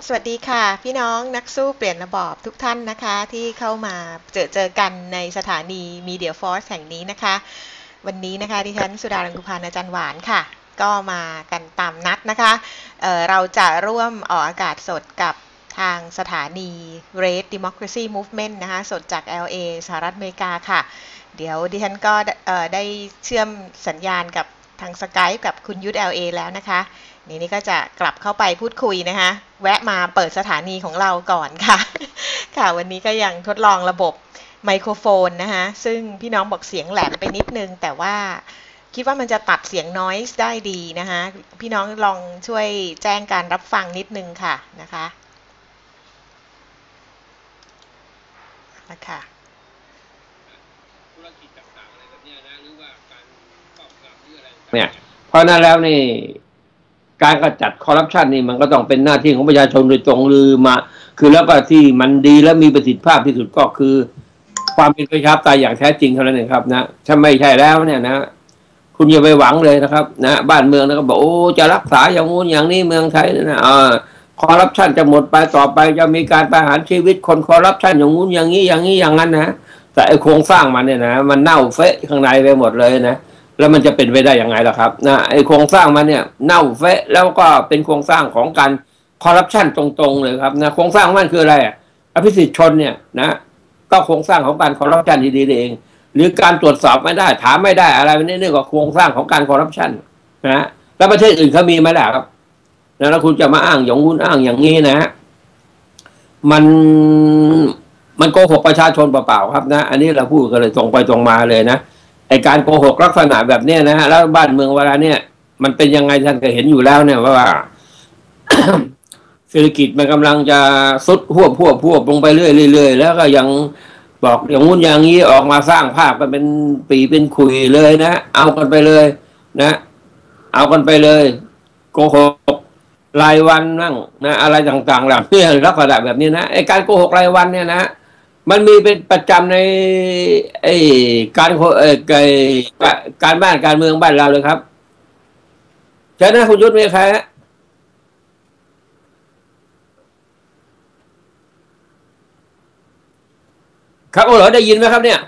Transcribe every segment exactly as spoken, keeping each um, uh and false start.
สวัสดีค่ะพี่น้องนักสู้เปลี่ยนระบอบทุกท่านนะคะที่เข้ามาเจอเจอกันในสถานี Media Force แห่งนี้นะคะวันนี้นะคะดิฉันสุดารังกุพานอาจารย์หวานค่ะก็มากันตามนัดนะคะ เอ่อ เราจะร่วมออกอากาศสดกับทางสถานี Red Democracy Movement นะคะสดจาก แอล เอ สหรัฐอเมริกาค่ะเดี๋ยวดิฉันก็ได้เชื่อมสัญญาณกับทาง Skype กับคุณยุทธ แอล เอ แล้วนะคะนี่นี่ก็จะกลับเข้าไปพูดคุยนะคะแวะมาเปิดสถานีของเราก่อนค่ะค่ะวันนี้ก็ยังทดลองระบบไมโครโฟนนะคะซึ่งพี่น้องบอกเสียงแหลมไปนิดนึงแต่ว่าคิดว่ามันจะตัดเสียง noise ได้ดีนะคะพี่น้องลองช่วยแจ้งการรับฟังนิดนึงค่ะนะคะนะคะธุรกิจต่างๆอะไรแบบนี้นะหรือว่าการครอบครองหรืออะไรเนี่ยเพราะนั้นแล้วนี่การกระจัดคอร์รัปชันนี่มันก็ต้องเป็นหน้าที่ของประชาชนโดยตรงหรือมาคือแล้วก็ที่มันดีและมีประสิทธิภาพที่สุดก็คือความเป็นประชาธิปไตยอย่างแท้จริงเท่านั้นเองครับนะถ้าไม่ใช่แล้วเนี่ยนะคุณอย่าไปหวังเลยนะครับนะบ้านเมืองนะก็บอกโอ้จะรักษาอย่างงู้นอย่างนี้เมืองไทยนะอ่าคอร์รัปชันจะหมดไปต่อไปจะมีการประหารชีวิตคนคอร์รัปชันอย่างงู้นอย่างนี้อย่างนี้อย่างนั้นนะแต่ไอโครงสร้างมันเนี่ยนะมันเน่าเฟะข้างในไปหมดเลยนะแล้วมันจะเป็นไปได้ยังไงล่ะครับนะไอโครงสร้างมันเนี่ยเน่าเฟะแล้วก็เป็นโครงสร้างของการคอร์รัปชันตรงๆเลยครับนะโครงสร้างมันคืออะไรอภิสิทธิชนเนี่ยนะก็โครงสร้างของการคอร์รัปชันดีๆเองหรือการตรวจสอบไม่ได้ถามไม่ได้อะไรนี่นี่ก็โครงสร้างของการคอร์รัปชันนะแล้วประเทศอื่นเขามีไหมล่ะครับนะแล้วคุณจะมาอ้างอย่างงู้นอ้างอย่างนี้นะมันมันโกหกประชาชนเปล่าๆครับนะอันนี้เราพูดกันเลยตรงไปตรงมาเลยนะไอการโกหกลักษณะแบบนี้นะฮะแล้วบ้านเมืองเวลาเนี่ยมันเป็นยังไงท่านก็เห็นอยู่แล้วเนี่ยว่า เศรษฐกิจมันกำลังจะซุดหวบหวบหวบลงไปเรื่อยๆแล้วก็ยังบอกอย่างงู้นอย่างนี้ออกมาสร้างภาพกันเป็นปีเป็นขุยเลยนะเอากันไปเลยนะเอากันไปเลยโกหกรายวันนั่งนะอะไรต่างๆแบบนี้ลักษณะแบบนี้นะไอการโกหกรายวันเนี่ยนะมันมีเป็นประจำในไอการเออการบ้านการเมืองบ้านเราเลยครับใช่นะคุณยุทธมีใครฮะครับโอ้เหรอได้ยินไหมครับเนี่ย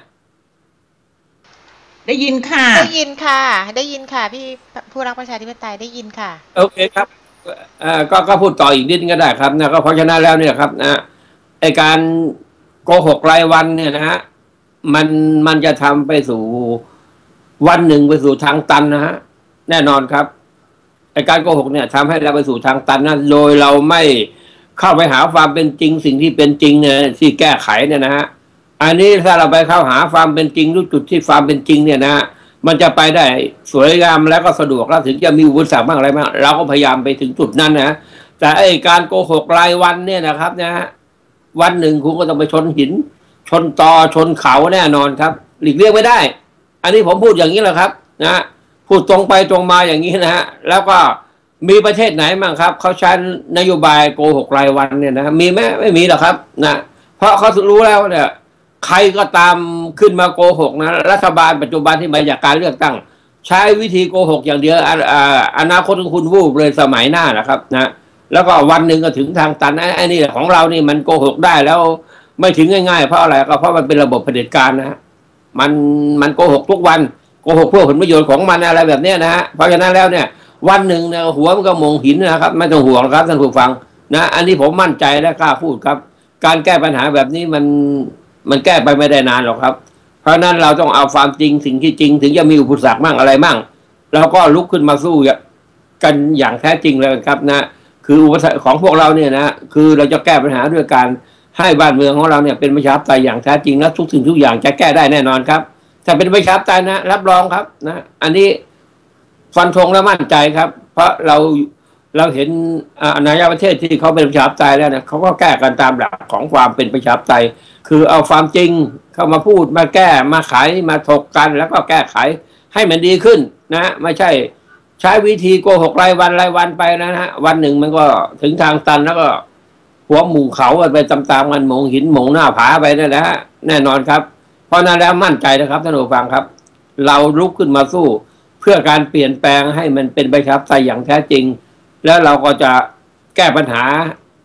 ได้ยินค่ะได้ยินค่ะได้ยินค่ะพี่ผู้รักประชาธิปไตยได้ยินค่ะโอเคครับอ่าก็ก็พูดต่ออีกนิดก็ได้ครับนะก็เพราะฉะนั้นแล้วเนี่ยครับนะไอการโกหกรายวันเนี่ยนะฮะมันมันจะทำไปสู่วันหนึ่งไปสู่ทางตันนะฮะแน่นอนครับไอการโกหกเนี่ยทำให้เราไปสู่ทางตันนะโดยเราไม่เข้าไปหาความเป็นจริงสิ่งที่เป็นจริงเนี่ยที่แก้ไขเนี่ยนะฮะอันนี้ถ้าเราไปเข้าหาความเป็นจริงรู้จุดที่ความเป็นจริงเนี่ยนะมันจะไปได้สวยงามแล้วก็สะดวกแล้วถึงจะมีอุปสรรคบ้างอะไรบ้างเราก็พยายามไปถึงจุดนั้นนะแต่ไอการโกหกรายวันเนี่ยนะครับนะวันหนึ่งคุณก็ต้องไปชนหินชนตอชนเขาแน่นอนครับหลีกเลี่ยงไม่ได้อันนี้ผมพูดอย่างนี้แหละครับนะพูดตรงไปตรงมาอย่างนี้นะฮะแล้วก็มีประเทศไหนบ้างครับเขาใช้นโยบายโกหกรายวันเนี่ยนะมีไหมไม่มีหรอกครับนะเพราะเขารู้แล้วเนี่ยใครก็ตามขึ้นมาโกหกนะรัฐบาลปัจจุบันที่มาจากการเลือกตั้งใช้วิธีโกหกอย่างเดียวอนาคตของคุณวูบเลยสมัยหน้านะครับนะแล้วก็วันหนึ่งก็ถึงทางตันไอ้นี่ของเรานี่มันโกหกได้แล้วไม่ถึงง่ายๆเพราะอะไรก็เพราะมันเป็นระบบเผด็จการนะมันมันโกหกทุกวันโกหกเพื่อผลประโยชน์ของมันอะไรแบบนี้นะฮะเพราะฉะนั้นแล้วเนี่ยวันหนึ่งเนี่ยหัวมันก็มองหินนะครับไม่ต้องห่วงครับท่านผู้ฟังนะอันนี้ผมมั่นใจและกล้าพูดครับการแก้ปัญหาแบบนี้มันมันแก้ไปไม่ได้นานหรอกครับเพราะนั้นเราต้องเอาความจริงสิ่งที่จริงถึงจะมีอุปสรรคมั่งอะไรมั่งแล้วก็ลุกขึ้นมาสู้กันอย่างแท้จริงเลยครับนะคืออุปสรรคของพวกเราเนี่ยนะคือเราจะแก้ปัญหาด้วยการให้บ้านเมืองของเราเนี่ยเป็นประชาธิปไตยอย่างแท้จริงและทุกสิ่งทุกอย่างจะแก้ได้แน่นอนครับถ้าเป็นประชาธิปไตยนะรับรองครับนะอันนี้ฟันธงและมั่นใจครับเพราะเราเราเห็นนายประเทศที่เขาเป็นประชาธิปไตยแล้วเนี่ยเขาก็แก้กันตามหลักของความเป็นประชาธิปไตยคือเอาความจริงเข้ามาพูดมาแก้มาขายมาถกกันแล้วก็แก้ไขให้มันดีขึ้นนะไม่ใช่ใช้วิธีโกหกรายวันรายวันไปนะฮะวันหนึ่งมันก็ถึงทางตันแล้วก็หัวหมู่เขาไปตามๆกันหมงหินหมงหน้าผาไปนั่นแหละฮะแน่นอนครับเพราะนั้นแล้วมั่นใจนะครับท่านผู้ฟังครับเราลุกขึ้นมาสู้เพื่อการเปลี่ยนแปลงให้มันเป็นประชาธิปไตยอย่างแท้จริงแล้วเราก็จะแก้ปัญหา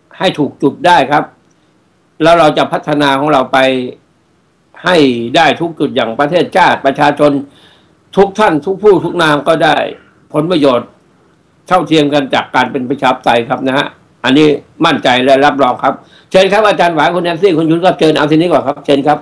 ให้ถูกจุดได้ครับแล้วเราจะพัฒนาของเราไปให้ได้ทุกจุดอย่างประเทศชาติประชาชนทุกท่านทุกผู้ทุกนามก็ได้ผลประโยชน์เท่าเทียมกันจากการเป็นประชาธิปไตยครับนะฮะอันนี้มั่นใจและรับรองครับเชิญครับอาจารย์หวานคุณแนนซี่คุณยุ้ยครับเชิญเอาทีนี้ก่อนครับเชิญครับ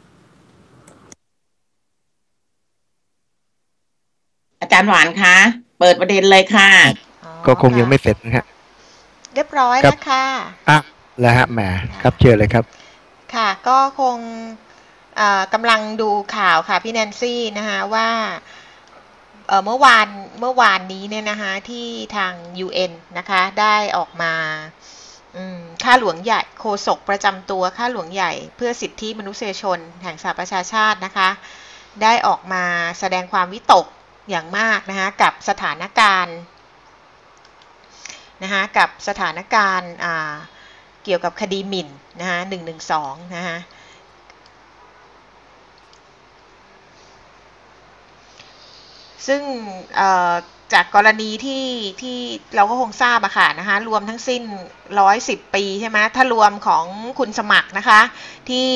อาจารย์หวานคะเปิดประเด็นเลยค่ะก็คงยังไม่เสร็จนะฮะเรียบร้อยแล้วค่ะอ่ะแล้วฮะแหมครับเชิญเลยครับค่ะก็คงกำลังดูข่าวค่ะพี่แนนซี่นะคะว่าเมื่อวานเมื่อวานนี้เนี่ยนะคะที่ทาง ยู เอ็น นะคะได้ออกมาข้าหลวงใหญ่โฆษกประจำตัวข้าหลวงใหญ่เพื่อสิทธิมนุษยชนแห่งสหประชาชาตินะคะได้ออกมาแสดงความวิตกอย่างมากนะคะกับสถานการณ์นะคะกับสถานการณ์เกี่ยวกับคดีหมิ่นนะคะหนึ่งหนึ่งสองนะคะซึ่งจากกรณีที่ที่เราก็คงทราบอะค่ะนะคะรวมทั้งสิ้นหนึ่งร้อยสิบปีใช่ไหมถ้ารวมของคุณสมัครนะคะที่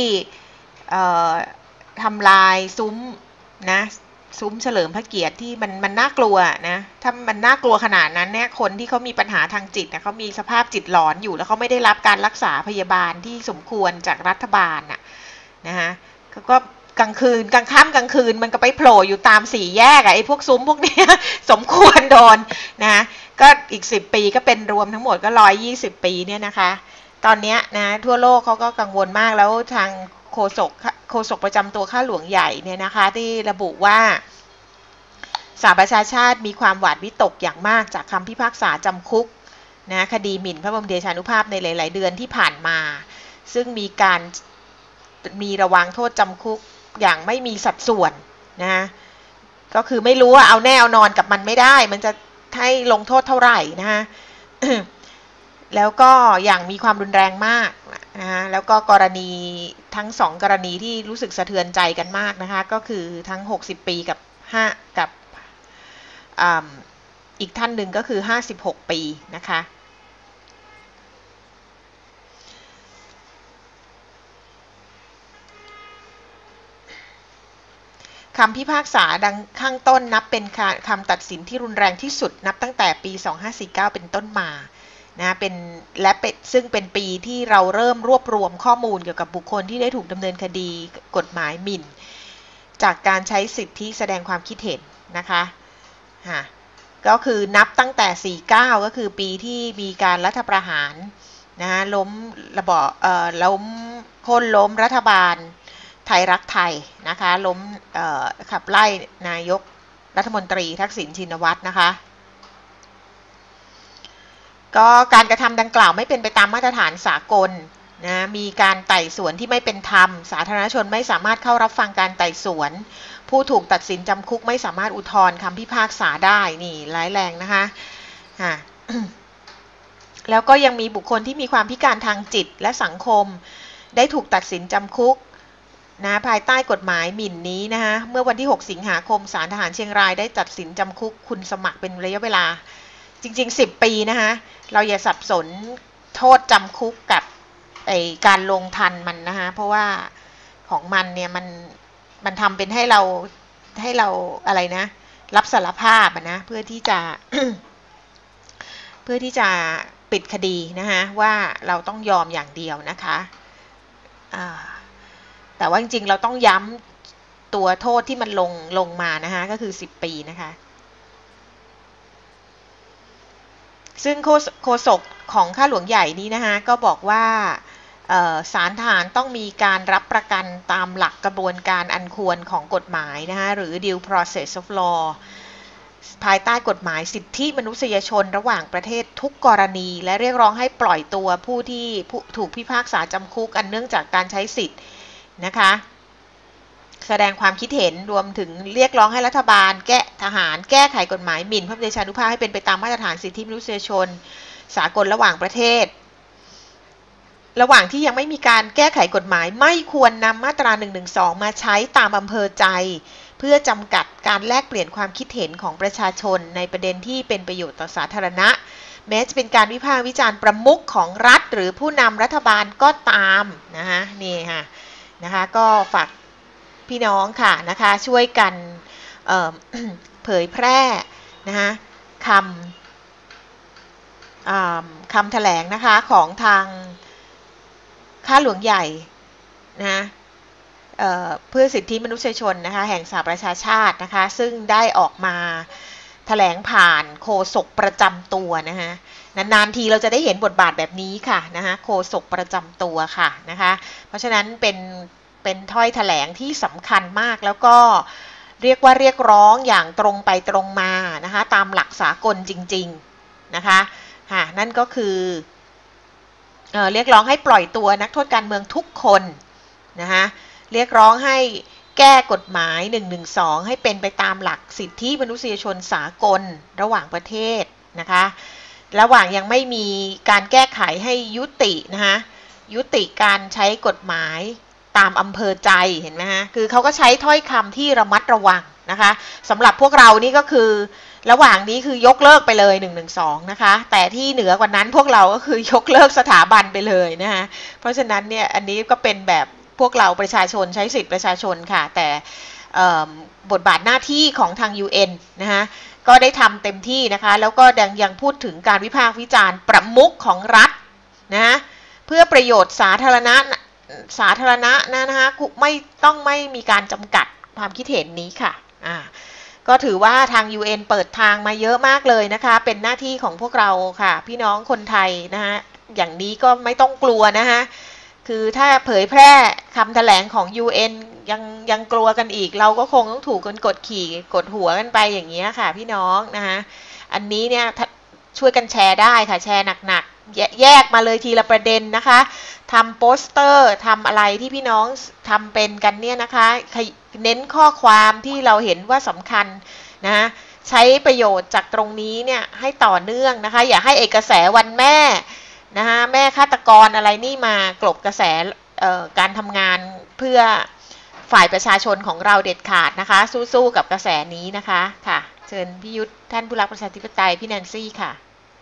ทำลายซุ้มนะซุ้มเฉลิมพระเกียรติที่มันมันน่ากลัวนะถ้ามันน่ากลัวขนาดนั้นเนี่ยคนที่เขามีปัญหาทางจิตนะเขามีสภาพจิตหลอนอยู่แล้วเขาไม่ได้รับการรักษาพยาบาลที่สมควรจากรัฐบาลน่ะนะคะเขาก็กลางคืนกลางค่ำกลางคืนมันก็ไปโผล่อยู่ตามสี่แยกอะไอ้พวกซุ้มพวกนี้สมควรโดนนะก็อีกสิบปีก็เป็นรวมทั้งหมดก็ร้อยยี่สิบปีเนี่ยนะคะตอนนี้นะทั่วโลกเขาก็กังวลมากแล้วทางโฆษกโฆษกประจำตัวข้าหลวงใหญ่เนี่ยนะคะที่ระบุว่าสหประชาชาติมีความหวาดวิตกอย่างมากจากคำพิพากษาจำคุกนะคดีหมิ่นพระบรมเดชานุภาพในหลายๆเดือนที่ผ่านมาซึ่งมีการมีระวางโทษจำคุกอย่างไม่มีสัดส่วนนะก็คือไม่รู้ว่าเอาแน่เอานอนกับมันไม่ได้มันจะให้ลงโทษเท่าไหร่นะฮะ แล้วก็อย่างมีความรุนแรงมากนะฮะแล้วก็กรณีทั้งสองกรณีที่รู้สึกสะเทือนใจกันมากนะคะก็คือทั้งหกสิบปีกับห้ากับอีกท่านหนึ่งก็คือห้าสิบหกปีนะคะคำพิพากษาดังข้างต้นนับเป็นคำตัดสินที่รุนแรงที่สุดนับตั้งแต่ปีสองพันห้าร้อยสี่สิบเก้าเป็นต้นมานะเป็นและเป็นซึ่งเป็นปีที่เราเริ่มรวบรวมข้อมูลเกี่ยวกับบุคคลที่ได้ถูกดำเนินคดีกฎหมายหมิ่นจากการใช้สิทธิแสดงความคิดเห็นนะคะฮะก็คือนับตั้งแต่สี่สิบเก้าก็คือปีที่มีการรัฐประหารนะฮะล้มระบอบเอ่อล้มโค่นล้มรัฐบาลไทยรักไทยนะคะล้มเอ่อขับไล่นายกรัฐมนตรีทักษิณชินวัตรนะคะก็การกระทำดังกล่าวไม่เป็นไปตามมาตรฐานสากลนะมีการไต่สวนที่ไม่เป็นธรรมสาธารณชนไม่สามารถเข้ารับฟังการไต่สวนผู้ถูกตัดสินจำคุกไม่สามารถอุทธรณ์คำพิพากษาได้นี่ร้ายแรงนะคะฮะ แล้วก็ยังมีบุคคลที่มีความพิการทางจิตและสังคมได้ถูกตัดสินจำคุกนะภายใต้กฎหมายหมิ่นนี้นะคะเมื่อวันที่หกสิงหาคมศาลทหารเชียงรายได้ตัดสินจำคุกคุณสมัครเป็นระยะเวลาจริงๆสิบปีนะคะเราอย่าสับสนโทษจำคุกกับไอการลงทันมันนะคะเพราะว่าของมันเนี่ยมันมันทำเป็นให้เราให้เราอะไรนะรับสารภาพนะเพื่อที่จะ เพื่อที่จะปิดคดีนะคะว่าเราต้องยอมอย่างเดียวนะคะแต่ว่าจริงๆเราต้องย้ำตัวโทษที่มันลงลงมานะคะก็คือสิบปีนะคะซึ่งโฆษกของข้าหลวงใหญ่นี้นะคะก็บอกว่าศาลทหารต้องมีการรับประกันตามหลักกระบวนการอันควรของกฎหมายนะคะหรือ due process of law ภายใต้กฎหมายสิทธิมนุษยชนระหว่างประเทศทุกกรณีและเรียกร้องให้ปล่อยตัวผู้ที่ถูกพิพากษาจำคุกอันเนื่องจากการใช้สิทธิ์นะคะแสดงความคิดเห็นรวมถึงเรียกร้องให้รัฐบาลแก้ทหารแก้ไขกฎหมายหมิ่นพระบรมเดชานุภาพให้เป็นไปตามมาตรฐานสิทธิมนุษยชนสากลระหว่างประเทศระหว่างที่ยังไม่มีการแก้ไขกฎหมายไม่ควรนำมาตราหนึ่งหนึ่งสองมาใช้ตามอำเภอใจเพื่อจำกัดการแลกเปลี่ยนความคิดเห็นของประชาชนในประเด็นที่เป็นประโยชน์ต่อสาธารณะแม้จะเป็นการวิพากษ์วิจารณ์ประมุขของรัฐหรือผู้นำรัฐบาลก็ตามนะคะนี่ค่ะนะคะก็ฝากพี่น้องค่ะนะคะช่วยกันเอ่อ เผยแพร่นะคะคำคำแถลงนะคะของทางข้าหลวงใหญ่นะเอ่อเพื่อสิทธิมนุษยชนนะคะแห่งสหประชาชาตินะคะซึ่งได้ออกมาแถลงผ่านโฆษกประจำตัวนะคะนานๆทีเราจะได้เห็นบทบาทแบบนี้ค่ะนะคะโฆษกประจำตัวค่ะนะคะเพราะฉะนั้นเป็นเป็นถ้อยแถลงที่สำคัญมากแล้วก็เรียกว่าเรียกร้องอย่างตรงไปตรงมานะคะตามหลักสากลจริงๆนะคะค่ะนั่นก็คือเอ่อเรียกร้องให้ปล่อยตัวนักโทษการเมืองทุกคนนะคะเรียกร้องให้แก้กฎหมายหนึ่งหนึ่งสองให้เป็นไปตามหลักสิทธิมนุษยชนสากลระหว่างประเทศนะคะระหว่างยังไม่มีการแก้ไขให้ยุตินะคะยุติการใช้กฎหมายตามอำเภอใจเห็นไหมฮะคือเขาก็ใช้ถ้อยคำที่ระมัดระวังนะคะสำหรับพวกเรานี่ก็คือระหว่างนี้คือยกเลิกไปเลยหนึ่งหนึ่งสองนะคะแต่ที่เหนือกว่านั้นพวกเราก็คือยกเลิกสถาบันไปเลยนะคะเพราะฉะนั้นเนี่ยอันนี้ก็เป็นแบบพวกเราประชาชนใช้สิทธิประชาชนค่ะแต่บทบาทหน้าที่ของทาง ยู เอ็น นะคะก็ได้ทำเต็มที่นะคะแล้วก็ยังยังพูดถึงการวิพากษ์วิจารณ์ประมุขของรัฐนะเพื่อประโยชน์สาธารณะสาธารณะนะนะคะไม่ต้องไม่มีการจำกัดความคิดเห็นนี้ค่ะอ่าก็ถือว่าทาง ยู เอ็น เปิดทางมาเยอะมากเลยนะคะเป็นหน้าที่ของพวกเราค่ะพี่น้องคนไทยนะคะอย่างนี้ก็ไม่ต้องกลัวนะคะคือถ้าเผยแพร่คำแถลงของ ยู เอ็น ยังยังกลัวกันอีกเราก็คงต้องถูกกันกดขี่กดหัวกันไปอย่างนี้ค่ะพี่น้องนะคะอันนี้เนี่ยช่วยกันแชร์ได้ค่ะแชร์หนักๆแยกมาเลยทีละประเด็นนะคะทำโปสเตอร์ทำอะไรที่พี่น้องทำเป็นกันเนี่ยนะคะเน้นข้อความที่เราเห็นว่าสำคัญนะใช้ประโยชน์จากตรงนี้เนี่ยให้ต่อเนื่องนะคะอย่าให้เอกระแสวันแม่นะคะแม่ฆาตกรอะไรนี่มากลบกระแสการทำงานเพื่อฝ่ายประชาชนของเราเด็ดขาดนะคะสู้ๆกับกระแสนี้นะคะค่ะเชิญพี่ยุทธท่านผู้รักประชาธิปไตยพี่แนนซี่ค่ะ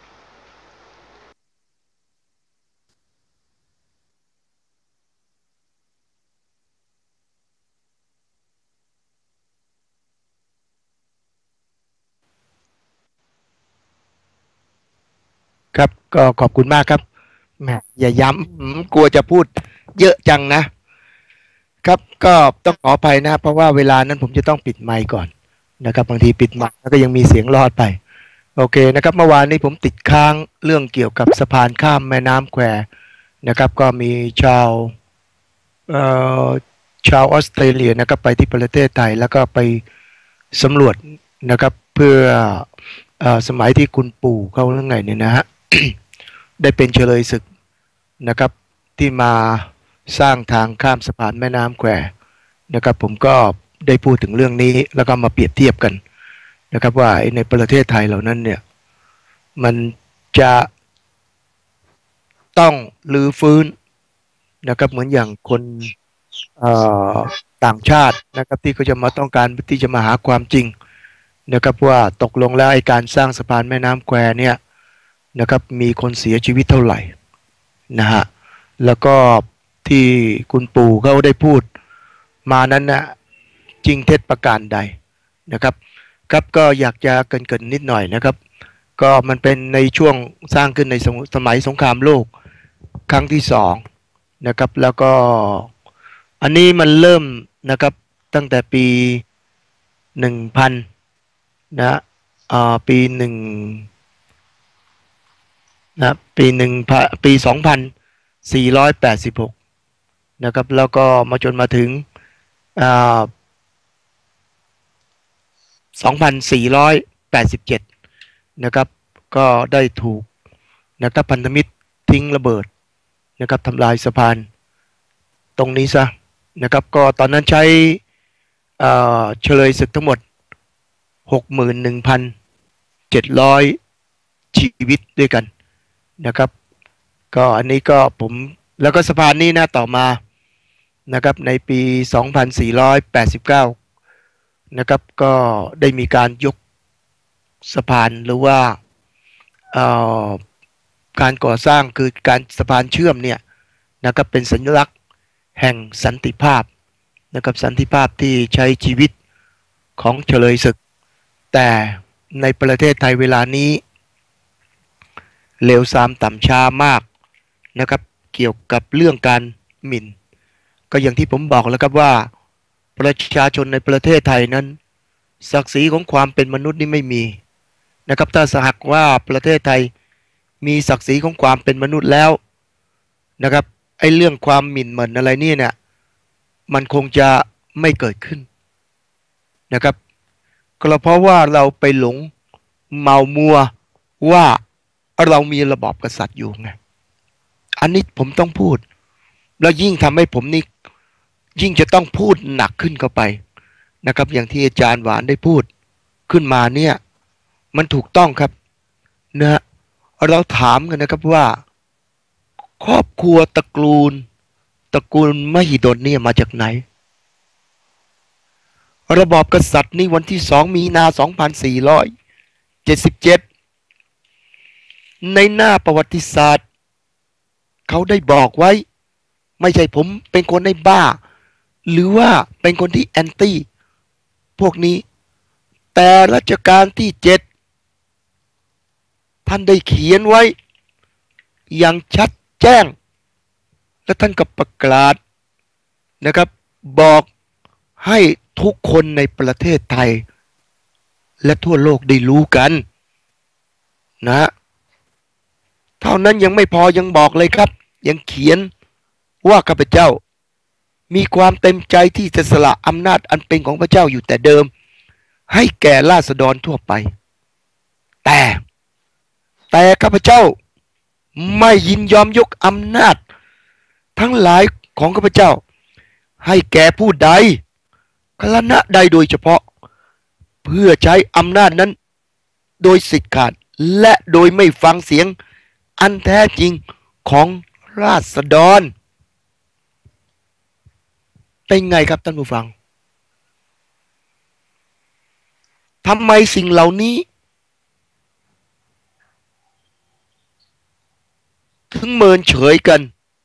ครับก็ขอบคุณมากครับแหมอย่าย้ำกลัวจะพูดเยอะจังนะครับก็ต้องขออภัยนะเพราะว่าเวลานั้นผมจะต้องปิดไมค์ก่อนนะครับบางทีปิดไมค์แล้วก็ยังมีเสียงรอดไปโอเคนะครับเมื่อวานนี้ผมติดค้างเรื่องเกี่ยวกับสะพานข้ามแม่น้ำแควนะครับก็มีชาวเอ่อชาวออสเตรเลียนะครับไปที่ประเทศไทยแล้วก็ไปสำรวจนะครับเพื่อเอ่อสมัยที่คุณปู่เขาเรื่องไงเนี่ยนะฮะ ได้เป็นเฉลยศึกนะครับที่มาสร้างทางข้ามสะพานแม่น้ำแควนะครับผมก็ได้พูดถึงเรื่องนี้แล้วก็มาเปรียบเทียบกันนะครับว่าในประเทศไทยเหล่านั้นเนี่ยมันจะต้องรื้อฟื้นนะครับเหมือนอย่างคนต่างชาตินะครับที่เขาจะมาต้องการที่จะมาหาความจริงนะครับว่าตกลงแล้วไอ้การสร้างสะพานแม่น้ำแควเนี่ยนะครับมีคนเสียชีวิตเท่าไหร่นะฮะแล้วก็ที่คุณปู่เขาได้พูดมานั้นนะจริงเท็จประการใดนะครับครับก็อยากจะเกริ่นๆนิดหน่อยนะครับก็มันเป็นในช่วงสร้างขึ้นในสมัยสงครามโลกครั้งที่สองนะครับแล้วก็อันนี้มันเริ่มนะครับตั้งแต่ปีหนึ่งพันนะอ่าปีหนึ่งนะปีหนึ่งปีสองพันสี่ร้อยแปดสิบหกนะครับแล้วก็มาจนมาถึงอ่าสองพันสี่ร้อยแปดสิบเจ็ดนะครับก็ได้ถูกนะครับพันธมิตรทิ้งระเบิดนะครับทำลายสะพานตรงนี้ซะนะครับก็ตอนนั้นใช้เฉลยศึกทั้งหมด หกหมื่นหนึ่งพันเจ็ดร้อย ชีวิตด้วยกันนะครับก็อันนี้ก็ผมแล้วก็สะพานนี้นะต่อมานะครับในปีสองพันสี่ร้อยแปดสิบเก้านะครับก็ได้มีการยกสะพานหรือว่าเอ่อการก่อสร้างคือการสะพานเชื่อมเนี่ยนะครับเป็นสัญลักษณ์แห่งสันติภาพนะครับสันติภาพที่ใช้ชีวิตของเฉลยศึกแต่ในประเทศไทยเวลานี้เลวทรามต่ำช้ามากนะครับเกี่ยวกับเรื่องการหมิ่นก็อย่างที่ผมบอกแล้วครับว่าประชาชนในประเทศไทยนั้นศักดิ์ศรีของความเป็นมนุษย์นี่ไม่มีนะครับถ้าสหากว่าประเทศไทยมีศักดิ์ศรีของความเป็นมนุษย์แล้วนะครับไอ้เรื่องความหมิ่นเหมินอะไรนี่เนี่ยมันคงจะไม่เกิดขึ้นนะครับก็เพราะว่าเราไปหลงเมามัวว่าเรามีระบอบกษัตริย์อยู่ไงอันนี้ผมต้องพูดแล้วยิ่งทำให้ผมนี่ยิ่งจะต้องพูดหนักขึ้นเข้าไปนะครับอย่างที่อาจารย์หวานได้พูดขึ้นมาเนี่ยมันถูกต้องครับนะเราถามกันนะครับว่าครอบครัวตระกูลตระกูลมหิดลเนี่ยมาจากไหนระบอบกษัตริย์นี่วันที่สองมีนาสองพันสี่ร้อยเจ็ดสิบเจ็ดในหน้าประวัติศาสตร์เขาได้บอกไว้ไม่ใช่ผมเป็นคนในบ้าหรือว่าเป็นคนที่แอนตี้พวกนี้แต่รัชกาลที่เจ็ดท่านได้เขียนไว้อย่างชัดแจ้งและท่านก็ประกาศนะครับบอกให้ทุกคนในประเทศไทยและทั่วโลกได้รู้กันนะเท่านั้นยังไม่พอยังบอกเลยครับยังเขียนว่าข้าพเจ้ามีความเต็มใจที่จะสละอำนาจอันเป็นของพระเจ้าอยู่แต่เดิมให้แก่ราษฎรทั่วไปแต่แต่ข้าพเจ้าไม่ยินยอมยกอำนาจทั้งหลายของข้าพเจ้าให้แก่ผู้ใดคณะใดโดยเฉพาะเพื่อใช้อำนาจนั้นโดยสิทธิ์ขาดและโดยไม่ฟังเสียงอันแท้จริงของราษฎรเป็นไงครับท่านผู้ฟังทำไมสิ่งเหล่านี้ถึงเมินเฉยกัน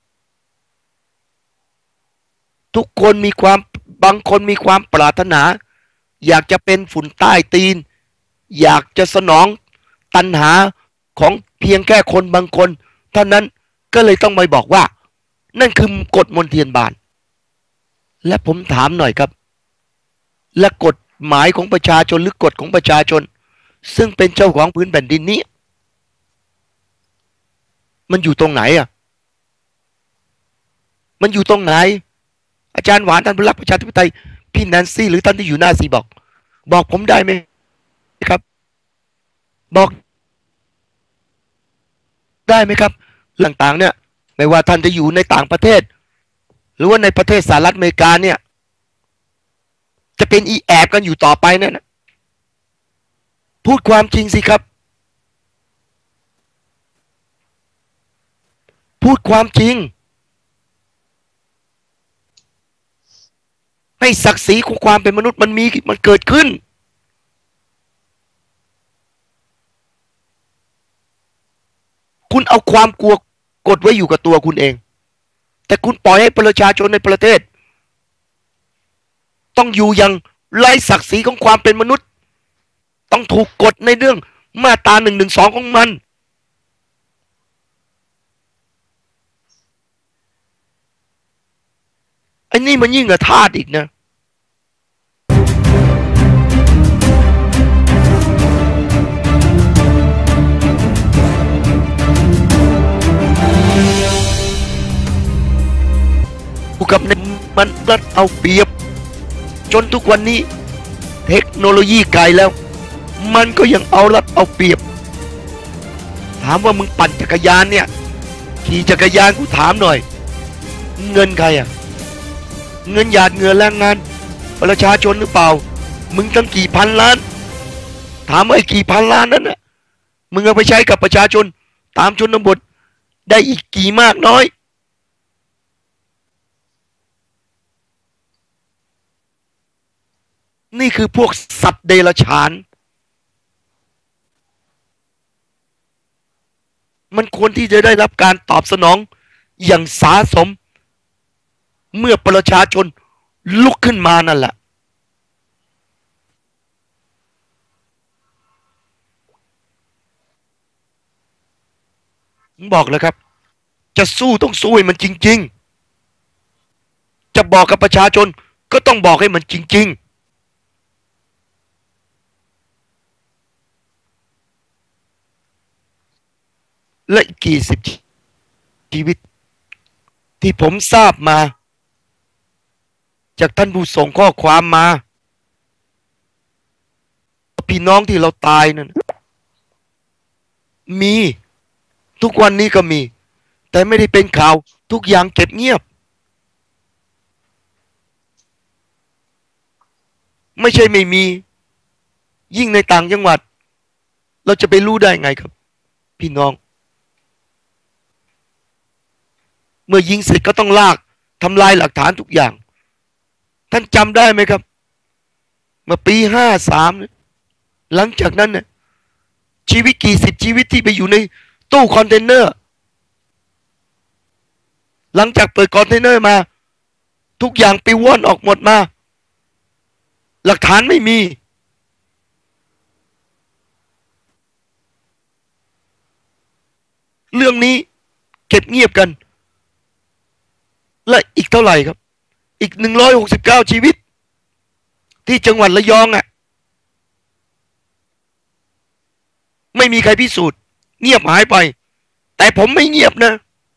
ทุกคนมีความบางคนมีความปรารถนาอยากจะเป็นฝุ่นใต้ตีนอยากจะสนองตัณหาของเพียงแค่คนบางคนเท่านั้นก็เลยต้องมาบอกว่านั่นคือกฎมนเทียนบานและผมถามหน่อยครับและกฎหมายของประชาชนหรือกฎของประชาชนซึ่งเป็นเจ้าของพื้นแผ่นดินนี้มันอยู่ตรงไหนอ่ะมันอยู่ตรงไหนอาจารย์หวานท่านผู้รักประชาธิปไตยพี่แนนซี่หรือท่านที่อยู่หน้าซีบอกบอกผมได้ไหมครับบอกได้ไหมครับเรื่องต่างเนี่ยไม่ว่าท่านจะอยู่ในต่างประเทศหรือว่าในประเทศสหรัฐอเมริกาเนี่ยจะเป็นอีแอบกันอยู่ต่อไปเนี่ยนะพูดความจริงสิครับพูดความจริงให้ศักดิ์ศรีของความเป็นมนุษย์มันมีมันเกิดขึ้นคุณเอาความกลัวกดไว้อยู่กับตัวคุณเองแต่คุณปล่อยให้ประชาชนในประเทศต้องอยู่อย่างไร้ศักดิ์ศรีของความเป็นมนุษย์ต้องถูกกดในเรื่องมาตราหนึ่งหนึ่งสองของมันไอ้นี่มันยิ่งกว่าทาสอีกนะกับมันรัดเอาเปรียบจนทุกวันนี้เทคโนโลยีไกลแล้วมันก็ยังเอารัดเอาเปรียบถามว่ามึงปั่นจักรยานเนี่ยขี่จักรยานกูถามหน่อยเงินใครอ่ะเงินหยาดเหงื่อแรงงานประชาชนหรือเปล่ามึงตั้งกี่พันล้านถามว่าไอ้กี่พันล้านนั้นน่ะมึงเอาไปใช้กับประชาชนตามชนบทได้อีกกี่มากน้อยนี่คือพวกสัตว์เดรัจฉานมันควรที่จะได้รับการตอบสนองอย่างสาสมเมื่อประชาชนลุกขึ้นมานั่นแหละผมบอกเลยครับจะสู้ต้องสู้ให้มันจริงๆจะบอกกับประชาชนก็ต้องบอกให้มันจริงๆและอีกกี่สิบชีวิตที่ผมทราบมาจากท่านผู้ส่งข้อความมาพี่น้องที่เราตายนั่นมีทุกวันนี้ก็มีแต่ไม่ได้เป็นข่าวทุกอย่างเก็บเงียบไม่ใช่ไม่มียิ่งในต่างจังหวัดเราจะไปรู้ได้ไงครับพี่น้องเมื่อยิงเสร็จก็ต้องลากทำลายหลักฐานทุกอย่างท่านจำได้ไหมครับเมื่อปีห้าสามหลังจากนั้นเนี่ยชีวิตกี่สิบชีวิตที่ไปอยู่ในตู้คอนเทนเนอร์หลังจากเปิดคอนเทนเนอร์มาทุกอย่างปิวว่อนออกหมดมาหลักฐานไม่มีเรื่องนี้เก็บเงียบกันและอีกเท่าไหร่ครับอีกหนึ่งร้อยหกสิบเก้าชีวิตที่จังหวัดระยองอ่ะไม่มีใครพิสูจน์เงียบหายไปแต่ผมไม่เงียบนะ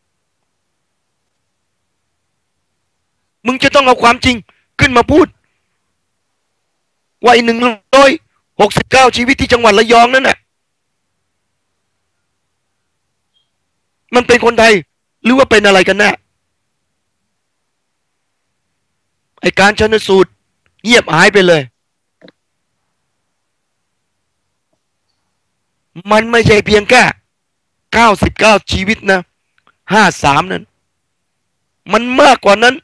มึงจะต้องเอาความจริงขึ้นมาพูดว่าอีกหนึ่งร้อยหกสิบเก้าชีวิตที่จังหวัดระยองนั่นน่ะมันเป็นคนไทยหรือว่าเป็นอะไรกันแน่ไอการชันสูตรเงียบหายไปเลยมันไม่ใช่เพียงแค่เก้าสิบเก้าชีวิตนะห้าสามนั้นมันมากกว่านั้น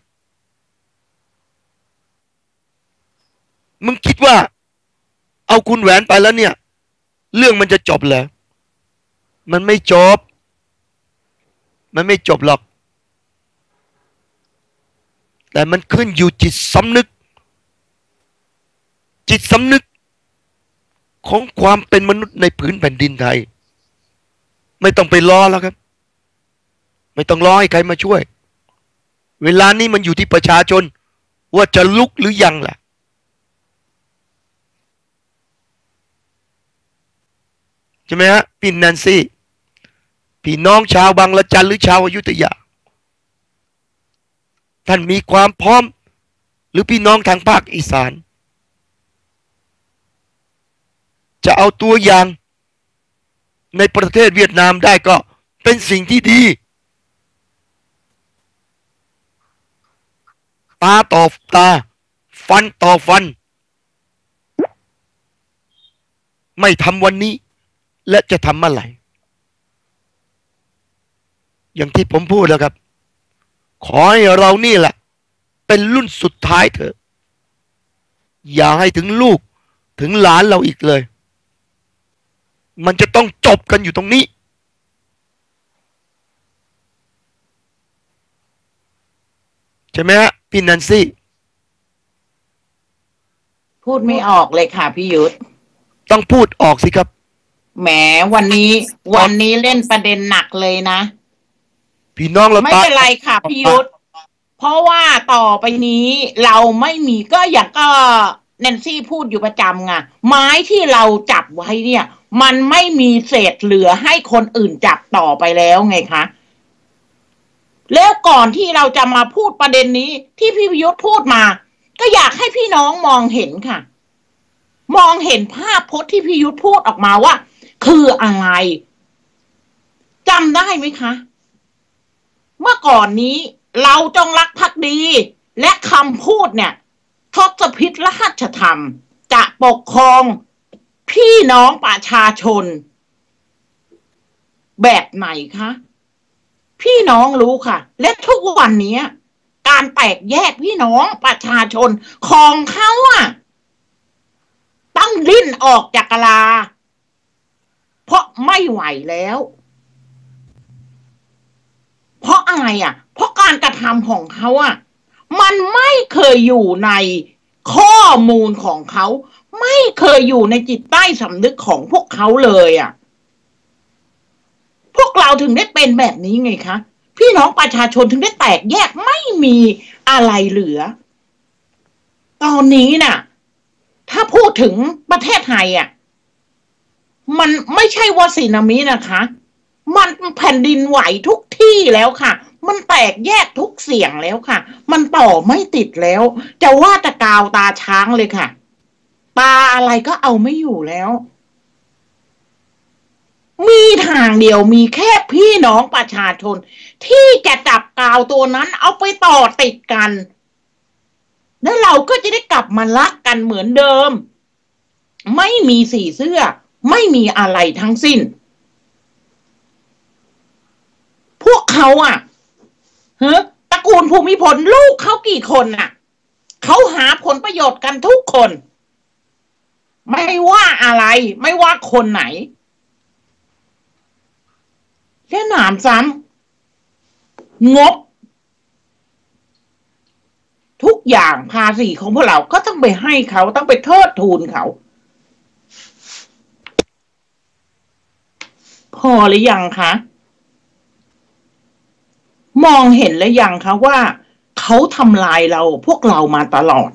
มึงคิดว่าเอาคุณแหวนไปแล้วเนี่ยเรื่องมันจะจบเหรอมันไม่จบมันไม่จบหรอกแต่มันขึ้นอยู่จิตสำนึกจิตสำนึกของความเป็นมนุษย์ในผืนแผ่นดินไทยไม่ต้องไปรอแล้วครับไม่ต้องรอให้ใครมาช่วยเวลานี้มันอยู่ที่ประชาชนว่าจะลุกหรือยังล่ะใช่ไหมฮะพี่แนนซี่พี่น้องชาวบางละจันหรือชาวอยุธยาท่านมีความพร้อมหรือพี่น้องทางภาคอีสานจะเอาตัวอย่างในประเทศเวียดนามได้ก็เป็นสิ่งที่ดีตาต่อตาฟันต่อฟันไม่ทำวันนี้และจะทำเมื่อไหร่อย่างที่ผมพูดแล้วครับขอให้เรานี่แหละเป็นรุ่นสุดท้ายเถอะอย่าให้ถึงลูกถึงหลานเราอีกเลยมันจะต้องจบกันอยู่ตรงนี้ใช่ไหมฮะพี่แนนซี่พูดไม่ออกเลยค่ะพี่ยุทธต้องพูดออกสิครับแหมวันนี้วันนี้เล่นประเด็นหนักเลยนะพี่น้องเราไม่เป็นไรค่ะพี่ยุทธเพราะว่าต่อไปนี้เราไม่มีก็อย่างก็แนนซี่พูดอยู่ประจำไงไม้ที่เราจับไว้เนี่ยมันไม่มีเศษเหลือให้คนอื่นจับต่อไปแล้วไงคะแล้วก่อนที่เราจะมาพูดประเด็นนี้ที่พี่ยุทธพูดมาก็อยากให้พี่น้องมองเห็นค่ะมองเห็นภาพพจน์ที่พี่ยุทธพูดออกมาว่าคืออะไรจำได้ไหมคะเมื่อก่อนนี้เราจงรักภักดีและคำพูดเนี่ยทศพิธราชธรรมจะปกครองพี่น้องประชาชนแบบไหนคะพี่น้องรู้ค่ะและทุกวันนี้การแตกแยกพี่น้องประชาชนของเขาอะต้องดิ้นออกจากกะลาเพราะไม่ไหวแล้วเพราะอะไรอ่ะ เพราะการกระทำของเขาอ่ะมันไม่เคยอยู่ในข้อมูลของเขาไม่เคยอยู่ในจิตใต้สำนึกของพวกเขาเลยอ่ะพวกเราถึงได้เป็นแบบนี้ไงคะพี่น้องประชาชนถึงได้แตกแยกไม่มีอะไรเหลือตอนนี้น่ะถ้าพูดถึงประเทศไทยอ่ะมันไม่ใช่ว่าสึนามินะคะมันแผ่นดินไหวทุกที่แล้วค่ะมันแตกแยกทุกเสียงแล้วค่ะมันต่อไม่ติดแล้วจะว่าตะกาวตาช้างเลยค่ะตาอะไรก็เอาไม่อยู่แล้วมีทางเดียวมีแค่พี่น้องประชาชนที่จะจับกาวตัวนั้นเอาไปต่อติดกันแล้วเราก็จะได้กลับมารักกันเหมือนเดิมไม่มีสีเสื้อไม่มีอะไรทั้งสิ้นพวกเขาอ่ะเฮ้ตระกูลภูมิพลลูกเขากี่คนน่ะเขาหาผลประโยชน์กันทุกคนไม่ว่าอะไรไม่ว่าคนไหนและหนามซ้ำงบทุกอย่างภาษีของพวกเราก็ต้องไปให้เขาต้องไปเทิดทูนเขาพอหรือยังคะมองเห็นแล้วยังคะว่าเขาทำลายเราพวกเรามาตลอด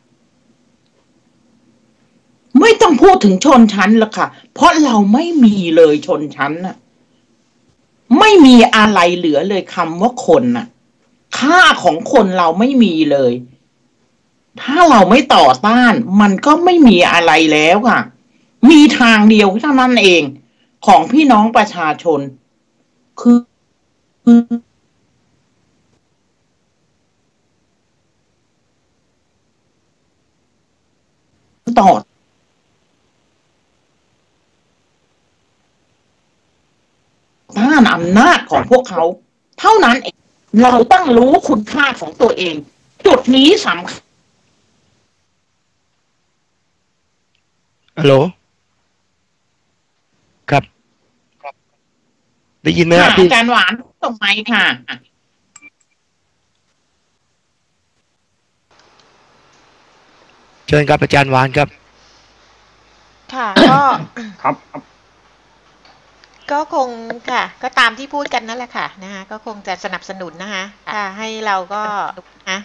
ไม่ต้องพูดถึงชนชั้นละค่ะเพราะเราไม่มีเลยชนชั้นน่ะไม่มีอะไรเหลือเลยคำว่าคนน่ะค่าของคนเราไม่มีเลยถ้าเราไม่ต่อต้านมันก็ไม่มีอะไรแล้วค่ะมีทางเดียวเท่านั้นเองของพี่น้องประชาชนคือต่อต้านอำนาจของพวกเขาเท่านั้นเองเราต้องรู้คุณค่าของตัวเองจุดนี้สำคัญฮัลโหลครับได้ยินไหมครับพี่อาจารย์หวานส่งไมค์ค่ะเชิญครับอาจารย์หวานครับค่ะก็ครับก็คงค่ะก็ตามที่พูดกันนั่นแหละค่ะนะคะก็คงจะสนับสนุนนะคะค่ะให้เราก็นะ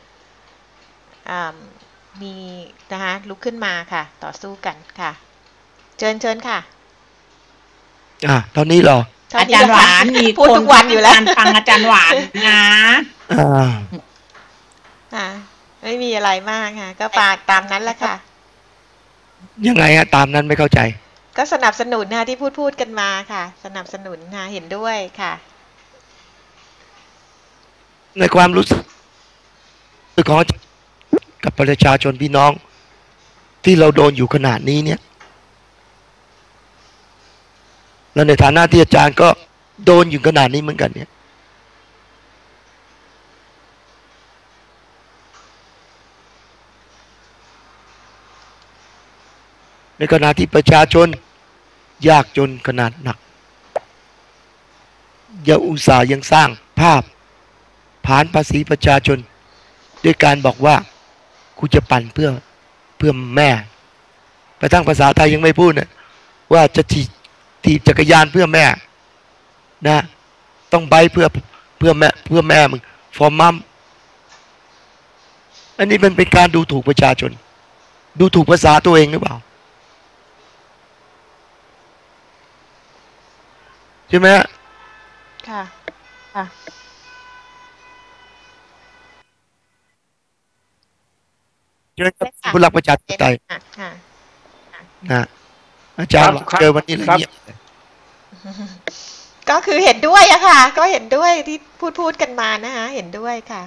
มีนะคะลุกขึ้นมาค่ะต่อสู้กันค่ะเชิญเชิญค่ะอ่ะตอนนี้เหรออาจารย์หวานมีพูดทุกวันอยู่แล้วฟังอาจารย์หวานนะอ่าอ่าไม่มีอะไรมากค่ะก็ฝากตามนั้นแหละค่ะยังไงฮะตามนั้นไม่เข้าใจก็สนับสนุนนะที่พูดพูดกันมาค่ะสนับสนุนนะเห็นด้วยค่ะในความรู้สึกของกับประชาชนพี่น้องที่เราโดนอยู่ขนาดนี้เนี่ยแล้วในฐานะที่อาจารย์ก็โดนอยู่ขนาดนี้เหมือนกันเนี่ยในขณะที่ประชาชนยากจนขนาดหนักอย่าอุตส่าห์ยังสร้างภาพผ่านภาษีประชาชนด้วยการบอกว่ากูจะปั่นเพื่อเพื่อแม่ไปทั้งภาษาไทยยังไม่พูดนะว่าจะถีบถีบจักรยานเพื่อแม่นะต้องไปเพื่อเพื่อแม่เพื่อแม่มึง for mom อันนี้มันเป็นการดูถูกประชาชนดูถูกภาษาตัวเองหรือเปล่าใช่ไหมค่ะค่ะเจอผู้รักประชาธิปไตยนะอาจารย์เจอวันนี้อะไรเงี้ยก็คือเห็นด้วยอะค่ะก็เห็นด้วยที่พูดพูดกันมานะคะเห็นด้วยค่ะ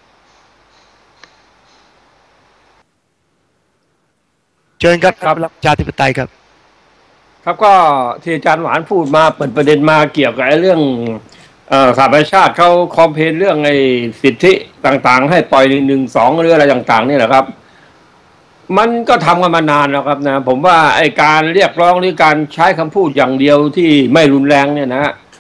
เชิญครับครับรักประชาธิปไตยครับครับก็ที่อาจารย์หวานพูดมาเปิดประเด็นมาเกี่ยวกับไอ้เรื่องเอ่อสหประชาชาติเขาคอมเพลนเรื่องไอ้สิทธิต่างๆให้ปล่อยหนึ่งสองหรืออะไรต่างๆนี่แหละครับมันก็ทำกันมานานแล้วครับนะผมว่าไอ้การเรียกร้องหรือการใช้คำพูดอย่างเดียวที่ไม่รุนแรงเนี่ยนะ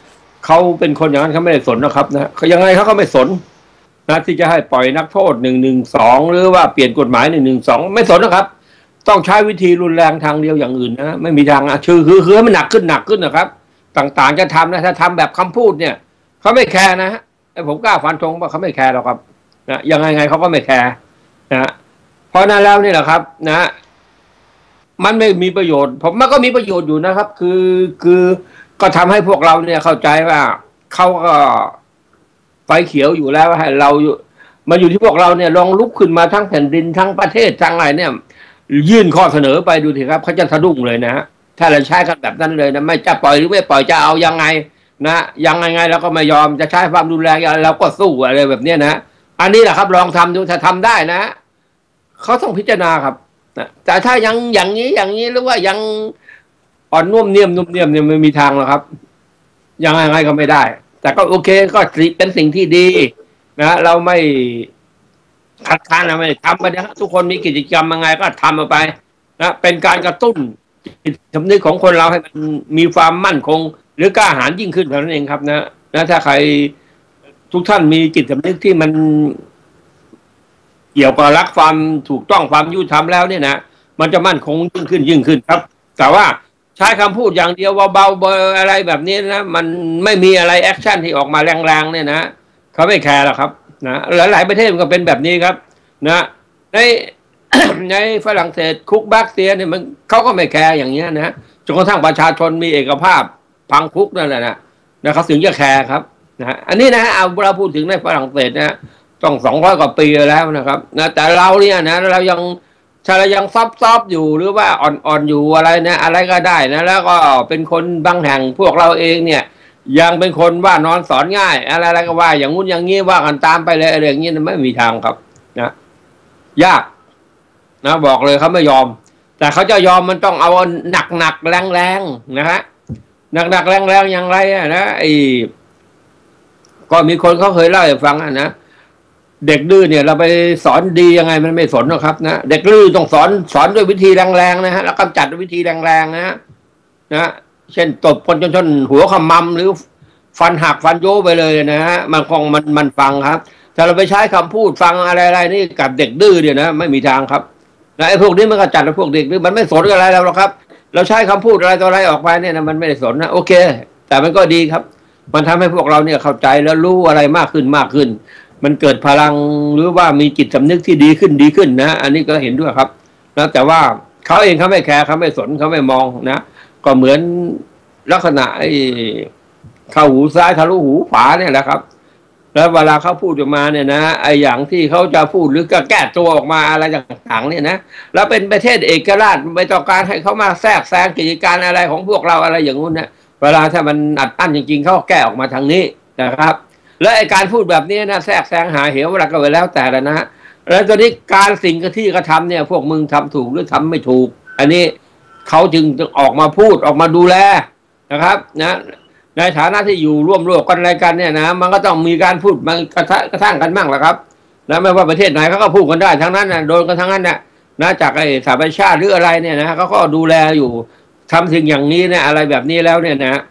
เขาเป็นคนอย่างนั้นเขาไม่ได้สนนะครับนะเขายังไงเขาก็ไม่สนนะที่จะให้ปล่อยนักโทษหนึ่งหนึ่งสองหรือว่าเปลี่ยนกฎหมายหนึ่งหนึ่งสองไม่สนนะครับต้องใช้วิธีรุนแรงทางเดียวอย่างอื่นนะไม่มีทางอ่ะคือคือคือมันหนักขึ้นหนักขึ้นนะครับต่างๆจะทำนะถ้าทำแบบคำพูดเนี่ยเขาไม่แคร์นะฮะไอ้ผมกล้าฟันธงว่าเขาไม่แคร์หรอกครับนะยังไงไงเขาก็ไม่แคร์นะเพราะนั้นแล้วนี่แหละครับนะมันไม่มีประโยชน์ผมมันก็มีประโยชน์อยู่นะครับคือคือก็ทำให้พวกเราเนี่ยเข้าใจว่าเขาก็ไฟเขียวอยู่แล้วให้เรามาอยู่ที่พวกเราเนี่ยลองลุกขึ้นมาทั้งแผ่นดินทั้งประเทศทั้งอะไรเนี่ยยื่นข้อเสนอไปดูสิครับเขาจะสะดุ้งเลยนะฮะถ้าเราใช้กันแบบนั้นเลยนะไม่จะปล่อยหรือไม่ปล่อยจะเอายังไงนะยังไงไงเราก็ไม่ยอมจะใช้ความรุนแรงเราก็สู้อะไรแบบนี้นะอันนี้แหละครับลองทำดูถ้าทำได้นะเขาต้องพิจารณาครับนะแต่ถ้ายังอย่างนี้อย่างนี้หรือว่ายังอ่อนนุ่มเนียมนุ่มเนียมเนี่ยไม่มีทางหรอกครับยังไงไงก็ไม่ได้แต่ก็โอเคก็เป็นสิ่งที่ดีนะเราไม่คัดค้านเราไม่ทำไปนะทุกคนมีกิจกรรมยังไงก็ทำไปนะเป็นการกระตุ้นจิตสำนึกของคนเราให้มันมีความมั่นคงหรือกล้าหาญยิ่งขึ้นเท่านั้นเองครับนะนะถ้าใครทุกท่านมีจิตสำนึกที่มันเกี่ยวกับรักความถูกต้องความยุติธรรมแล้วเนี่ยนะมันจะมั่นคงยิ่งขึ้นยิ่งขึ้นครับแต่ว่าใช้คำพูดอย่างเดียวเบาๆอะไรแบบนี้นะมันไม่มีอะไรแอคชั่นที่ออกมาแรงๆเนี่ยนะเขาไม่แคร์หรอกครับนะหลายๆประเทศมันก็เป็นแบบนี้ครับนะใน ในฝรั่งเศสคุกบักเซียเนี่ยมันเขาก็ไม่แคร์อย่างเงี้ยนะจนกระทั่งประชาชนมีเอกภาพพังคุกนั่นแหละนะนะเขาถึงจะแคร์ครับนะอันนี้นะเอาเราพูดถึงในฝรั่งเศสนะต้องสองร้อยกว่าปีแล้วนะครับนะแต่เราเนี่ยนะเรายังถ้าเรายังซอบๆอยู่หรือว่าอ่อนๆอยู่อะไรนะอะไรก็ได้นะแล้วก็เป็นคนบางแห่งพวกเราเองเนี่ยยังเป็นคนว่านอนสอนง่ายอะไรๆก็ว่าอย่างงู้นอย่างงี้ว่ากันตามไปเลยอะไรอย่างงี้ไม่มีทางครับนะยากนะบอกเลยเขาไม่ยอมแต่เขาจะยอมมันต้องเอาหนักหนักแรงแรงนะฮะหนักหนักแรงแรงอย่างไรอะนะไอ้ก็มีคนเขาเคยเล่าให้ฟังอะนะเด็กดื้อเนี่ยเราไปสอนดียังไงมันไม่สนหรอกครับนะเด็กดื้อต้องสอนสอนด้วยวิธีแรงๆนะฮะแล้วกำจัดด้วยวิธีแรงๆนะฮะนะเช่นตบคนจนจนหัวขมำหรือฟันหักฟันโยไปเลยนะฮะมันคงมันมันฟังครับถ้าเราไปใช้คำพูดฟังอะไรๆนี่กับเด็กดื้อเนี่ยนะไม่มีทางครับนะไอ้พวกนี้มันก็จัดไอ้พวกเด็กดื้อมันไม่สนอะไรเราหรอกครับเราใช้คำพูดอะไรต่ออะไรออกไปเนี่ยนะมันไม่ได้สนนะโอเคแต่มันก็ดีครับมันทำให้พวกเราเนี่ยเข้าใจแล้วรู้อะไรมากขึ้นมากขึ้นมันเกิดพลังหรือว่ามีจิตสำนึกที่ดีขึ้นดีขึ้นนะอันนี้ก็เห็นด้วยครับนะแต่ว่าเขาเองเขาไม่แคร์เขาไม่สนเขาไม่มองนะก็เหมือนลักษณะไอ้เข้าหูซ้ายทะลุหูขวาเนี่ยแหละครับแล้วเวลาเขาพูดออกมาเนี่ยนะไอ้อย่างที่เขาจะพูดหรือก็แก้ตัวออกมาอะไรต่างๆเนี่ยนะแล้วเป็นประเทศเอกราชไม่ต้องการให้เขามาแทรกแซงกิจการอะไรของพวกเราอะไรอย่างงู้นนะเวลาถ้ามันอัดอั้นจริงๆเขาแก้ออกมาทางนี้นะครับและไอ้การพูดแบบนี้นะแทรกแซงหาเหวอะไรก็ไปแล้วแต่ละนะแล้วตอนนี้การสิ่งที่กระทำเนี่ยพวกมึงทำถูกหรือทำไม่ถูกอันนี้เขาจึงออกมาพูดออกมาดูแลนะครับนะในฐานะที่อยู่ร่วมโลกกันอะไรกันเนี่ยนะมันก็ต้องมีการพูดมันกระทะกระทั่งกันบ้างแหละครับนะไม่ว่าประเทศไหนเขาก็พูดกันได้ทั้งนั้นนะโดนกันทั้งนั้นนะนะจากไอ้สหประชาชาติหรืออะไรเนี่ยนะเขาก็ดูแลอยู่ทำสิ่งอย่างนี้เนี่ยอะไรแบบนี้แล้วเนี่ยนะ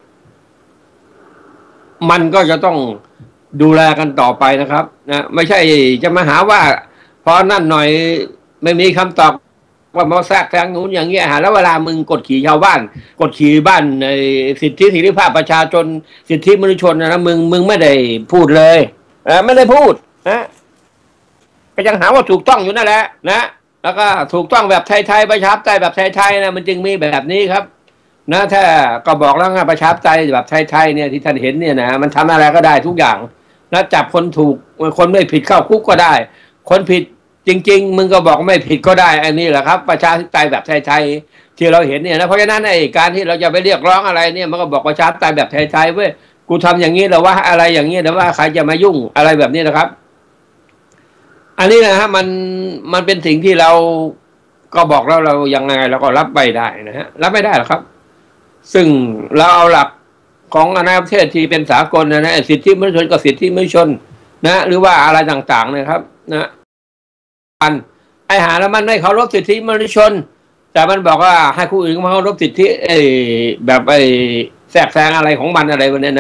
มันก็จะต้องดูแลกันต่อไปนะครับนะไม่ใช่จะมาหาว่าพอนั่นหน่อยไม่มีคำตอบว่ามาแทรกแซงนู้นอย่างเงี้ยฮะแล้วเวลามึงกดขี่ชาวบ้านกดขี่บ้านในสิทธิเสรีภาพประชาชนสิทธิมนุษยชนนะมึงมึงไม่ได้พูดเลยนะไม่ได้พูดนะก็ยังหาว่าถูกต้องอยู่นั่นแหละนะแล้วก็ถูกต้องแบบไทยๆประชาธิปไตยแบบไทยๆนะมันจึงมีแบบนี้ครับนะถ้าก็บอกแล้วไงประชาธิปไตยแบบไทยๆเนี่ยที่ท่านเห็นเนี่ยนะมันทำอะไรก็ได้ทุกอย่างนะจับคนถูกคนไม่ผิดเข้าคุกก็ได้คนผิดจริงๆมึงก็บอกไม่ผิดก็ได้อันนี้แหละครับประชาธิปไตยแบบไทยๆที่เราเห็นเนี่ยนะเพราะฉะนั้นไอ้การที่เราจะไปเรียกร้องอะไรเนี่ยมันก็บอกประชาธิปไตยแบบไทยๆเว้ยกูทำอย่างนี้แล้วว่าอะไรอย่างนี้แล้วว่าใครจะมายุ่งอะไรแบบนี้นะครับอันนี้นะฮะมันมันเป็นสิ่งที่เราก็บอกแล้วเรายังไงเราก็รับไม่ได้นะฮะรับไม่ได้หรอกครับซึ่งเราเอาหลักของอนาประเทศที่เป็นสากลนะนะสิทธิมนุษยชนกับสิทธิมนุษยชนนะหรือว่าอะไรต่างๆนะครับนะไอ้หาแล้วมันไม่เคารพสิทธิมนุษยชนแต่มันบอกว่าให้ผู้อื่นมาเคารพสิทธิไอ้แบบไอ้แทรกแซงอะไรของมันอะไรวันนี้นะ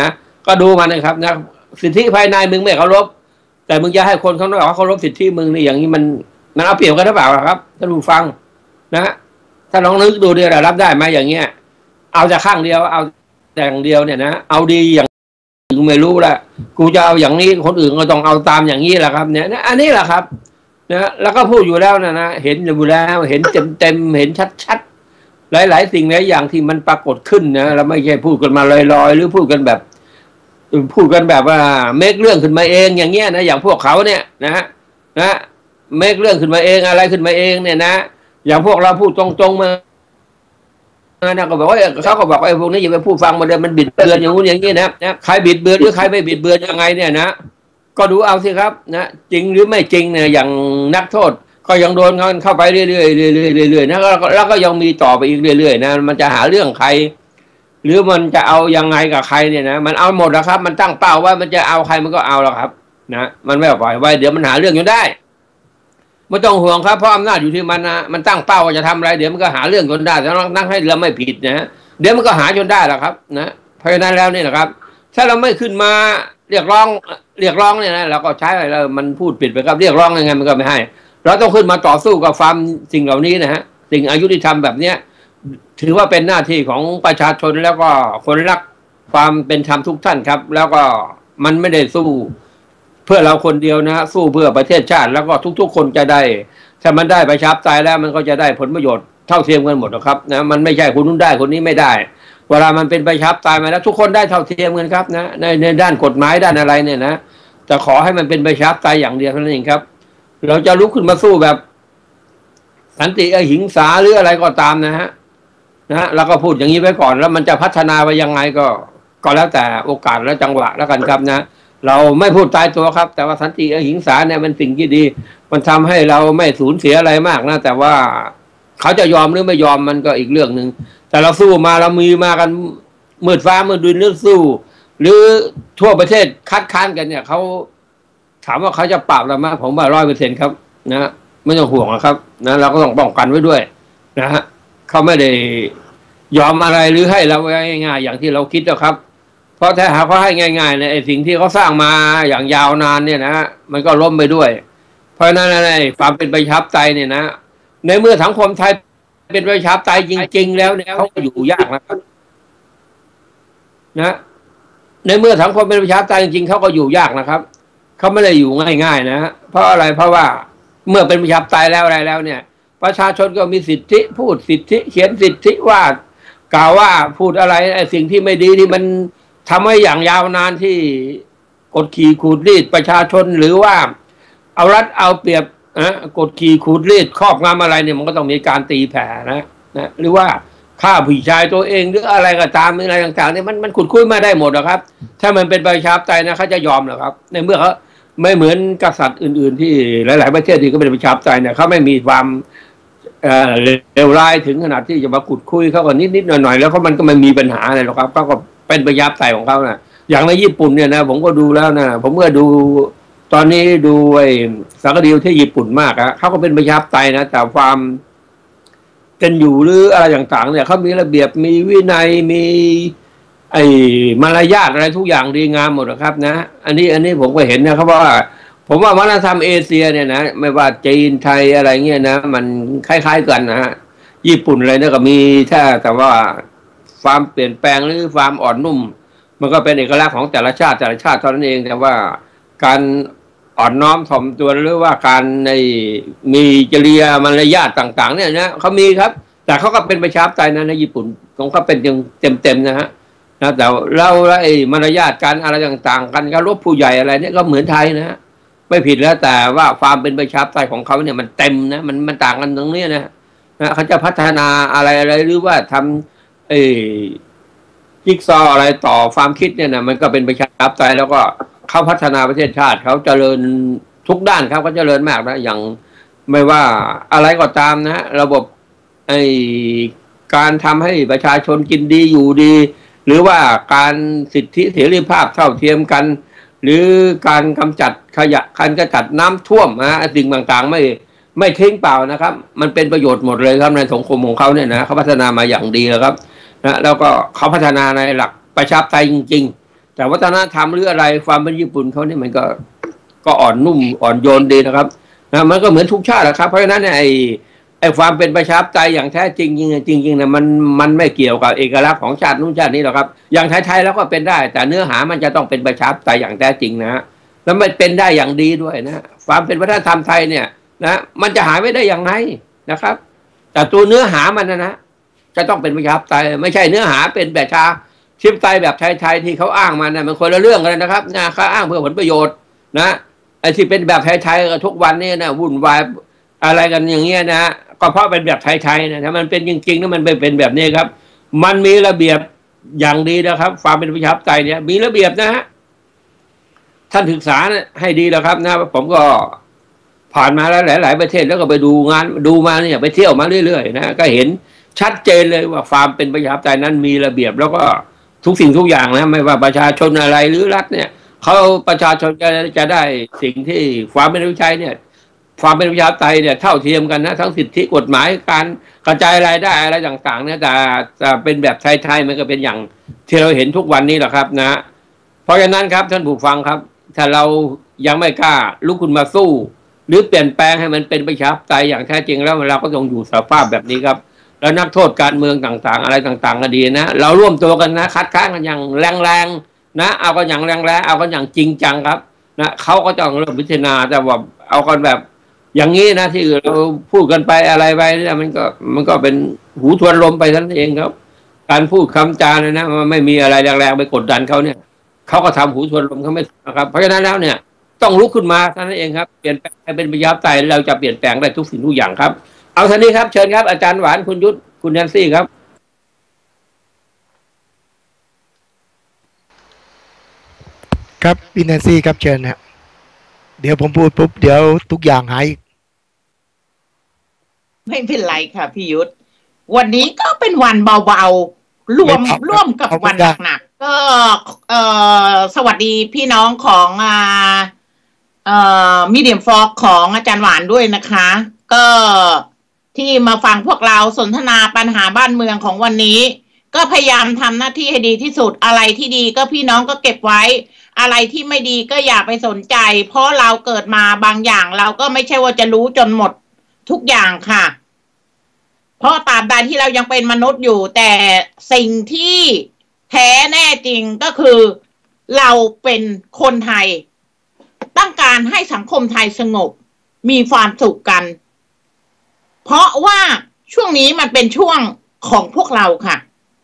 ก็ดูมันนะครับนะสิทธิภายในมึงไม่เคารพแต่มึงจะให้คนเขาบอกว่าเคารพสิทธิมึงนี่อย่างนี้มันมันเอาเปรียบกันหรือเปล่าครับท่านผู้ฟังนะถ้าลองนึกดูเดียวรับได้ไหมอย่างเงี้ยเอาแต่ข้างเดียวเอาแต่อย่างเดียวเนี่ยนะเอาดีอย่างกูไม่รู้ละกูจะเอาอย่างนี้คนอื่นก็ต้องเอาตามอย่างนี้แหละครับเนี่ยอันนี้แหละครับนะแล้วก็พูดอยู่แล้วนะนะเห็นอยู่แล้วเห็นเต็มเต็มเห็นชัดๆหลายๆสิ่งหลายอย่างที่มันปรากฏขึ้นนะเราไม่ใช่พูดกันมาลอยๆหรือพูดกันแบบพูดกันแบบว่าเมคเรื่องขึ้นมาเองอย่างเงี้ยนะอย่างพวกเขาเนี่ยนะนะเมคเรื่องขึ้นมาเองอะไรขึ้นมาเองเนี่ยนะอย่างพวกเราพูดตรงๆมานะก็บอกว่าเขาก็บอกไอ้พวกนี้อย่าไปพูดฟังมันเลยมันบิดเบือนอย่างงู้นอย่างนี้นะนะใครบิดเบือนหรือใครไม่บิดเบือนยังไงเนี่ยนะก็ดูเอาสิครับนะจริงหรือไม่จริงเนี่ยอย่างนักโทษก็ยังโดนกันเข้าไปเรื่อยๆเรื่อยๆเรื่อยๆนะแล้วก็ยังมีต่อไปอีกเรื่อยๆนะมันจะหาเรื่องใครหรือมันจะเอายังไงกับใครเนี่ยนะมันเอาหมดแล้วครับมันตั้งเป้าว่ามันจะเอาใครมันก็เอาแล้วครับนะมันไม่ปล่อยไว้เดี๋ยวมันหาเรื่องอยู่ได้ไม่ต้องห่วงครับเพราะอำนาจอยู่ที่มันนะมันตั้งเป้าว่าจะทำอะไรเดี๋ยวมันก็หาเรื่องจนได้ถ้าเรานั่งให้เราไม่ผิดนะเดี๋ยวมันก็หาจนได้แหละครับนะเพราะฉะนั้นแล้วนี่แหละครับถ้าเราไม่ขึ้นมาเรียกร้องเรียกร้องเนี่ยนะเราก็ใช้อะไรมันพูดผิดไปครับเรียกร้องยังไงมันก็ไม่ให้เราต้องขึ้นมาต่อสู้กับความสิ่งเหล่านี้นะฮะสิ่งอยุติธรรมแบบเนี้ยถือว่าเป็นหน้าที่ของประชาชนแล้วก็คนรักความเป็นธรรมทุกท่านครับแล้วก็มันไม่ได้สู้เพื่อเราคนเดียวนะสู้เพื่อประเทศชาติแล้วก็ทุกๆคนจะได้ถ้ามันได้ประชาธิปไตยแล้วมันก็จะได้ผลประโยชน์เท่าเทียมกันหมดนะครับนะมันไม่ใช่คนนู้นได้คนนี้ไม่ได้เวลามันเป็นประชาธิปไตยมาแล้วทุกคนได้เท่าเทียมกันครับนะในในด้านกฎหมายด้านอะไรเนี่ยนะแต่ขอให้มันเป็นประชาธิปไตยอย่างเดียวเท่านั้นเองครับเราจะลุกขึ้นมาสู้แบบสันติอหิงสาหรืออะไรก็ตามนะฮะนะเราก็พูดอย่างนี้ไว้ก่อนแล้วมันจะพัฒนาไปยังไงก็ก็แล้วแต่โอกาสและจังหวะแล้วกันครับนะเราไม่พูดตายตัวครับแต่ว่าสันติอหิงสาเนี่ยมันสิ่งที่ดีมันทำให้เราไม่สูญเสียอะไรมากนะแต่ว่าเขาจะยอมหรือไม่ยอมมันก็อีกเรื่องหนึ่งแต่เราสู้มาเรามีมากันมืดฟ้ามืดดินเลือดสู้หรือทั่วประเทศคัดค้านกันเนี่ยเขาถามว่าเขาจะปราบเราไหมผมว่าร้อยเปอร์เซ็นต์ครับนะไม่ต้องห่วงนะครับนะเราก็ต้องป้องกันไว้ด้วยนะฮะเขาไม่ได้ยอมอะไรหรือให้เราง่ายๆอย่างที่เราคิดนะครับเพราะถ้าหากเขาให้ง่ายๆเนี่ยไอ้สิ่งที่เขาสร้างมาอย่างยาวนานเนี่ยนะมันก็ล้มไปด้วยเพราะนั้นในความเป็นประชาธิปไตยเนี่ยนะในเมื่อสังคมไทยเป็นประชาธิปไตยจริงๆแล้วเนี่ยเขาก็อยู่ยากนะครับนะในเมื่อสังคมเป็นประชาธิปไตยจริงๆเขาก็อยู่ยากนะครับเขาไม่ได้อยู่ง่ายๆนะเพราะอะไรเพราะว่าเมื่อเป็นประชาธิปไตยแล้วอะไรแล้วเนี่ยประชาชนก็มีสิทธิพูดสิทธิเขียนสิทธิว่ากล่าวว่าพูดอะไรไอ้สิ่งที่ไม่ดีที่มันทำให้อย่างยาวนานที่กดขี่ขูดรีดประชาชนหรือว่าเอารัดเอาเปรียบนะกดขี่ขูดรีดครอบงำอะไรเนี่ยมันก็ต้องมีการตีแผ่นะนะหรือว่าฆ่าผู้ชายตัวเองหรืออะไรก็ตามอะไรต่างๆเนี่ยมันมันขุดคุยมาได้หมดนะครับถ้ามันเป็นประชาธิปไตยนะเขาจะยอมหรอครับในเมื่อเขาไม่เหมือนกษัตริย์อื่นๆที่หลายๆประเทศที่ก็เป็นประชาธิปไตยเนี่ยเขาไม่มีความเลวร้ายถึงขนาดที่จะมาขุดคุยเขาก็นิดๆหน่อยๆแล้วเขามันก็ไม่มีปัญหาอะไรหรอกครับเขาก็เป็นประชาธิปไตยของเขานะอย่างในญี่ปุ่นเนี่ยนะผมก็ดูแล้วนะผมก็ดูตอนนี้ดูไอ้สารคดีที่ญี่ปุ่นมากอะเขาก็เป็นประชาธิปไตยนะแต่ความกันอยู่หรืออะไรต่างๆเนี่ยเขามีระเบียบมีวินัยมีไอ้มารยาทอะไรทุกอย่างดีงามหมดนะครับนะอันนี้อันนี้ผมก็เห็นนะครับว่าผมว่าวัฒนธรรมเอเชียเนี่ยนะไม่ว่าจีนไทยอะไรเงี้ยนะมันคล้ายๆกันนะฮะญี่ปุ่นอะไรเนี่ยก็มีถ้าแต่ว่าความเปลี่ยนแปลงหรือความอ่อนนุ่มมันก็เป็นเอกลักษณ์ของแต่ละชาติแต่ละชาติเท่านั้นเองแต่ว่าการอ่อนน้อมถ่อมตัวหรือว่าการในมีจริยามารยาทต่างๆเนี่ยนะเขามีครับแต่เขาก็เป็นประชาธิปไตยนะในญี่ปุ่นของเขาเป็นยังเต็มๆนะฮะนะแต่เราไอ้มารยาทการอะไรต่างๆกันการรบผู้ใหญ่อะไรเนี่ยก็เหมือนไทยนะไม่ผิดแล้วแต่ว่าความเป็นประชาธิปไตยของเขาเนี่ยมันเต็มนะมันมันต่างกันตรงนี้นะนะเขาจะพัฒนาอะไรอะไรหรือว่าทำไอ้จิ๊กซอว์อะไรต่อความคิดเนี่ยนะมันก็เป็นประชาธิปไตยแล้วก็เขาพัฒนาประเทศชาติเขาเจริญทุกด้านครับเขาเจริญมากนะอย่างไม่ว่าอะไรก็ตามนะระบบไอ้การทำให้ประชาชนกินดีอยู่ดีหรือว่าการสิทธิเสรีภาพเท่าเทียมกันหรือการกำจัดขยะการกำจัดน้ำท่วมนะสิ่งต่างๆไม่ไม่ทิ้งเปล่านะครับมันเป็นประโยชน์หมดเลยครับในสังคมของเขาเนี่ยนะเขาพัฒนามาอย่างดีแล้วครับนะแล้วก็เขาพัฒนาในหลักประชาธิปไตยจริงๆแต่วัฒนธรรมหรืออะไรความเป็นญี่ปุ่นเขานี่มันก็ก็อ่อนนุ่มอ่อนโยนดีนะครับนะมันก็เหมือนทุกชาติแหละครับเพราะฉะนั้นไอ้ไอ้ความเป็นประชาธิปไตยอย่างแท้จริงจริงจริงๆนะมันมันไม่เกี่ยวกับเอกลักษณ์ของชาตินู้นชาตินี้หรอกครับอย่างไทยๆแล้วก็เป็นได้แต่เนื้อหามันจะต้องเป็นประชาธิปไตยอย่างแท้จริงนะฮะแล้วมันเป็นได้อย่างดีด้วยนะความเป็นวัฒนธรรมไทยเนี่ยนะมันจะหายไม่ได้อย่างไรนะครับแต่ตัวเนื้อหามันนะนะจะต้องเป็นประชาธิปไตยไม่ใช่เนื้อหาเป็นแบบชาธิปไตยแบบไทยๆที่เขาอ้างมานะมันคนละเรื่องกันเลยนะครับนะเขาอ้างเพื่อผลประโยชน์นะไอ้ที่เป็นแบบไทยๆทุกวันนี้นะวุ่นวายอะไรกันอย่างเงี้ยนะก็เพราะเป็นแบบไทยๆนะถ้ามันเป็นจริงๆนะมันไม่เป็นแบบนี้ครับมันมีระเบียบอย่างดีนะครับความเป็นประชาธิปไตยเนี่ยมีระเบียบนะฮะท่านศึกษาให้ดีแล้วครับนะผมก็ผ่านมาแล้วหลายๆประเทศแล้วก็ไปดูงานดูมาเนี่ยไปเที่ยวมาเรื่อยๆนะก็เห็นชัดเจนเลยว่าความเป็นประชาธิปไตยนั้นมีระเบียบแล้วก็ทุกสิ่งทุกอย่างนะไม่ว่าประชาชนอะไรหรือรัฐเนี่ยเขาประชาชนจะจะได้สิ่งที่ความเป็นประชาธิปไตยเนี่ยความเป็นประชาธิปไตยเนี่ยเท่าเทียมกันนะทั้งสิทธิกฎหมายการกระจายรายได้อะไรต่างๆเนี่ยแต่แต่เป็นแบบไทยๆมันก็เป็นอย่างที่เราเห็นทุกวันนี้แหละครับนะเพราะฉะนั้นครับท่านผู้ฟังครับถ้าเรายังไม่กล้าลุกขึ้นมาสู้หรือเปลี่ยนแปลงให้มันเป็นประชาธิปไตยอย่างแท้จริงแล้วเราก็ต้องอยู่สภาพแบบนี้ครับแล้วนักโทษการเมืองต่างๆอะไรต่างๆก็ดีนะเราร่วมตัวกันนะคัดค้านกันอย่างแรงๆนะเอากันอย่างแรงๆเอากันอย่างจริงจังครับนะเขาก็ต้องเริ่มพิจารณาแต่ว่าเอากันแบบอย่างนี้นะที่เราพูดกันไปอะไรไปเนี่ยมันก็มันก็เป็นหูทวนลมไปนั่นเองครับการพูดคำจาเนี่ยนะมันไม่มีอะไรแรงๆไปกดดันเขาเนี่ยเขาก็ทำหูทวนลมเขาไม่นะครับเพราะฉะนั้นแล้วเนี่ยต้องลุกขึ้นมาท่านนั่นเองครับเปลี่ยนแปลงเป็นประชาธิปไตยเราจะเปลี่ยนแปลงได้ทุกสิ่งทุกอย่างครับเอาท่านี้ครับเชิญครับอาจารย์หวานคุณยุทธคุณแนนซี่ครับครับพี่แนนซี่ครับเชิญนะเดี๋ยวผมพูดปุ๊บเดี๋ยวทุกอย่างหายไม่เป็นไรค่ะพี่ยุทธวันนี้ก็เป็นวันเบาๆรวมร่วมกับวันหนักๆก็เอ่อสวัสดีพี่น้องของอ่าเอ่อมีเดียมฟอกของอาจารย์หวานด้วยนะคะก็ที่มาฟังพวกเราสนทนาปัญหาบ้านเมืองของวันนี้ก็พยายามทำหน้าที่ให้ดีที่สุดอะไรที่ดีก็พี่น้องก็เก็บไว้อะไรที่ไม่ดีก็อย่าไปสนใจเพราะเราเกิดมาบางอย่างเราก็ไม่ใช่ว่าจะรู้จนหมดทุกอย่างค่ะเพราะตราบใดที่เรายังเป็นมนุษย์อยู่แต่สิ่งที่แท้แน่จริงก็คือเราเป็นคนไทยต้องการให้สังคมไทยสงบมีความสุขกันเพราะว่าช่วงนี้มันเป็นช่วงของพวกเราค่ะ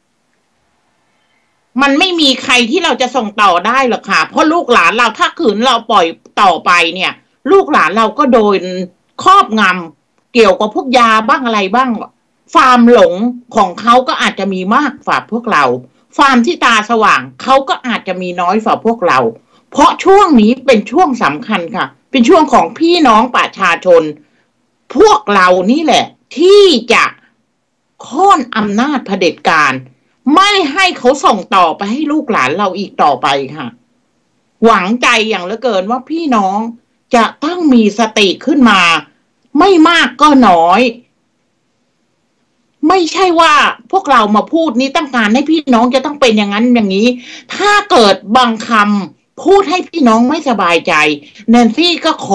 มันไม่มีใครที่เราจะส่งต่อได้หรอกค่ะเพราะลูกหลานเราถ้าขืนเราปล่อยต่อไปเนี่ยลูกหลานเราก็โดนครอบงำเกี่ยวกับพวกยาบ้างอะไรบ้างความหลงของเขาก็อาจจะมีมากฝ่าพวกเราความที่ตาสว่างเขาก็อาจจะมีน้อยฝ่าพวกเราเพราะช่วงนี้เป็นช่วงสำคัญค่ะเป็นช่วงของพี่น้องประชาชนพวกเรานี่แหละที่จะโค่นอำนาจเผด็จการไม่ให้เขาส่งต่อไปให้ลูกหลานเราอีกต่อไปค่ะหวังใจอย่างเหลือเกินว่าพี่น้องจะต้องมีสติขึ้นมาไม่มากก็น้อยไม่ใช่ว่าพวกเรามาพูดนี้ต้องการให้พี่น้องจะต้องเป็นอย่างนั้นอย่างนี้ถ้าเกิดบางคำพูดให้พี่น้องไม่สบายใจแนนซี่ก็ข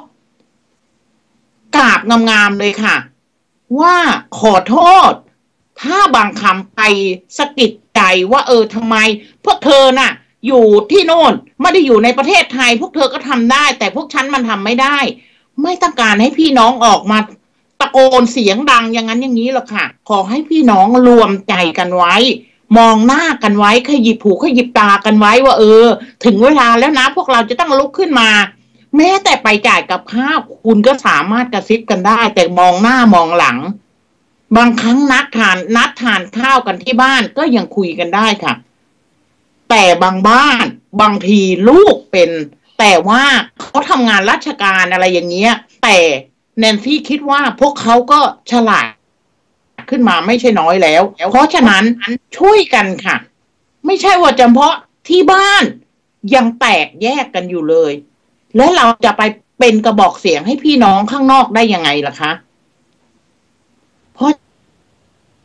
อกราบงามๆเลยค่ะว่าขอโทษถ้าบางคำไปสะกิดใจว่าเออทำไมพวกเธอน่ะอยู่ที่โน่นไม่ได้อยู่ในประเทศไทยพวกเธอก็ทำได้แต่พวกฉันมันทำไม่ได้ไม่ต้องการให้พี่น้องออกมาตะโกนเสียงดังอย่างนั้นอย่างนี้หรอกค่ะขอให้พี่น้องรวมใจกันไว้มองหน้ากันไว้ขยิบหูขยิบตากันไว้ว่าเออถึงเวลาแล้วนะพวกเราจะต้องลุกขึ้นมาแม้แต่ไปจ่ายกับข้าวคุณก็สามารถกระซิบกันได้แต่มองหน้ามองหลังบางครั้งนัดทานนัดทานข้าวกันที่บ้านก็ยังคุยกันได้ค่ะแต่บางบ้านบางทีลูกเป็นแต่ว่าเขาทำงานราชการอะไรอย่างเงี้ยแต่แนนซี่คิดว่าพวกเขาก็ฉลาดขึ้นมาไม่ใช่น้อยแล้วเพราะฉะนั้นช่วยกันค่ะไม่ใช่ว่าเฉพาะที่บ้านยังแตกแยกกันอยู่เลยแล้วเราจะไปเป็นกระบอกเสียงให้พี่น้องข้างนอกได้ยังไงล่ะคะเพราะฉ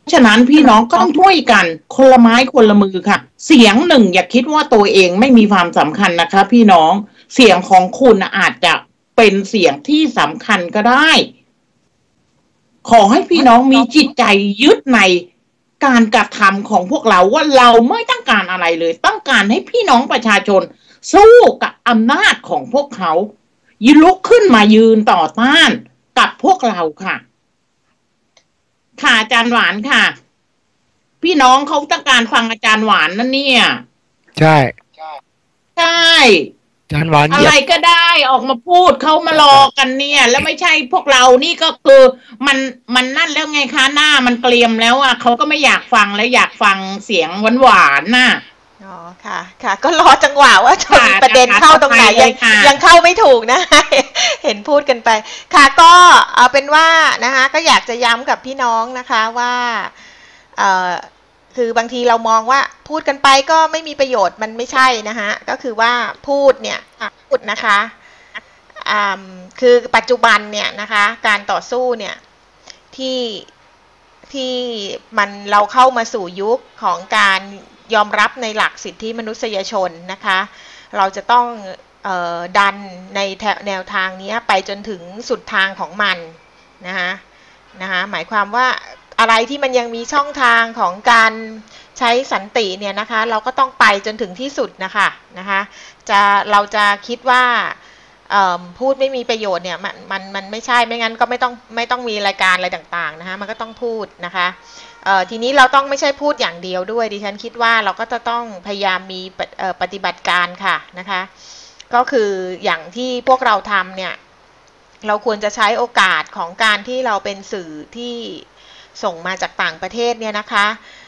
ฉะนั้นพี่น้องก็ต้องช่วยกันคนละไม้คนละมือค่ะเสียงหนึ่งอย่าคิดว่าตัวเองไม่มีความสำคัญนะคะพี่น้องเสียงของคุณอาจจะเป็นเสียงที่สำคัญก็ได้ขอให้พี่น้องมีจิตใจยึดในการกระทำของพวกเราว่าเราไม่ต้องการอะไรเลยต้องการให้พี่น้องประชาชนสู้กับอำนาจของพวกเขายืนลุกขึ้นมายืนต่อต้านกับพวกเราค่ะค่ะอาจารย์หวานค่ะพี่น้องเขาต้องการฟังอาจารย์หวานนั่นเนี่ยใช่ใช่อาจารย์หวานอะไรก็ได้ออกมาพูดเขามารอกันเนี่ยแล้วไม่ใช่พวกเรานี่ก็คือมันมันนั่นแล้วไงคะหน้ามันเกรียมแล้วอ่ะเขาก็ไม่อยากฟังแล้วอยากฟังเสียงหวานๆน่ะอ๋อค่ะค่ะก็รอจังหวะว่าจะมีประเด็นเข้าตรงไหนยังยังเข้าไม่ถูกนะเห็นพูดกันไปค่ะก็เอาเป็นว่านะคะก็อยากจะย้ำกับพี่น้องนะคะว่าเอ่อคือบางทีเรามองว่าพูดกันไปก็ไม่มีประโยชน์มันไม่ใช่นะคะก็คือว่าพูดเนี่ยพูดนะคะอ่าคือปัจจุบันเนี่ยนะคะการต่อสู้เนี่ยที่ที่มันเราเข้ามาสู่ยุคของการยอมรับในหลักสิทธิมนุษยชนนะคะเราจะต้องเอ่อดันในแนวทางนี้ไปจนถึงสุดทางของมันนะคะนะคะหมายความว่าอะไรที่มันยังมีช่องทางของการใช้สันติเนี่ยนะคะเราก็ต้องไปจนถึงที่สุดนะคะนะคะจะเราจะคิดว่าพูดไม่มีประโยชน์เนี่ยมันมันมันไม่ใช่ไม่งั้นก็ไม่ต้องไม่ต้องมีรายการอะไรต่างๆนะคะมันก็ต้องพูดนะคะทีนี้เราต้องไม่ใช่พูดอย่างเดียวด้วยดิฉันคิดว่าเราก็จะต้องพยายามมีปฏิบัติการค่ะนะคะก็คืออย่างที่พวกเราทำเนี่ยเราควรจะใช้โอกาสของการที่เราเป็นสื่อที่ส่งมาจากต่างประเทศเนี่ยนะคะ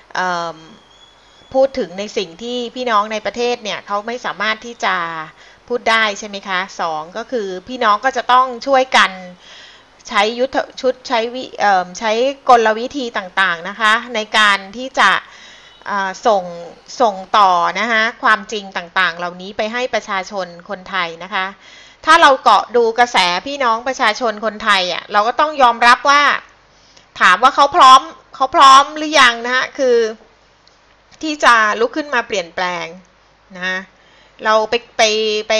พูดถึงในสิ่งที่พี่น้องในประเทศเนี่ยเขาไม่สามารถที่จะพูดได้ใช่ไหมคะสองก็คือพี่น้องก็จะต้องช่วยกันใช้ยุทธชุดใช้วิใช้กลวิธีต่างๆนะคะในการที่จะส่งส่งต่อนะคะความจริงต่างๆเหล่านี้ไปให้ประชาชนคนไทยนะคะถ้าเราเกาะดูกระแสพี่น้องประชาชนคนไทยอ่ะเราก็ต้องยอมรับว่าถามว่าเขาพร้อมเขาพร้อมหรือยังนะฮะคือที่จะลุกขึ้นมาเปลี่ยนแปลงนะเราไปไปไป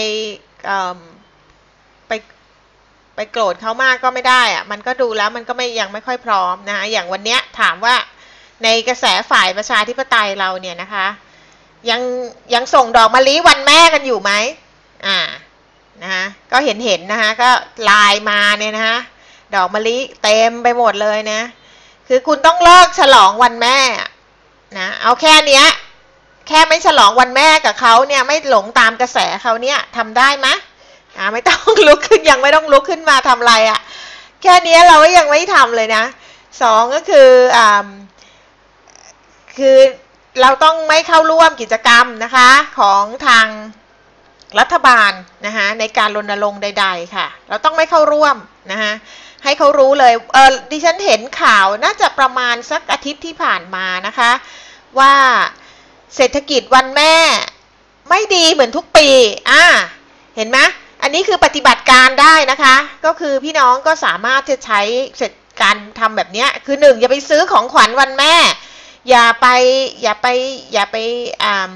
ไปไปโกรธเขามากก็ไม่ได้อะมันก็ดูแล้วมันก็ไม่ยังไม่ค่อยพร้อมนะอย่างวันเนี้ยถามว่าในกระแสฝ่ายประชาธิปไตยเราเนี่ยนะคะยังยังส่งดอกมะลิวันแม่กันอยู่ไหมอ่านะคะก็เห็นเห็นนะคะก็ไลน์มาเนี่ยนะคะดอกมะลิเต็มไปหมดเลยนะคือคุณต้องเลิกฉลองวันแม่นะเอาแค่เนี้ยแค่ไม่ฉลองวันแม่กับเขาเนี่ยไม่หลงตามกระแสเขาเนี่ยทำได้ไหมอ่าไม่ต้องลุกขึ้นยังไม่ต้องลุกขึ้นมาทำอะไรอ่ะแค่นี้เราก็ยังไม่ทำเลยนะสองก็คืออ่าคือเราต้องไม่เข้าร่วมกิจกรรมนะคะของทางรัฐบาลนะคะในการรณรงค์ใดๆค่ะเราต้องไม่เข้าร่วมนะคะให้เขารู้เลยเออดิฉันเห็นข่าวน่าจะประมาณสักอาทิตย์ที่ผ่านมานะคะว่าเศรษฐกิจวันแม่ไม่ดีเหมือนทุกปีอ่าเห็นไหมอันนี้คือปฏิบัติการได้นะคะก็คือพี่น้องก็สามารถจะใช้เสร็จการทำแบบนี้คือหนึ่งอย่าไปซื้อของขวัญวันแม่อย่าไปอย่าไปอย่าไปอ่า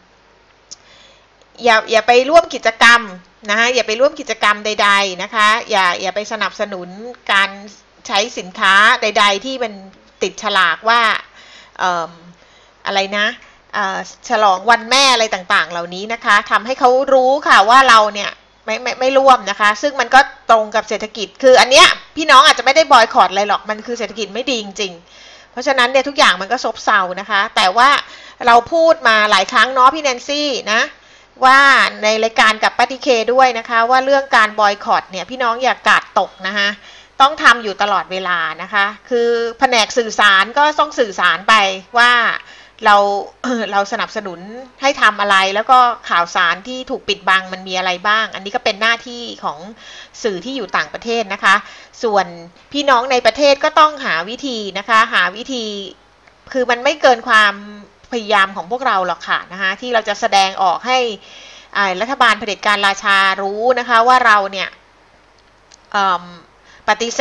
อย่าอย่าไปร่วมกิจกรรมนะคะอย่าไปร่วมกิจกรรมใดๆนะคะอย่าอย่าไปสนับสนุนการใช้สินค้าใดๆที่มันติดฉลากว่าเอ่ออะไรนะฉลองวันแม่อะไรต่างๆเหล่านี้นะคะทำให้เขารู้ค่ะว่าเราเนี่ยไม่ไม่ไม่ร่วมนะคะซึ่งมันก็ตรงกับเศรษฐกิจคืออันเนี้ยพี่น้องอาจจะไม่ได้บอยคอตอะไรหรอกมันคือเศรษฐกิจไม่ดีจริงๆเพราะฉะนั้นเนี่ยทุกอย่างมันก็ซบเซานะคะแต่ว่าเราพูดมาหลายครั้งเนาะพี่แนนซี่นะว่าในรายการกับป้าทีเคด้วยนะคะว่าเรื่องการบอยคอตเนี่ยพี่น้องอย่ากาดตกนะคะต้องทำอยู่ตลอดเวลานะคะคือแผนกสื่อสารก็ต้องสื่อสารไปว่าเราเราสนับสนุนให้ทำอะไรแล้วก็ข่าวสารที่ถูกปิดบังมันมีอะไรบ้างอันนี้ก็เป็นหน้าที่ของสื่อที่อยู่ต่างประเทศนะคะส่วนพี่น้องในประเทศก็ต้องหาวิธีนะคะหาวิธีคือมันไม่เกินความพยายามของพวกเราหรอกค่ะนะคะที่เราจะแสดงออกให้รัฐบาลเผด็จการราชารู้นะคะว่าเราเนี่ยปฏิเสธ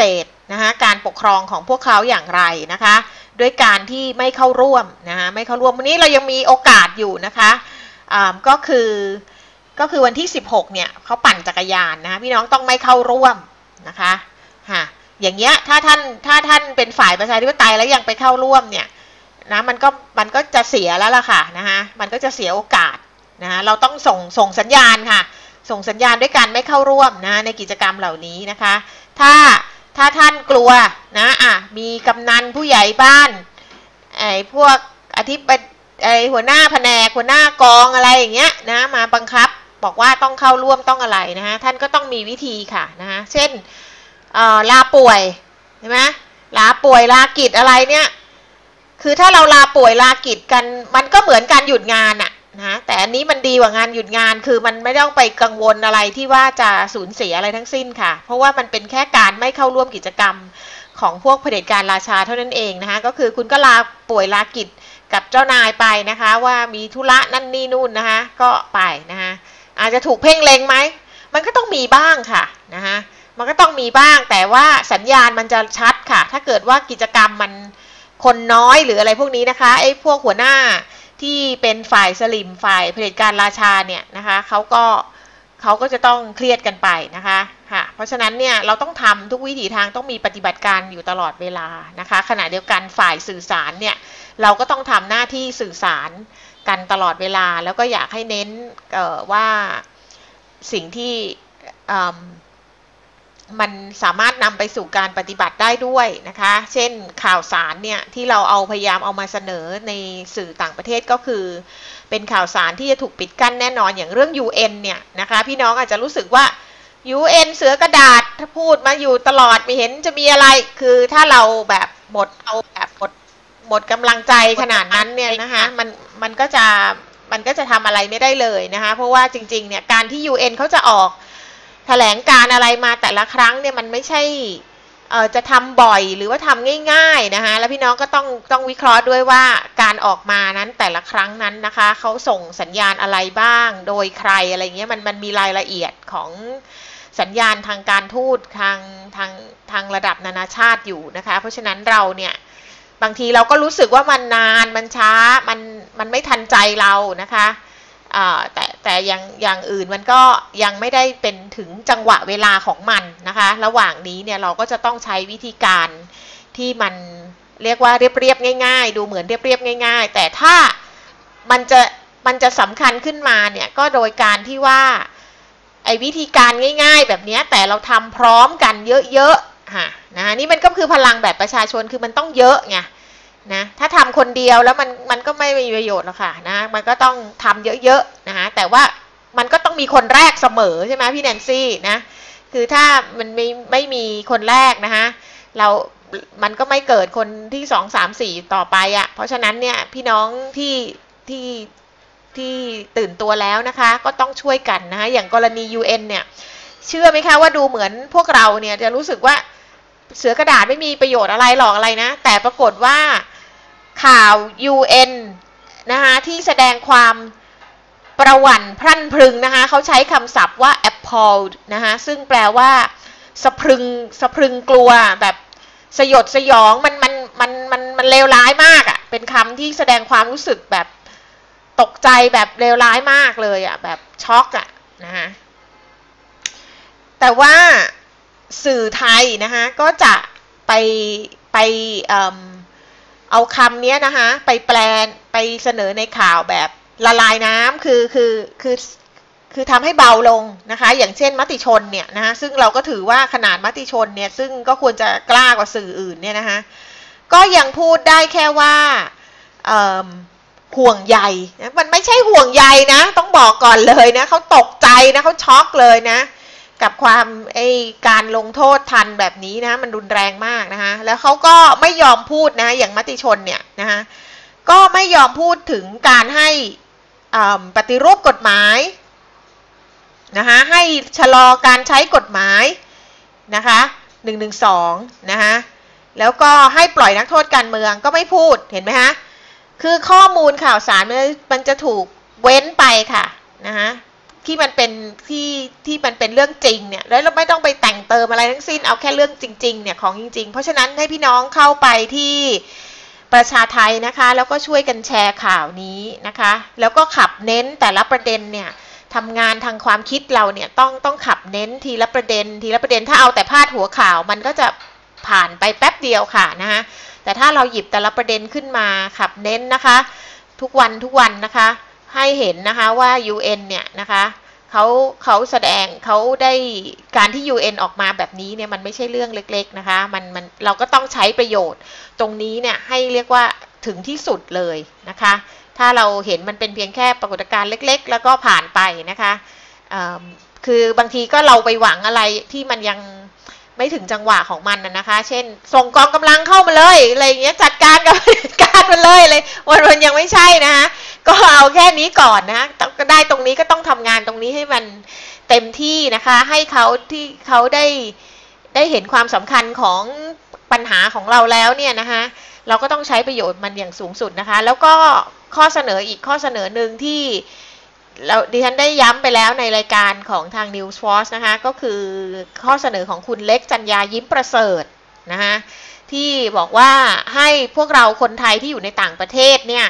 นะคะการปกครองของพวกเขาอย่างไรนะคะด้วยการที่ไม่เข้าร่วมนะคะไม่เข้าร่วมวันนี้เรายังมีโอกาสอยู่นะคะอ่าก็คือก็คือวันที่สิบหกเนี่ยเขาปั่นจักรยานนะคะพี่น้องต้องไม่เข้าร่วมนะคะฮะอย่างเงี้ยถ้าท่านถ้าท่านเป็นฝ่ายประชาธิปไตยแล้วยังไปเข้าร่วมเนี่ยนะมันก็มันก็จะเสียแล้วล่ะค่ะนะคะมันก็จะเสียโอกาสนะเราต้องส่งส่งสัญญาณค่ะส่งสัญญาณด้วยการไม่เข้าร่วมนะในกิจกรรมเหล่านี้นะคะถ้าถ้าท่านกลัวนะอ่ะมีกำนันผู้ใหญ่บ้านไอ้พวกอธิบดีไอ้หัวหน้าแผนกหัวหน้ากองอะไรอย่างเงี้ยนะมาบังคับบอกว่าต้องเข้าร่วมต้องอะไรนะฮะท่านก็ต้องมีวิธีค่ะนะฮะเช่นเอ่อลาป่วยใช่ไหมลาป่วยลากิจอะไรเนี่ยคือถ้าเราลาป่วยลากิจกันมันก็เหมือนการหยุดงานอะนะแต่อันนี้มันดีกว่างานหยุดงานคือมันไม่ต้องไปกังวลอะไรที่ว่าจะสูญเสียอะไรทั้งสิ้นค่ะเพราะว่ามันเป็นแค่การไม่เข้าร่วมกิจกรรมของพวกเผด็จการราชาเท่านั้นเองนะคะก็คือคุณก็ลาป่วยลากิจกับเจ้านายไปนะคะว่ามีธุระนั่นนี่นู่นนะคะก็ไปนะคะอาจจะถูกเพ่งเล็งไหมมันก็ต้องมีบ้างค่ะนะคะมันก็ต้องมีบ้างแต่ว่าสัญญาณมันจะชัดค่ะถ้าเกิดว่ากิจกรรมมันคนน้อยหรืออะไรพวกนี้นะคะไอ้พวกหัวหน้าที่เป็นฝ่ายสลิมฝ่ายเผด็จการราชาเนี่ยนะคะเขาก็เขาก็จะต้องเครียดกันไปนะคะค่ะเพราะฉะนั้นเนี่ยเราต้องทำทุกวิถีทางต้องมีปฏิบัติการอยู่ตลอดเวลานะคะขณะเดียวกันฝ่ายสื่อสารเนี่ยเราก็ต้องทำหน้าที่สื่อสารกันตลอดเวลาแล้วก็อยากให้เน้นเอ่อว่าสิ่งที่มันสามารถนำไปสู่การปฏิบัติได้ด้วยนะคะเช่นข่าวสารเนี่ยที่เราเอาพยายามเอามาเสนอในสื่อต่างประเทศก็คือเป็นข่าวสารที่จะถูกปิดกั้นแน่นอนอย่างเรื่อง ยู เอ็น เนี่ยนะคะพี่น้องอาจจะรู้สึกว่า ยู เอ็น เสือกระดาษถ้าพูดมาอยู่ตลอดไม่เห็นจะมีอะไรคือถ้าเราแบบหมดเอาแบบหมดหมดกำลังใจขนาดนั้นเนี่ยนะคะมันมันก็จะมันก็จะทำอะไรไม่ได้เลยนะคะเพราะว่าจริงๆเนี่ยการที่ ยู เอ็น เขาจะออกแถลงการอะไรมาแต่ละครั้งเนี่ยมันไม่ใช่เอ่อจะทำบ่อยหรือว่าทำง่ายๆนะคะแล้วพี่น้องก็ต้องต้องวิเคราะห์ด้วยว่าการออกมานั้นแต่ละครั้งนั้นนะคะเขาส่งสัญญาณอะไรบ้างโดยใครอะไรเงี้ยมันมันมีรายละเอียดของสัญญาณทางการทูตทางทางทางระดับนานาชาติอยู่นะคะเพราะฉะนั้นเราเนี่ยบางทีเราก็รู้สึกว่ามันนานมันช้ามันมันไม่ทันใจเรานะคะแต่แต่อย่างอย่างอื่นมันก็ยังไม่ได้เป็นถึงจังหวะเวลาของมันนะคะระหว่างนี้เนี่ยเราก็จะต้องใช้วิธีการที่มันเรียกว่าเรียบๆง่ายๆดูเหมือนเรียบๆง่ายๆแต่ถ้ามันจะมันจะสำคัญขึ้นมาเนี่ยก็โดยการที่ว่าไอ้วิธีการง่ายๆแบบนี้แต่เราทำพร้อมกันเยอะๆค่ะนะนี่มันก็คือพลังแบบประชาชนคือมันต้องเยอะไงนะถ้าทำคนเดียวแล้วมันมันก็ไม่มีประโยชน์หรอกค่ะนะมันก็ต้องทำเยอะๆนะคะแต่ว่ามันก็ต้องมีคนแรกเสมอใช่ไหมพี่แนนซี่นะคือถ้ามันไม่ไม่มีคนแรกนะคะเรามันก็ไม่เกิดคนที่สองสามสี่ต่อไปอ่ะเพราะฉะนั้นเนี่ยพี่น้องที่ที่ที่ตื่นตัวแล้วนะคะก็ต้องช่วยกันนะคะอย่างกรณี ยู เอ็น เนี่ยเชื่อไหมคะว่าดูเหมือนพวกเราเนี่ยจะรู้สึกว่าเสือกระดาษไม่มีประโยชน์อะไรหรอกอะไรนะแต่ปรากฏว่าข่าว ยู เอ็น นะคะที่แสดงความประหวั่นพรั่นพรึงนะคะเขาใช้คำศัพท์ว่า appalled นะคะซึ่งแปลว่าสะพรึงสะพรึงกลัวแบบสยดสยองมันมันมันมันมันเลวร้ายมากอ่ะเป็นคำที่แสดงความรู้สึกแบบตกใจแบบเลวร้ายมากเลยอ่ะแบบช็อกอ่ะนะคะแต่ว่าสื่อไทยนะคะก็จะไปไปเอ่อเอาคำนี้นะคะไปแปลไปเสนอในข่าวแบบละลายน้ำคือคือคือคือทำให้เบาลงนะคะอย่างเช่นมติชนเนี่ยนะคะซึ่งเราก็ถือว่าขนาดมติชนเนี่ยซึ่งก็ควรจะกล้ากว่าสื่ออื่นเนี่ยนะคะก็ยังพูดได้แค่ว่าห่วงใยนะมันไม่ใช่ห่วงใยนะต้องบอกก่อนเลยนะเขาตกใจนะเขาช็อกเลยนะกับความไอ้การลงโทษทันแบบนี้นะมันรุนแรงมากนะคะแล้วเขาก็ไม่ยอมพูดนะอย่างมติชนเนี่ยนะคะก็ไม่ยอมพูดถึงการให้ปฏิรูปกฎหมายนะคะให้ชะลอการใช้กฎหมายนะคะหนึ่งหนึ่งสองนะคะแล้วก็ให้ปล่อยนักโทษการเมืองก็ไม่พูดเห็นไหมคะคือข้อมูลข่าวสารมันมันจะถูกเว้นไปค่ะนะคะที่มันเป็นที่ที่มันเป็นเรื่องจริงเนี่ยแล้วเราไม่ต้องไปแต่งเติมอะไรทั้งสิ้นเอาแค่เรื่องจริงๆเนี่ยของจริงๆเพราะฉะนั้นให้พี่น้องเข้าไปที่ประชาไทยนะคะแล้วก็ช่วยกันแชร์ข่าวนี้นะคะแล้วก็ขับเน้นแต่ละประเด็นเนี่ยทำงานทางความคิดเราเนี่ยต้องต้องขับเน้นทีละประเด็นทีละประเด็นถ้าเอาแต่พาดหัวข่าวมันก็จะผ่านไปแป๊บเดียวค่ะนะคะแต่ถ้าเราหยิบแต่ละประเด็นขึ้นมาขับเน้นนะคะทุกวันทุกวันนะคะให้เห็นนะคะว่า ยู เอ็น เนี่ยนะคะเขาเขาแสดงเขาได้การที่ ยู เอ็น ออกมาแบบนี้เนี่ยมันไม่ใช่เรื่องเล็กๆนะคะมันมันเราก็ต้องใช้ประโยชน์ตรงนี้เนี่ยให้เรียกว่าถึงที่สุดเลยนะคะถ้าเราเห็นมันเป็นเพียงแค่ปรากฏการณ์เล็กๆแล้วก็ผ่านไปนะคะคือบางทีก็เราไปหวังอะไรที่มันยังไม่ถึงจังหวะของมันนะคะเช่นส่งกองกำลังเข้ามาเลยอะไรอย่างเงี้ยจัดการกับการมันเลยเลยวันวันยังไม่ใช่นะคะก็เอาแค่นี้ก่อนนะก็ได้ตรงนี้ก็ต้องทำงานตรงนี้ให้มันเต็มที่นะคะให้เขาที่เขาได้ได้เห็นความสำคัญของปัญหาของเราแล้วเนี่ยนะคะเราก็ต้องใช้ประโยชน์มันอย่างสูงสุดนะคะแล้วก็ข้อเสนออีกข้อเสนอหนึ่งที่เราดิฉันได้ย้ำไปแล้วในรายการของทาง News Force นะคะก็คือข้อเสนอของคุณเล็กจันยายิ้มประเสริฐนะคะที่บอกว่าให้พวกเราคนไทยที่อยู่ในต่างประเทศเนี่ย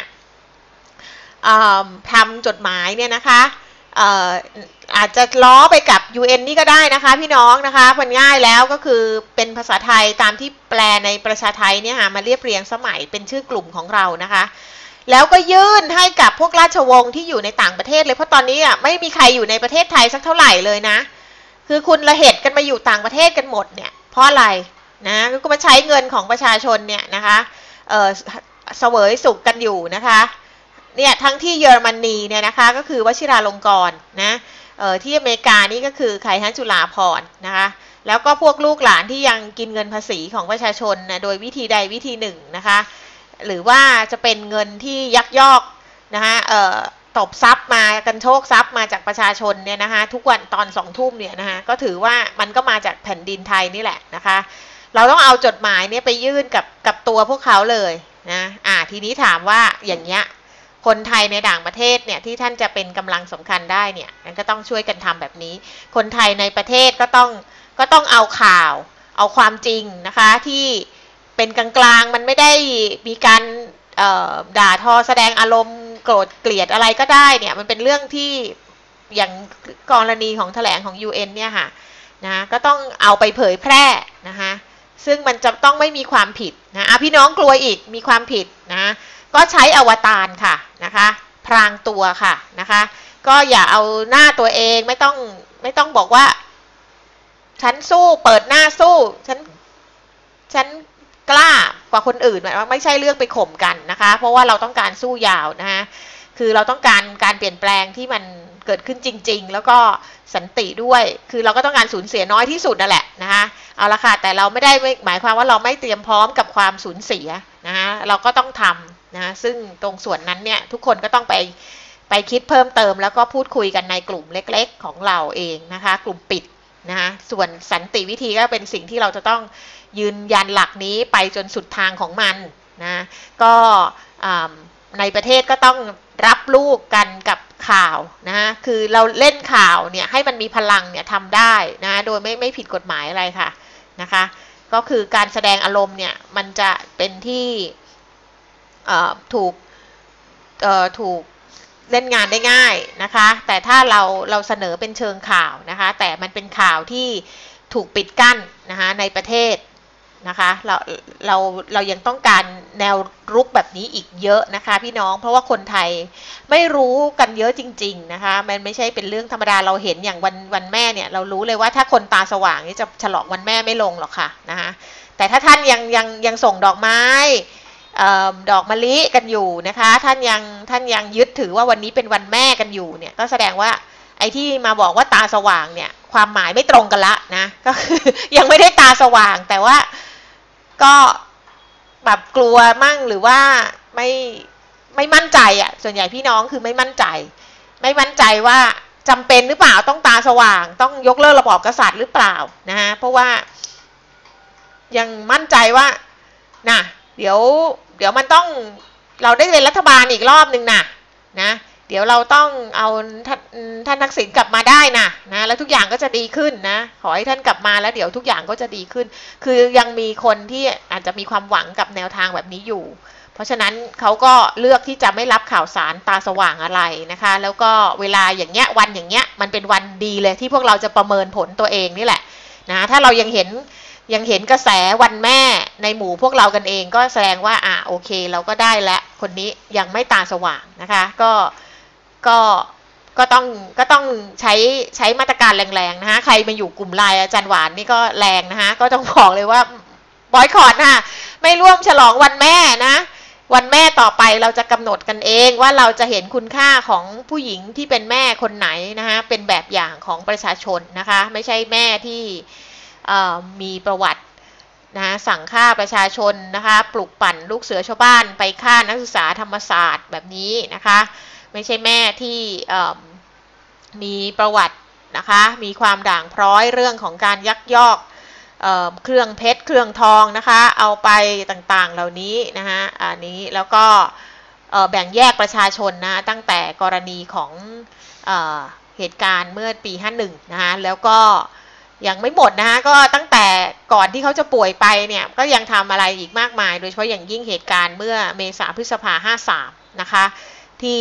ทำจดหมายเนี่ยนะคะอาจจะล้อไปกับ ยู เอ็น นี่ก็ได้นะคะพี่น้องนะคะมันง่ายแล้วก็คือเป็นภาษาไทยตามที่แปลในประชาไทยเนี่ยค่ะมาเรียบเรียงสมัยเป็นชื่อกลุ่มของเรานะคะแล้วก็ยื่นให้กับพวกราชวงศ์ที่อยู่ในต่างประเทศเลยเพราะตอนนี้อ่ะไม่มีใครอยู่ในประเทศไทยสักเท่าไหร่เลยนะคือคุณละเหตุกันมาอยู่ต่างประเทศกันหมดเนี่ยเพราะอะไรนะก็มาใช้เงินของประชาชนเนี่ยนะคะเออเสวยสุขกันอยู่นะคะเนี่ยทั้งที่เยอรมนีเนี่ยนะคะก็คือวชิราลงกรณ์นะเออที่อเมริกานี่ก็คือไคฮันจุฬาภรณ์นะคะแล้วก็พวกลูกหลานที่ยังกินเงินภาษีของประชาชนนะโดยวิธีใดวิธีหนึ่งนะคะหรือว่าจะเป็นเงินที่ยักยอกนะคะเอ่อตบทรัพย์มากันโชคทรัพย์มาจากประชาชนเนี่ยนะคะทุกวันตอนสองทุ่มเนี่ยนะคะก็ถือว่ามันก็มาจากแผ่นดินไทยนี่แหละนะคะเราต้องเอาจดหมายเนี่ยไปยื่นกับกับตัวพวกเขาเลยนะอ่าทีนี้ถามว่าอย่างเงี้ยคนไทยในต่างประเทศเนี่ยที่ท่านจะเป็นกำลังสำคัญได้เนี่ยก็ต้องช่วยกันทำแบบนี้คนไทยในประเทศก็ต้องก็ต้องเอาข่าวเอาความจริงนะคะที่เป็นกลางๆมันไม่ได้มีการด่าทอแสดงอารมณ์โกรธเกลียดอะไรก็ได้เนี่ยมันเป็นเรื่องที่อย่างกรณีของแถลงของ ยู เอ็น เนี่ยค่ะนะก็ต้องเอาไปเผยแพร่นะคะซึ่งมันจะต้องไม่มีความผิดนะอ่ะพี่น้องกลัวอีกมีความผิดนะก็ใช้อวตารค่ะนะคะพรางตัวค่ะนะคะก็อย่าเอาหน้าตัวเองไม่ต้องไม่ต้องบอกว่าฉันสู้เปิดหน้าสู้ฉันฉันกล้ากว่าคนอื่นไม่ใช่เรื่องไปข่มกันนะคะเพราะว่าเราต้องการสู้ยาวนะคะคือเราต้องการการเปลี่ยนแปลงที่มันเกิดขึ้นจริงๆแล้วก็สันติด้วยคือเราก็ต้องการสูญเสียน้อยที่สุดนั่นแหละนะคะเอาละค่ะแต่เราไม่ได้หมายความว่าเราไม่เตรียมพร้อมกับความสูญเสียนะคะเราก็ต้องทำนะซึ่งตรงส่วนนั้นเนี่ยทุกคนก็ต้องไปไปคิดเพิ่มเติมแล้วก็พูดคุยกันในกลุ่มเล็กๆของเราเองนะคะกลุ่มปิดนะคะส่วนสันติวิธีก็เป็นสิ่งที่เราจะต้องยืนยันหลักนี้ไปจนสุดทางของมันนะก็ในประเทศก็ต้องรับลูกกันกับข่าวนะคือเราเล่นข่าวเนี่ยให้มันมีพลังเนี่ยทำได้นะโดยไม่ไม่ผิดกฎหมายอะไรค่ะนะคะก็คือการแสดงอารมณ์เนี่ยมันจะเป็นที่ถูกถูกเล่นงานได้ง่ายนะคะแต่ถ้าเราเราเสนอเป็นเชิงข่าวนะคะแต่มันเป็นข่าวที่ถูกปิดกั้นนะคะในประเทศนะคะเราเราเรายังต้องการแนวรุกแบบนี้อีกเยอะนะคะพี่น้องเพราะว่าคนไทยไม่รู้กันเยอะจริงๆนะคะมันไม่ใช่เป็นเรื่องธรรมดาเราเห็นอย่างวันวันแม่เนี่ยเรารู้เลยว่าถ้าคนตาสว่างนี่จะฉลองวันแม่ไม่ลงหรอกค่ะนะคะแต่ถ้าท่านยังยังยังส่งดอกไม้ดอกมะลิกันอยู่นะคะท่านยังท่านยังยึดถือว่าวันนี้เป็นวันแม่กันอยู่เนี่ยก็แสดงว่าไอ้ที่มาบอกว่าตาสว่างเนี่ยความหมายไม่ตรงกันละนะก็คือยังไม่ได้ตาสว่างแต่ว่าก็แบบกลัวมั่งหรือว่าไม่ไม่มั่นใจอ่ะส่วนใหญ่พี่น้องคือไม่มั่นใจไม่มั่นใจว่าจำเป็นหรือเปล่าต้องตาสว่างต้องยกเลิกระบอบกษัตริย์หรือเปล่านะฮะเพราะว่ายังมั่นใจว่าน่ะเดี๋ยวเดี๋ยวมันต้องเราได้เป็นรัฐบาลอีกรอบนึงน่ะนะเดี๋ยวเราต้องเอาท่านท่านทักษิณกลับมาได้นะนะแล้วทุกอย่างก็จะดีขึ้นนะขอให้ท่านกลับมาแล้วเดี๋ยวทุกอย่างก็จะดีขึ้นคือยังมีคนที่อาจจะมีความหวังกับแนวทางแบบนี้อยู่เพราะฉะนั้นเขาก็เลือกที่จะไม่รับข่าวสารตาสว่างอะไรนะคะแล้วก็เวลาอย่างเงี้ยวันอย่างเงี้ยมันเป็นวันดีเลยที่พวกเราจะประเมินผลตัวเองนี่แหละนะถ้าเรายังเห็นยังเห็นกระแสวันแม่ในหมู่พวกเรากันเองก็แสดงว่าอ่ะโอเคเราก็ได้แล้วคนนี้ยังไม่ตาสว่างนะคะก็ก็ก็ต้องก็ต้องใช้ใช้มาตรการแรงๆนะคะใครมาอยู่กลุ่มไลน์อาจารย์หวานนี่ก็แรงนะคะก็ต้องบอกเลยว่าบอยคอตค่ะไม่ร่วมฉลองวันแม่นะวันแม่ต่อไปเราจะกำหนดกันเองว่าเราจะเห็นคุณค่าของผู้หญิงที่เป็นแม่คนไหนนะคะเป็นแบบอย่างของประชาชนนะคะไม่ใช่แม่ที่มีประวัตินะสั่งฆ่าประชาชนนะคะปลุกปั่นลูกเสือชาวบ้านไปฆ่านักศึกษาธรรมศาสตร์แบบนี้นะคะไม่ใช่แม่ที่มีประวัตินะคะมีความด่างพร้อยเรื่องของการยักยอกเอ่อเครื่องเพชรเครื่องทองนะคะเอาไปต่างๆเหล่านี้นะคะอันนี้แล้วก็แบ่งแยกประชาชนนะตั้งแต่กรณีของเอ่อเหตุการณ์เมื่อปีห้าสิบเอ็ดนะคะแล้วก็ยังไม่หมดนะคะก็ตั้งแต่ก่อนที่เขาจะป่วยไปเนี่ยก็ยังทำอะไรอีกมากมายโดยเฉพาะอย่างยิ่งเหตุการณ์เมื่อเมษาพฤษภาห้าสิบสามนะคะที่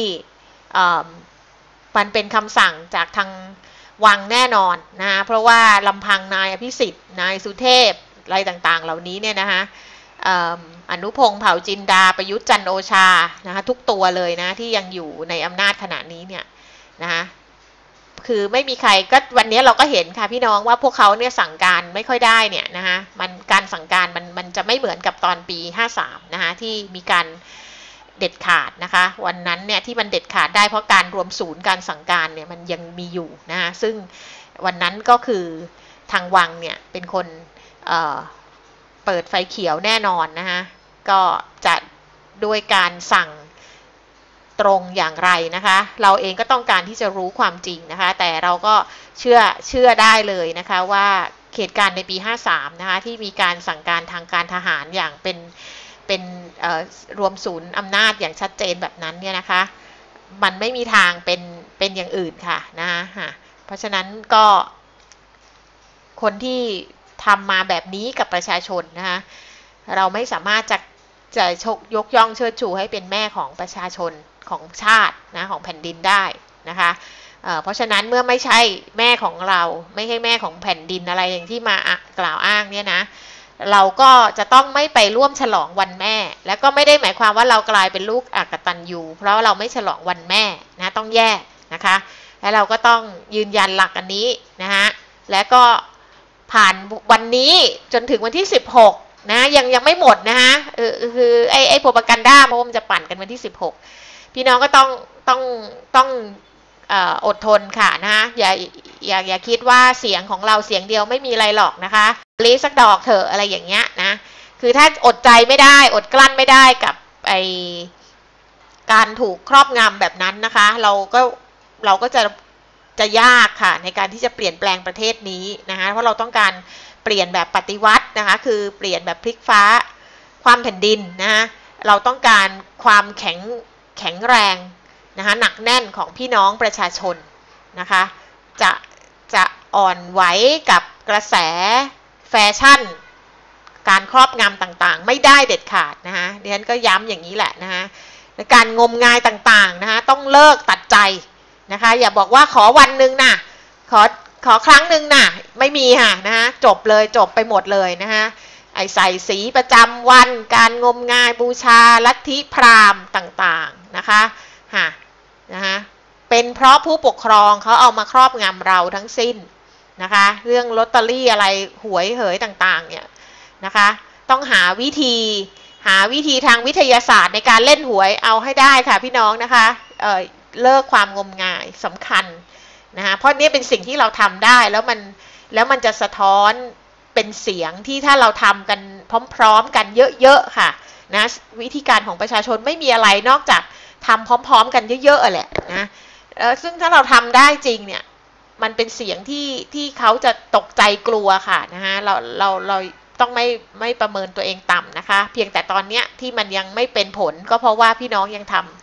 มันเป็นคำสั่งจากทางวังแน่นอนนะเพราะว่าลำพังนายอภิสิทธิ์นายสุเทพอะไรต่างๆเหล่านี้เนี่ยนะคะอนุพงษ์เผ่าจินดาประยุทธ์จันทร์โอชานะคะทุกตัวเลยนะที่ยังอยู่ในอำนาจขณะนี้เนี่ยนะคะคือไม่มีใครก็วันนี้เราก็เห็นค่ะพี่น้องว่าพวกเขาเนี่ยสั่งการไม่ค่อยได้เนี่ยนะคะมันการสั่งการมันมันจะไม่เหมือนกับตอนปีห้าสิบสามนะคะที่มีการเด็ดขาดนะคะวันนั้นเนี่ยที่มันเด็ดขาดได้เพราะการรวมศูนย์การสั่งการเนี่ยมันยังมีอยู่นะคะซึ่งวันนั้นก็คือทางวังเนี่ยเป็นคนเอ่อเปิดไฟเขียวแน่นอนนะคะก็จะด้วยการสั่งตรงอย่างไรนะคะเราเองก็ต้องการที่จะรู้ความจริงนะคะแต่เราก็เชื่อเชื่อได้เลยนะคะว่าเหตุการณ์ในปีห้าสิบสามนะคะที่มีการสั่งการทางการทหารอย่างเป็นเป็นรวมศูนย์อำนาจอย่างชัดเจนแบบนั้นเนี่ยนะคะมันไม่มีทางเป็นเป็นอย่างอื่นค่ะนะคะเพราะฉะนั้นก็คนที่ทำมาแบบนี้กับประชาชนนะคะเราไม่สามารถจะจะยกย่องเชิดชูให้เป็นแม่ของประชาชนของชาตินะของแผ่นดินได้นะคะ เอ่อ เพราะฉะนั้นเมื่อไม่ใช่แม่ของเราไม่ใช่แม่ของแผ่นดินอะไรอย่างที่มากล่าวอ้างเนี่ยนะเราก็จะต้องไม่ไปร่วมฉลองวันแม่แล้วก็ไม่ได้หมายความว่าเรากลายเป็นลูกอกตัญญูเพราะเราไม่ฉลองวันแม่นะต้องแยกนะคะแล้วเราก็ต้องยืนยันหลักอันนี้นะฮะแล้วก็ผ่านวันนี้จนถึงวันที่สิบหกนะยังยังไม่หมดนะฮะเออคือไอ้ไอ้โพปากันด้าเพราะว่ามันจะปั่นกันวันที่สิบหกพี่น้องก็ต้องต้องต้องเอ่ออดทนค่ะนะอย่าอย่าอย่าคิดว่าเสียงของเราเสียงเดียวไม่มีอะไรหรอกนะคะลีสักดอกเถอะอะไรอย่างเงี้ยนะคือถ้าอดใจไม่ได้อดกลั้นไม่ได้กับไอการถูกครอบงำแบบนั้นนะคะเราก็เราก็จะจะยากค่ะในการที่จะเปลี่ยนแปลงประเทศนี้นะคะเพราะเราต้องการเปลี่ยนแบบปฏิวัตินะคะคือเปลี่ยนแบบพลิกฟ้าความแผ่นดินนะคะเราต้องการความแข็งแข็งแรงนะคะหนักแน่นของพี่น้องประชาชนนะคะจะจะอ่อนไหวกับกระแสแฟชั่นการครอบงำต่างๆไม่ได้เด็ดขาดนะคะดิฉันก็ย้ำอย่างนี้แหละนะคะการงมงายต่างๆนะคะต้องเลิกตัดใจนะคะอย่าบอกว่าขอวันหนึ่งนะขอขอครั้งหนึ่งนะไม่มีค่ะนะคะจบเลยจบไปหมดเลยนะคะไอใส่สีประจำวันการงมงายบูชาลัทธิพราหมณ์ต่างๆนะคะค่ะนะคะเป็นเพราะผู้ปกครองเขาเอามาครอบงำเราทั้งสิ้นนะคะเรื่องลอตเตอรี่อะไรหวยเหยต่างๆเนี่ยนะคะต้องหาวิธีหาวิธีทางวิทยาศาสตร์ในการเล่นหวยเอาให้ได้ค่ะพี่น้องนะคะเอ่อเลิกความงมงายสำคัญนะคะเพราะนี่เป็นสิ่งที่เราทำได้แล้วมันแล้วมันจะสะท้อนเป็นเสียงที่ถ้าเราทำกันพร้อมๆกันเยอะๆค่ะนะวิธีการของประชาชนไม่มีอะไรนอกจากทำพร้อมๆกันเยอะๆแหละนะซึ่งถ้าเราทำได้จริงเนี่ยมันเป็นเสียงที่ที่เขาจะตกใจกลัวค่ะนะคะเราเราเราต้องไม่ไม่ประเมินตัวเองต่ำนะคะเพียงแต่ตอนเนี้ยที่มันยังไม่เป็นผลก็เพราะว่าพี่น้องยังทำ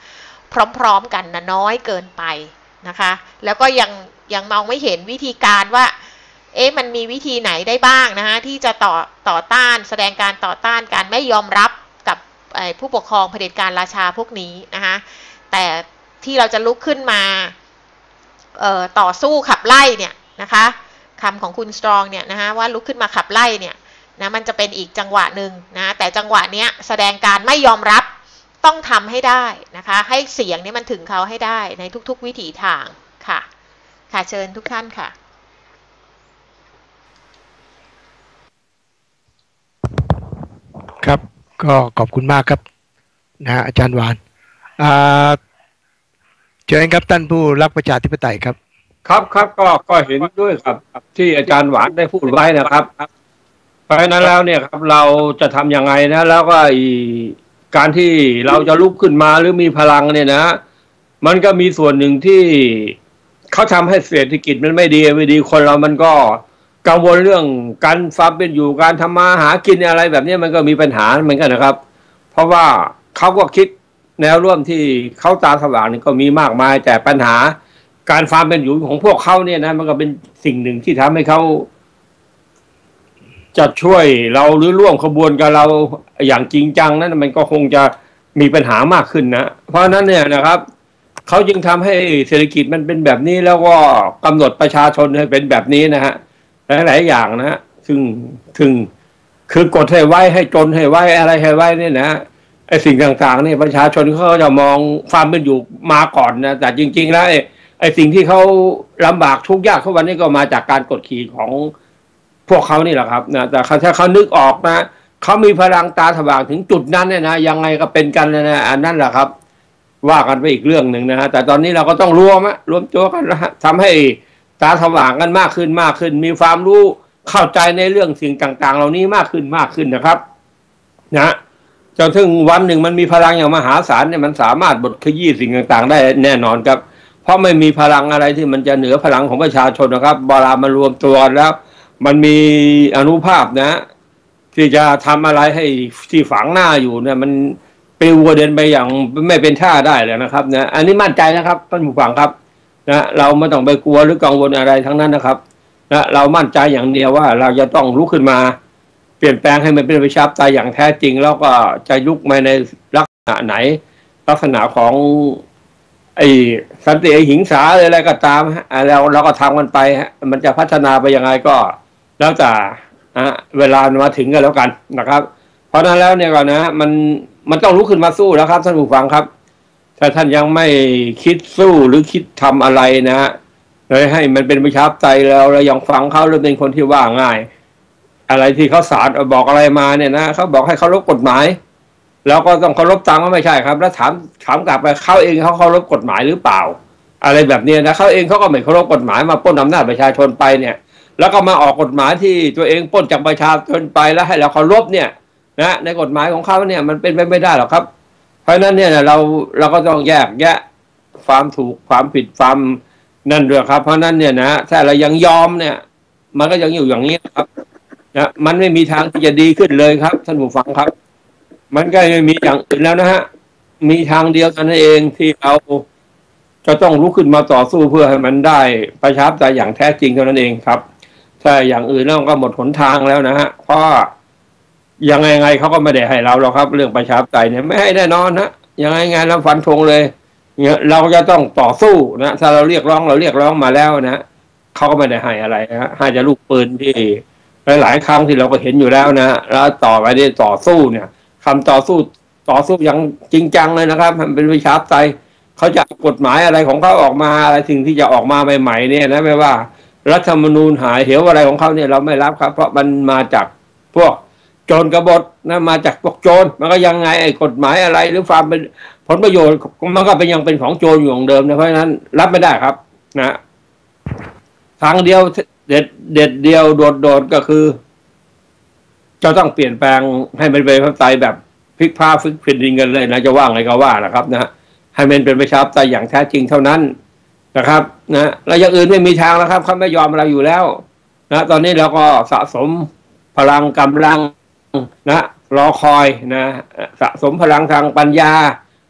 พร้อมๆกันนะน้อยเกินไปนะคะแล้วก็ยังยังมองไม่เห็นวิธีการว่าเอ๊ะมันมีวิธีไหนได้บ้างนะคะที่จะต่อต่อต้านแสดงการต่อต้านการไม่ยอมรับกับผู้ปกครองเผด็จการราชาพวกนี้นะคะแต่ที่เราจะลุกขึ้นมาเอ่อต่อสู้ขับไล่เนี่ยนะคะคำของคุณสตรองเนี่ยนะคะว่าลุกขึ้นมาขับไล่เนี่ยนะมันจะเป็นอีกจังหวะหนึ่งนะแต่จังหวะเนี้ยแสดงการไม่ยอมรับต้องทำให้ได้นะคะให้เสียงนี้มันถึงเขาให้ได้ในทุกๆวิถีทางค่ะค่ะเชิญทุกท่านค่ะครับก็ขอบคุณมากครับนะอาจารย์วานเชิญครับท่านผู้รักประชาธิปไตยครับครับครับก็ก็เห็นด้วยครับที่อาจารย์หวานได้พูดไว้นะครับเพราะฉะนั้นแล้วเนี่ยครับเราจะทำยังไงนะแล้วก็การที่เราจะลุกขึ้นมาหรือมีพลังเนี่ยนะมันก็มีส่วนหนึ่งที่เขาทำให้เศรษฐกิจมันไม่ดีไม่ดีคนเรามันก็กังวลเรื่องการความเป็นอยู่การทำมาหากินอะไรแบบนี้มันก็มีปัญหาเหมือนกันนะครับเพราะว่าเขาก็คิดแนวร่วมที่เขาตาสว่างนี่ก็มีมากมายแต่ปัญหาการความเป็นอยู่ของพวกเขาเนี่ยนะมันก็เป็นสิ่งหนึ่งที่ทำให้เขาจะช่วยเราหรือร่วมขบวนกับเราอย่างจริงจังนั้นมันก็คงจะมีปัญหามากขึ้นนะเพราะฉะนั้นเนี่ยนะครับเขาจึงทำให้เศรษฐกิจมันเป็นแบบนี้แล้วก็กำหนดประชาชนให้เป็นแบบนี้นะฮะหลายๆอย่างนะฮะซึ่งถึงคือกดให้ไว้ให้จนให้ไว้อะไรให้ไว้เนี่ยนะไอ้สิ่งต่างๆเนี่ยประชาชนเขาจะมองความเป็นอยู่มาก่อนนะแต่จริงๆแล้วไอ้ไอ้สิ่งที่เขาลำบากทุกข์ยากทุกวันนี้ก็มาจากการกดขี่ของพวกเขานี่แหละครับนะแต่ถ้าเขานึกออกนะเขามีพลังตาสว่างถึงจุดนั้นเนี่ยนะยังไงก็เป็นกันนะอันนั้นแหละครับว่ากันไปอีกเรื่องหนึ่งนะฮะแต่ตอนนี้เราก็ต้องรวมอะรวมตัวกันนะฮะทำให้ตาสว่างกันมากขึ้นมากขึ้นมีความรู้เข้าใจในเรื่องสิ่งต่างๆเหล่านี้มากขึ้นมากขึ้นนะครับนะจนถึงวันหนึ่งมันมีพลังอย่างมหาศาลเนี่ยมันสามารถบดขยี้สิ่งต่างๆได้แน่นอนครับเพราะไม่มีพลังอะไรที่มันจะเหนือพลังของประชาชนนะครับเวลามันรวมตัวแล้วมันมีอนุภาพนะที่จะทำอะไรให้ที่ฝังหน้าอยู่เนี่ยมันปลิวกระเด็นไปอย่างไม่เป็นท่าได้เลยนะครับนะอันนี้มั่นใจนะครับท่านผู้ฟังครับนะเราไม่ต้องไปกลัวหรือกังวลอะไรทั้งนั้นนะครับนะเรามั่นใจอย่างเดียวว่าเราจะต้องลุกขึ้นมาเปลี่ยนแปลงให้มันเป็นประชาธิปไตยอย่างแท้จริงแล้วก็จะยุกมาในลักษณะไหนลักษณะของไอ้สันติหิงสาอะไรก็ตามฮะแล้วเราก็ทำกันไปฮะมันจะพัฒนาไปยังไงก็แล้วแต่เวลามาถึงกันแล้วกันนะครับเพราะนั้นแล้วเนี่ยก่อนนะมันมันต้องลุกขึ้นมาสู้แล้วครับท่านผู้ฟังครับถ้าท่านยังไม่คิดสู้หรือคิดทำอะไรนะฮะเลยให้มันเป็นประชาธิปไตยแล้วเรายังฟังเขาหรือเป็นคนที่ว่าง่ายอะไรที่เขาสารบอกอะไรมาเนี่ยนะเขาบอกให้เคารพกฎหมายแล้วก็ต้องเคารพตามก็ไม่ใช่ครับแล้วถามถามกลับไปเขาเองเขาเคารพกฎหมายหรือเปล่าอะไรแบบนี้นะเขาเองเขาก็ไม่เคารพกฎหมายมาปล้นอำนาจประชาชนไปเนี่ยแล้วก็มาออกกฎหมายที่ตัวเองปล้นจากประชาชนไปแล้วให้เราเคารพเนี่ยนะในกฎหมายของเขาเนี่ยมันเป็นไปไม่ได้หรอกครับเพราะฉะนั้นเนี่ยเราเราก็ต้องแยกแยะความถูกความผิดความนั่นด้วยครับเพราะนั้นเนี่ยนะถ้าเรายังยอมเนี่ยมันก็ยังอยู่อย่างนี้ครับนะมันไม่มีทางที่จะดีขึ้นเลยครับท่านผู้ฟังครับมันก็ไม่มีอย่างอื่นแล้วนะฮะมีทางเดียวเท่านั้นเองที่เราจะต้องลุกขึ้นมาต่อสู้เพื่อให้มันได้ประชาธิปไตยอย่างแท้จริงเท่านั้นเองครับถ้าอย่างอื่นแล้วก็หมดหนทางแล้วนะฮะเพราะยังไงไงเขาก็ไม่ได้ให้เราหรอกครับเรื่องประชาธิปไตยเนี่ยไม่ให้แน่นอนนะยังไงไงเราฟันธงเลยเนี่ยเราจะต้องต่อสู้นะถ้าเราเรียกร้องเราเรียกร้องมาแล้วนะเขาก็ไม่ได้ให้อะไรนะให้จะลูกปืนที่หลายๆครั้งที่เราก็เห็นอยู่แล้วนะแล้วต่อไปได้ต่อสู้เนี่ยคำต่อสู้ต่อสู้อย่างจริงจังเลยนะครับมันเป็นประชาธิปไตยเขาจะกฎหมายอะไรของเขาออกมาอะไรสิ่งที่จะออกมาใหม่ๆเนี่ยนะไม่ว่ารัฐธรรมนูญหายเหวอะไรของเขาเนี่ยเราไม่รับครับเพราะมันมาจากพวกโจรกบฏนะมาจากพวกโจรมันก็ยังไงไอ้กฎหมายอะไรหรือความเป็นผลประโยชน์มันก็เป็นยังเป็นของโจรอยู่อย่างเดิมนะเพราะฉะนั้นรับไม่ได้ครับนะทางเดียวเด็ดเด็ดเดียวโดดโดดก็คือจะต้องเปลี่ยนแปลงให้มันเป็นประชาธิปไตยแบบพลิกผ้าพลิกแผ่นดินกันเลยนะจะว่าไงก็ว่านะครับนะให้มันเป็นประชาธิปไตยอย่างแท้จริงเท่านั้นนะครับนะแล้วอย่างอื่นไม่มีทางแล้วครับเขาไม่ยอมเราอยู่แล้วนะตอนนี้เราก็สะสมพลังกำลังนะรอคอยนะสะสมพลังทางปัญญา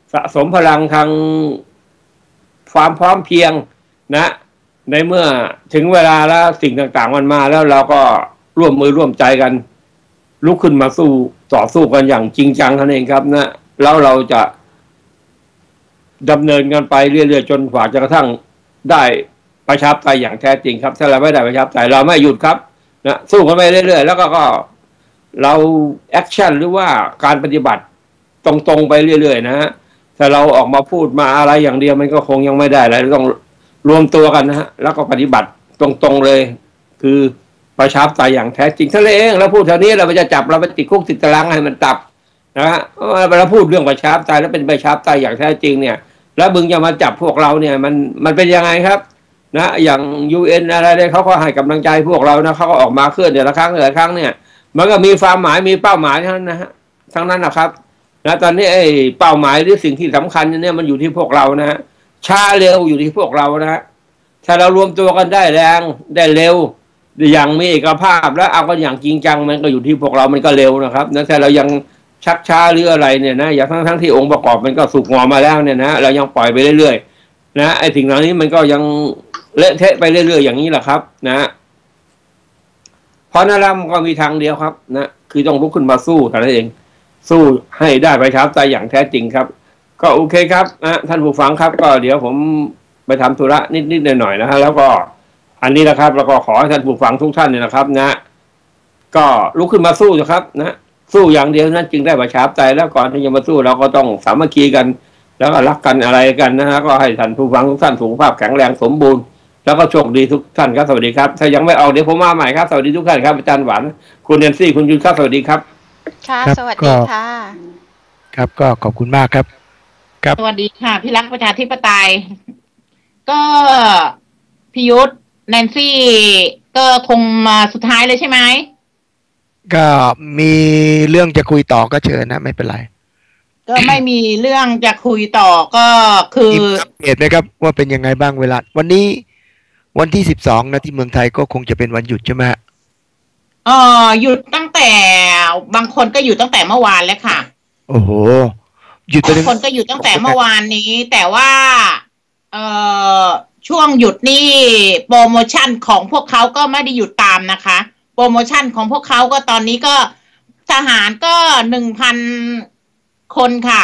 สะสมพลังทางความพร้อมเพรียงนะในเมื่อถึงเวลาแล้วสิ่งต่างๆมันมาแล้วเราก็ร่วมมือร่วมใจกันลุกขึ้นมาสู้ต่อสู้กันอย่างจริงจังนั่นเองครับนะแล้วเราจะดำเนินกันไปเรื่อยๆจนกว่าจะกระทั่งได้ประชาธิปไตยอย่างแท้จริงครับถ้าเราไม่ได้ประชาธิปไตยเราไม่หยุดครับนะสู้กันไปเรื่อยๆแล้วก็ก็เราแอคชั่นหรือว่าการปฏิบัติตรงๆไปเรื่อยๆนะฮะถ้าเราออกมาพูดมาอะไรอย่างเดียวมันก็คงยังไม่ได้แล้วต้องรวมตัวกันนะฮะแล้วก็ปฏิบัติตรงๆเลยคือประชาธิปไตยอย่างแท้จริงท่านเองแล้วพูดเท่านี้เราจะจับเราไปติดคุกติดตารางให้มันตับนะฮะเราพูดเรื่องประชาธิปไตยแล้วเป็นประชาธิปไตยอย่างแท้จริงเนี่ยแล้วมึงจะมาจับพวกเราเนี่ยมันมันเป็นยังไงครับนะอย่าง ยู เอ็น อะไรเนี่ยเขาก็ให้กำลังใจพวกเรานะเขาก็ออกมาเคลื่อนเดือนละครั้งเดือนละครั้งเนี่ยมันก็มีความหมายมีเป้าหมายทั้งนั้นนะฮะทั้งนั้นนะครับนะตอนนี้ไอ้เป้าหมายหรือสิ่งที่สำคัญเนี่ยมันอยู่ที่พวกเรานะฮะช้าเร็วอยู่ที่พวกเรานะฮะถ้าเรารวมตัวกันได้แรงได้เร็วอย่างมีเอกภาพแล้วเอากันอย่างจริงจังมันก็อยู่ที่พวกเรามันก็เร็วนะครับนะถ้าเรายังชักช้าหรืออะไรเนี่ยนะอย่างทั้งทั้งที่องค์ประกอบมันก็สุกงอมาแล้วเนี่ยนะเรายังปล่อยไปเรื่อยๆนะไอ้สิ่งเหล่านี้มันก็ยังเละเทะไปเรื่อยๆอย่างนี้แหละครับนะเพราะนั่นแล้วมันก็มีทางเดียวครับนะคือต้องลุกขึ้นมาสู้แต่นั้นเองสู้ให้ได้ประชาธิปไตยอย่างแท้จริงครับก็โอเคครับนะท่านผู้ฟังครับก็เดี๋ยวผมไปทำธุระนิดๆหน่อยๆนะฮะแล้วก็อันนี้นะครับแล้วก็ขอให้ท่านผู้ฟังทุกท่านเนี่ยนะครับนะก็ลุกขึ้นมาสู้นะครับนะสู้อย่างเดียวนั้นจึงได้ประชาธิปไตยแล้วก่อนที่จะมาสู้เราก็ต้องสามัคคีกันแล้วก็รักกันอะไรกันนะฮะก็ให้ท่านผู้ฟังทุกท่านสุขภาพแข็งแรงสมบูรณ์แล้วก็โชคดีทุกท่านครับสวัสดีครับถ้ายังไม่ออกเดี๋ยวผมมาใหม่ครับสวัสดีทุกท่านครับอาจารย์หวานคุณแนนซี่คุณยุนครับสวัสดีครับค่ะสวัสดีค่ะครับก็ขอบคุณมากครับครับสวัสดีค่ะพี่รักประชาธิปไตยก็พิยุทธแนนซี่ก็คงมาสุดท้ายเลยใช่ไหมก็มีเรื่องจะคุยต่อก็เชิญนะไม่เป็นไรก็ไม่มีเรื่องจะคุยต่อก็คือเห็นไหมครับว่าเป็นยังไงบ้างเวลาวันนี้วันที่สิบสองนะที่เมืองไทยก็คงจะเป็นวันหยุดใช่ไหมฮะเออหยุดตั้งแต่บางคนก็หยุดตั้งแต่เมื่อวานแล้วค่ะโอ้โหหยุดบางคนก็หยุดตั้งแต่เมื่อวานนี้แต่ว่าเออช่วงหยุดนี่โปรโมชั่นของพวกเขาก็ไม่ได้หยุดตามนะคะโปรโมชั่นของพวกเขาก็ตอนนี้ก็ทหารก็หนึ่งพันคนค่ะ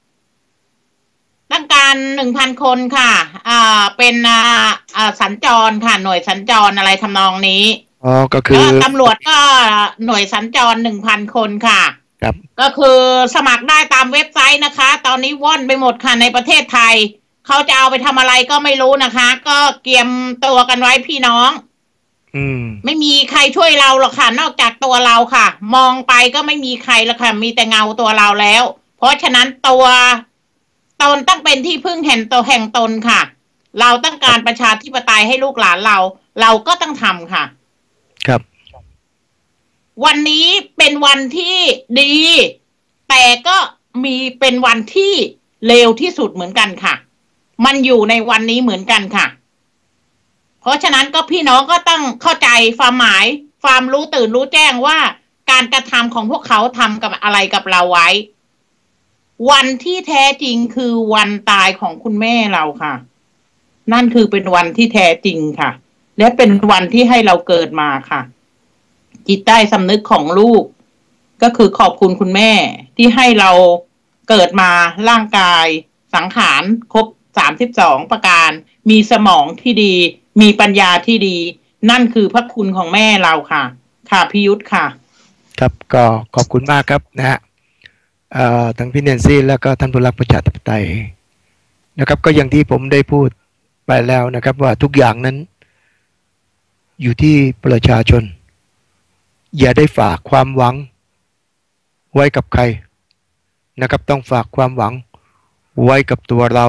ต้องการหนึ่งพันคนค่ะอ่าเป็นอ่าอ่าสัญจรค่ะหน่วยสัญจรอะไรทำนองนี้อ๋อก็คือตำรวจก็หน่วยสัญจรหนึ่งพันคนค่ะครับก็คือสมัครได้ตามเว็บไซต์นะคะตอนนี้ว่อนไปหมดค่ะในประเทศไทยเขาจะเอาไปทำอะไรก็ไม่รู้นะคะก็เตรียมตัวกันไว้พี่น้องอืมไม่มีใครช่วยเราหรอกค่ะนอกจากตัวเราค่ะมองไปก็ไม่มีใครแล้วค่ะมีแต่เงาตัวเราแล้วเพราะฉะนั้นตัวตนต้องเป็นที่พึ่งแห่งตัวแห่งตนค่ะเราต้องการประชาธิปไตยให้ลูกหลานเราเราก็ต้องทำค่ะครับวันนี้เป็นวันที่ดีแต่ก็มีเป็นวันที่เลวที่สุดเหมือนกันค่ะมันอยู่ในวันนี้เหมือนกันค่ะเพราะฉะนั้นก็พี่น้องก็ต้องเข้าใจความหมายความรู้ตื่นรู้แจ้งว่าการกระทำของพวกเขาทำกับอะไรกับเราไว้วันที่แท้จริงคือวันตายของคุณแม่เราค่ะนั่นคือเป็นวันที่แท้จริงค่ะและเป็นวันที่ให้เราเกิดมาค่ะจิตใต้สำนึกของลูกก็คือขอบคุณคุณแม่ที่ให้เราเกิดมาร่างกายสังขารครบสามสิบสองประการมีสมองที่ดีมีปัญญาที่ดีนั่นคือพระคุณของแม่เราค่ะค่ะพิยุทธค่ะครับก็ขอบคุณมากครับนะฮะเอ่อทั้งพี่แนนซี่แล้วก็ท่านผู้รักประชาธิปไตยนะครับก็อย่างที่ผมได้พูดไปแล้วนะครับว่าทุกอย่างนั้นอยู่ที่ประชาชนอย่าได้ฝากความหวังไว้กับใครนะครับต้องฝากความหวังไว้กับตัวเรา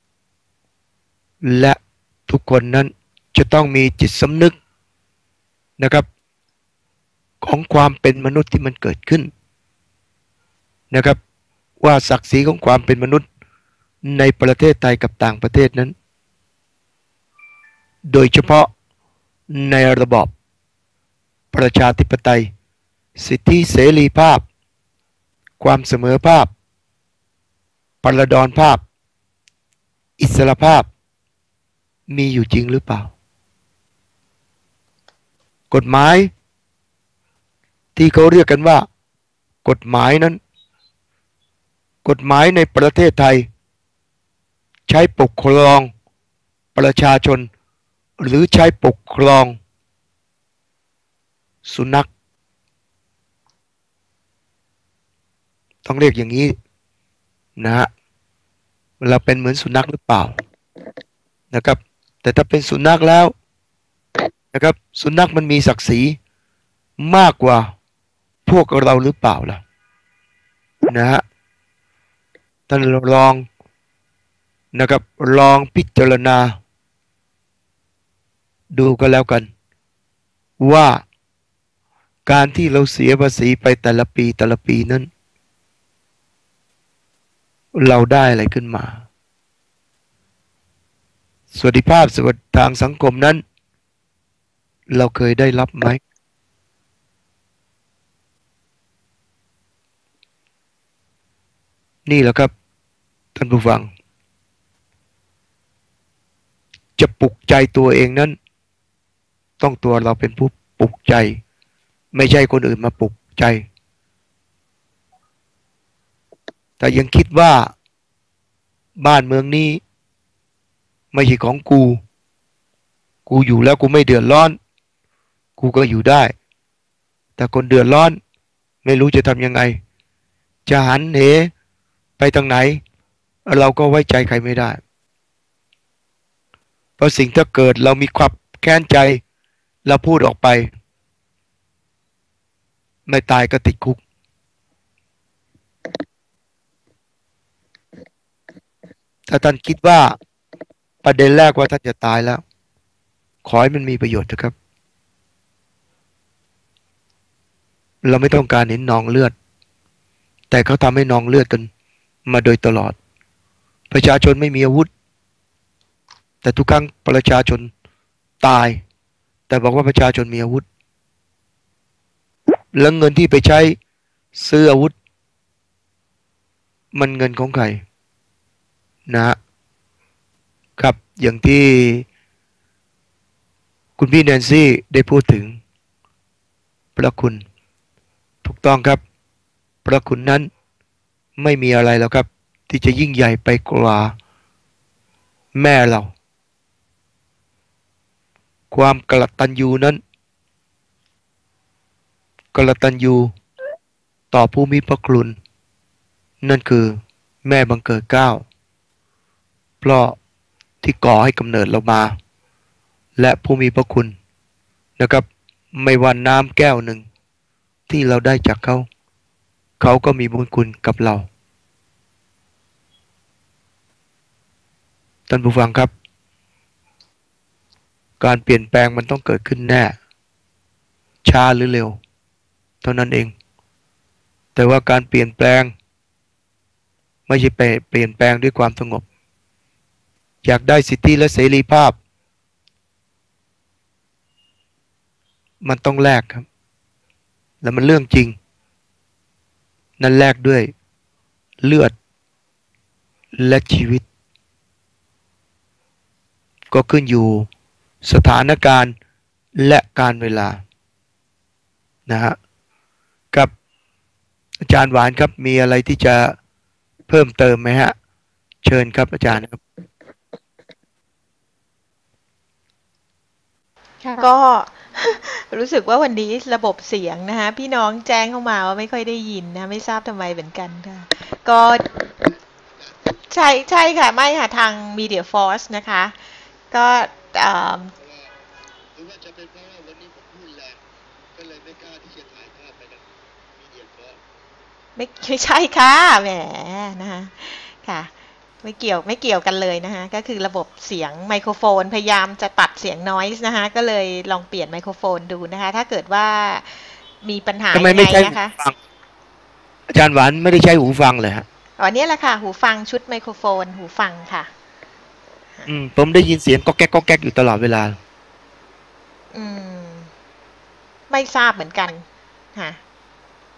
และทุกคนนั้นจะต้องมีจิตสำนึกนะครับของความเป็นมนุษย์ที่มันเกิดขึ้นนะครับว่าศักดิ์ศรีของความเป็นมนุษย์ในประเทศไทยกับต่างประเทศนั้นโดยเฉพาะในระบอบประชาธิปไตยสิทธิเสรีภาพความเสมอภาพปรดรภาพอิสรภาพมีอยู่จริงหรือเปล่ากฎหมายที่เขาเรียกกันว่ากฎหมายนั้นกฎหมายในประเทศไทยใช้ปกครองประชาชนหรือใช้ปกครองสุนัขต้องเรียกอย่างนี้นะฮะเราเป็นเหมือนสุนัขหรือเปล่านะครับแต่ถ้าเป็นสุนัขแล้วนะครับสุนัขมันมีศักดิ์ศรีมากกว่าพวกเราหรือเปล่าล่ะนะฮะท่านลองนะครับลองพิจารณาดูก็แล้วกันว่าการที่เราเสียภาษีไปแต่ละปีแต่ละปีนั้นเราได้อะไรขึ้นมาสวัสดิภาพสวัสดิทางสังคมนั้นเราเคยได้รับไหมนี่แหละครับท่านผู้ฟังจะปลุกใจตัวเองนั้นต้องตัวเราเป็นผู้ปลุกใจไม่ใช่คนอื่นมาปลุกใจแต่ยังคิดว่าบ้านเมืองนี้ไม่ใช่ของกูกูอยู่แล้วกูไม่เดือดร้อนกูก็อยู่ได้แต่คนเดือดร้อนไม่รู้จะทำยังไงจะหันเหไปทางไหนเราก็ไว้ใจใครไม่ได้เพราะสิ่งถ้าเกิดเรามีความแค้นใจเราพูดออกไปไม่ตายก็ติดคุกถ้าท่านคิดว่าประเด็นแรกว่าท่านจะตายแล้วขอให้มันมีประโยชน์นะครับเราไม่ต้องการเห็นนองเลือดแต่เขาทำให้นองเลือดกันมาโดยตลอดประชาชนไม่มีอาวุธแต่ทุกครั้งประชาชนตายแต่บอกว่าประชาชนมีอาวุธแล้วเงินที่ไปใช้ซื้ออาวุธมันเงินของใครนะครับอย่างที่คุณพี่แนนซี่ได้พูดถึงพระคุณถูกต้องครับพระคุณนั้นไม่มีอะไรแล้วครับที่จะยิ่งใหญ่ไปกว่าแม่เราความกตัญญูนั้นกตัญญูต่อผู้มีพระคุณนั่นคือแม่บังเกิดเกล้าเพราะที่ก่อให้กำเนิดเรามาและผู้มีพระคุณนะครับไม่ว่าน้ำแก้วหนึ่งที่เราได้จากเขาเขาก็มีบุญคุณกับเราท่านผู้ฟังครับการเปลี่ยนแปลงมันต้องเกิดขึ้นแน่ช้าหรือเร็วเท่านั้นเองแต่ว่าการเปลี่ยนแปลงไม่ใช่เปลี่ยนแปลงด้วยความสงบอยากได้สิทธิและเสรีภาพมันต้องแลกครับแล้วมันเรื่องจริงนั่นแลกด้วยเลือดและชีวิตก็ขึ้นอยู่สถานการณ์และการเวลานะฮะกับอาจารย์หวานครับมีอะไรที่จะเพิ่มเติมไหมฮะเชิญครับอาจารย์ครับก็ รู้สึกว่าวันนี้ระบบเสียงนะคะพี่น้องแจ้งเข้ามาว่าไม่ค่อยได้ยินนะไม่ทราบทำไมเหมือนกันค่ะก็ใช่ใช่ค่ะไม่ค่ะทาง Media Force นะคะก็หรือว่าจะเป็นเพราะว่าวันนี้ผมพูดแรงก็เลยไม่กล้าที่จะถ่ายภาพไปนะ Media Force ไม่ไม่ใช่ค่ะแหมนะคะค่ะไม่เกี่ยวไม่เกี่ยวกันเลยนะคะก็คือระบบเสียงไมโครโฟนพยายามจะตัดเสียง noise นะคะก็เลยลองเปลี่ยนไมโครโฟนดูนะคะถ้าเกิดว่ามีปัญหายังไงนะคะอาจารย์หวานไม่ได้ใช้หูฟังเลยฮะอ๋อเนี่ยแหละค่ะหูฟังชุดไมโครโฟนหูฟังค่ะอืมผมได้ยินเสียงก๊อกแก๊กก๊อกแก๊กอยู่ตลอดเวลาอืมไม่ทราบเหมือนกันค่ะ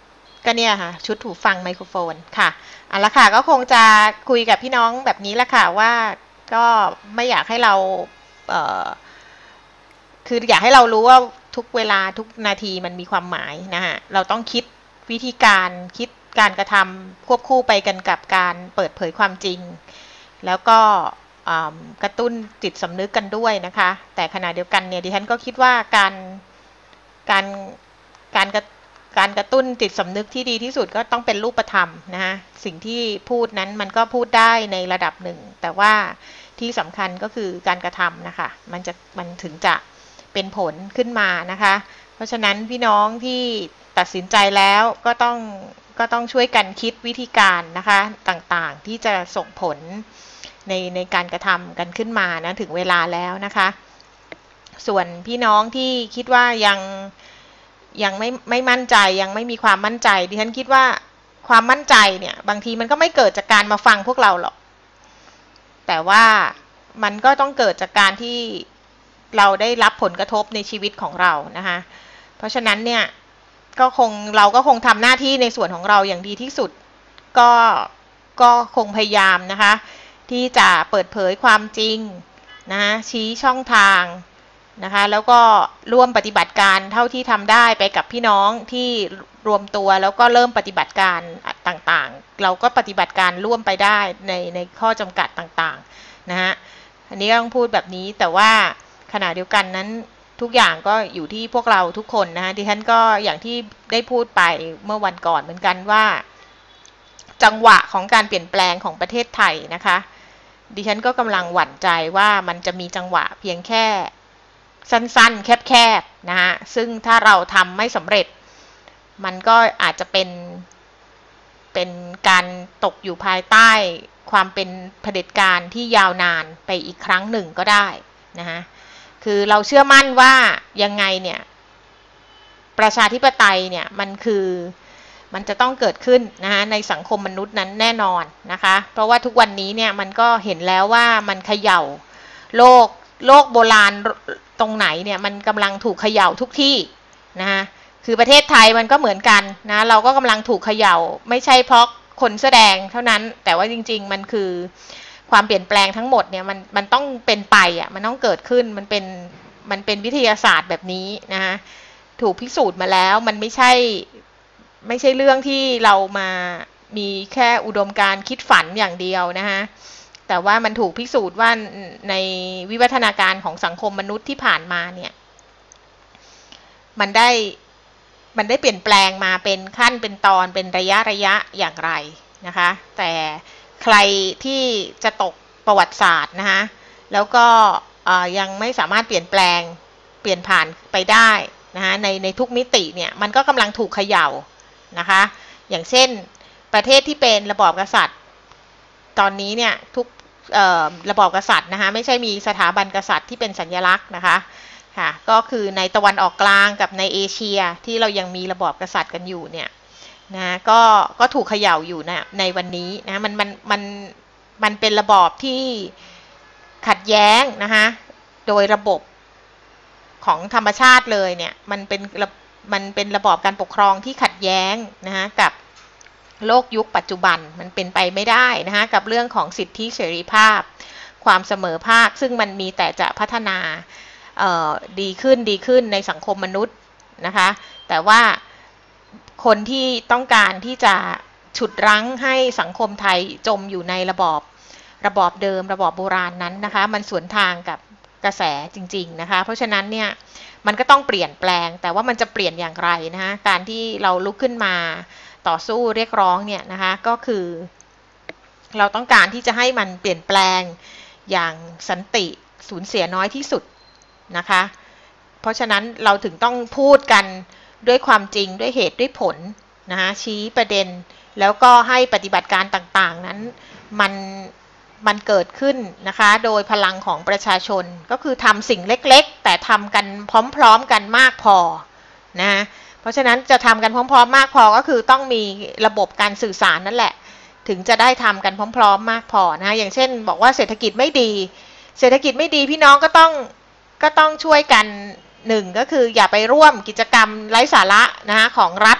ก็เนี่ยค่ะชุดหูฟังไมโครโฟนค่ะเอาละค่ะก็คงจะคุยกับพี่น้องแบบนี้แหละค่ะว่าก็ไม่อยากให้เราเอ่อคืออยากให้เรารู้ว่าทุกเวลาทุกนาทีมันมีความหมายนะฮะเราต้องคิดวิธีการคิดการกระทำควบคู่ไปกันกับการเปิดเผยความจริงแล้วก็กระตุ้นจิตสำนึกกันด้วยนะคะแต่ขณะเดียวกันเนี่ยดิฉันก็คิดว่าการการการกระการกระตุ้นจิตสำนึกที่ดีที่สุดก็ต้องเป็นรูปธรรมนะฮะสิ่งที่พูดนั้นมันก็พูดได้ในระดับหนึ่งแต่ว่าที่สำคัญก็คือการกระทำนะคะมันจะมันถึงจะเป็นผลขึ้นมานะคะเพราะฉะนั้นพี่น้องที่ตัดสินใจแล้วก็ต้องก็ต้องช่วยกันคิดวิธีการนะคะต่างๆที่จะส่งผลในในการกระทำกันขึ้นมานะถึงเวลาแล้วนะคะส่วนพี่น้องที่คิดว่ายังยังไม่ไม่มั่นใจยังไม่มีความมั่นใจดิฉันคิดว่าความมั่นใจเนี่ยบางทีมันก็ไม่เกิดจากการมาฟังพวกเราหรอกแต่ว่ามันก็ต้องเกิดจากการที่เราได้รับผลกระทบในชีวิตของเรานะคะเพราะฉะนั้นเนี่ยก็คงเราก็คงทำหน้าที่ในส่วนของเราอย่างดีที่สุดก็ก็คงพยายามนะคะที่จะเปิดเผยความจริงนะชี้ช่องทางนะคะแล้วก็ร่วมปฏิบัติการเท่าที่ทำได้ไปกับพี่น้องที่รวมตัวแล้วก็เริ่มปฏิบัติการต่างๆเราก็ปฏิบัติการร่วมไปได้ในในข้อจำกัดต่างๆนะฮะอันนี้ต้องพูดแบบนี้แต่ว่าขณะเดียวกันนั้นทุกอย่างก็อยู่ที่พวกเราทุกคนนะฮะดิฉันก็อย่างที่ได้พูดไปเมื่อวันก่อนเหมือนกันว่าจังหวะของการเปลี่ยนแปลงของประเทศไทยนะคะดิฉันก็กำลังหวั่นใจว่ามันจะมีจังหวะเพียงแค่สั้นๆแคบๆนะฮะซึ่งถ้าเราทำไม่สำเร็จมันก็อาจจะเป็นเป็นการตกอยู่ภายใต้ความเป็นเผด็จการที่ยาวนานไปอีกครั้งหนึ่งก็ได้นะฮะคือเราเชื่อมั่นว่ายังไงเนี่ยประชาธิปไตยเนี่ยมันคือมันจะต้องเกิดขึ้นนะฮะในสังคมมนุษย์นั้นแน่นอนนะคะเพราะว่าทุกวันนี้เนี่ยมันก็เห็นแล้วว่ามันเขย่าโลกโลกโบราณตรงไหนเนี่ยมันกำลังถูกเขย่าทุกที่นะฮะคือประเทศไทยมันก็เหมือนกันนะเราก็กำลังถูกเขย่าไม่ใช่เพราะคนแสดงเท่านั้นแต่ว่าจริงๆมันคือความเปลี่ยนแปลงทั้งหมดเนี่ยมันมันต้องเป็นไปอ่ะมันต้องเกิดขึ้นมันเป็นมันเป็นวิทยาศาสตร์แบบนี้นะฮะถูกพิสูจน์มาแล้วมันไม่ใช่ไม่ใช่เรื่องที่เรามามีแค่อุดมการณ์คิดฝันอย่างเดียวนะฮะแต่ว่ามันถูกพิสูจน์ว่าในวิวัฒนาการของสังคมมนุษย์ที่ผ่านมาเนี่ยมันได้มันได้เปลี่ยนแปลงมาเป็นขั้นเป็นตอนเป็นระยะระยะอย่างไรนะคะแต่ใครที่จะตกประวัติศาสตร์นะคะแล้วก็ยังไม่สามารถเปลี่ยนแปลงเปลี่ยนผ่านไปได้นะคะในในทุกมิติเนี่ยมันก็กำลังถูกเขย่านะคะอย่างเช่นประเทศที่เป็นระบอบกษัตริย์ตอนนี้เนี่ยทุกระบอบกษัตริย์นะคะไม่ใช่มีสถาบันกษัตริย์ที่เป็นสัญลักษณ์นะคะค่ะก็คือในตะวันออกกลางกับในเอเชียที่เรายังมีระบอบกษัตริย์กันอยู่เนี่ยนะก็ก็ถูกเขย่าอยู่นะในวันนี้นะมันมันมันมันเป็นระบอบที่ขัดแย้งนะคะโดยระบบของธรรมชาติเลยเนี่ยมันเป็นมันเป็นระบอบการปกครองที่ขัดแย้งนะคะกับโลกยุคปัจจุบันมันเป็นไปไม่ได้นะคะกับเรื่องของสิทธิเสรีภาพความเสมอภาคซึ่งมันมีแต่จะพัฒนาดีขึ้นดีขึ้นในสังคมมนุษย์นะคะแต่ว่าคนที่ต้องการที่จะฉุดรั้งให้สังคมไทยจมอยู่ในระบอบระบอบเดิมระบอบโบราณนั้นนะคะมันสวนทางกับกระแสจริงๆนะคะเพราะฉะนั้นเนี่ยมันก็ต้องเปลี่ยนแปลงแต่ว่ามันจะเปลี่ยนอย่างไรนะคะการที่เราลุกขึ้นมาต่อสู้เรียกร้องเนี่ยนะคะก็คือเราต้องการที่จะให้มันเปลี่ยนแปลงอย่างสันติสูญเสียน้อยที่สุดนะคะเพราะฉะนั้นเราถึงต้องพูดกันด้วยความจริงด้วยเหตุด้วยผลนะคะชี้ประเด็นแล้วก็ให้ปฏิบัติการต่างๆนั้นมันมันเกิดขึ้นนะคะโดยพลังของประชาชนก็คือทำสิ่งเล็กๆแต่ทำกันพร้อมๆกันมากพอนะเพราะฉะนั้นจะทำกันพร้อมๆมากพอก็คือต้องมีระบบการสื่อสารนั่นแหละถึงจะได้ทำกันพร้อมๆมากพอนะอย่างเช่นบอกว่าเศรษฐกิจไม่ดีเศรษฐกิจไม่ดีพี่น้องก็ต้องก็ต้องช่วยกันหนึ่งก็คืออย่าไปร่วมกิจกรรมไร้สาระนะคะของรัฐ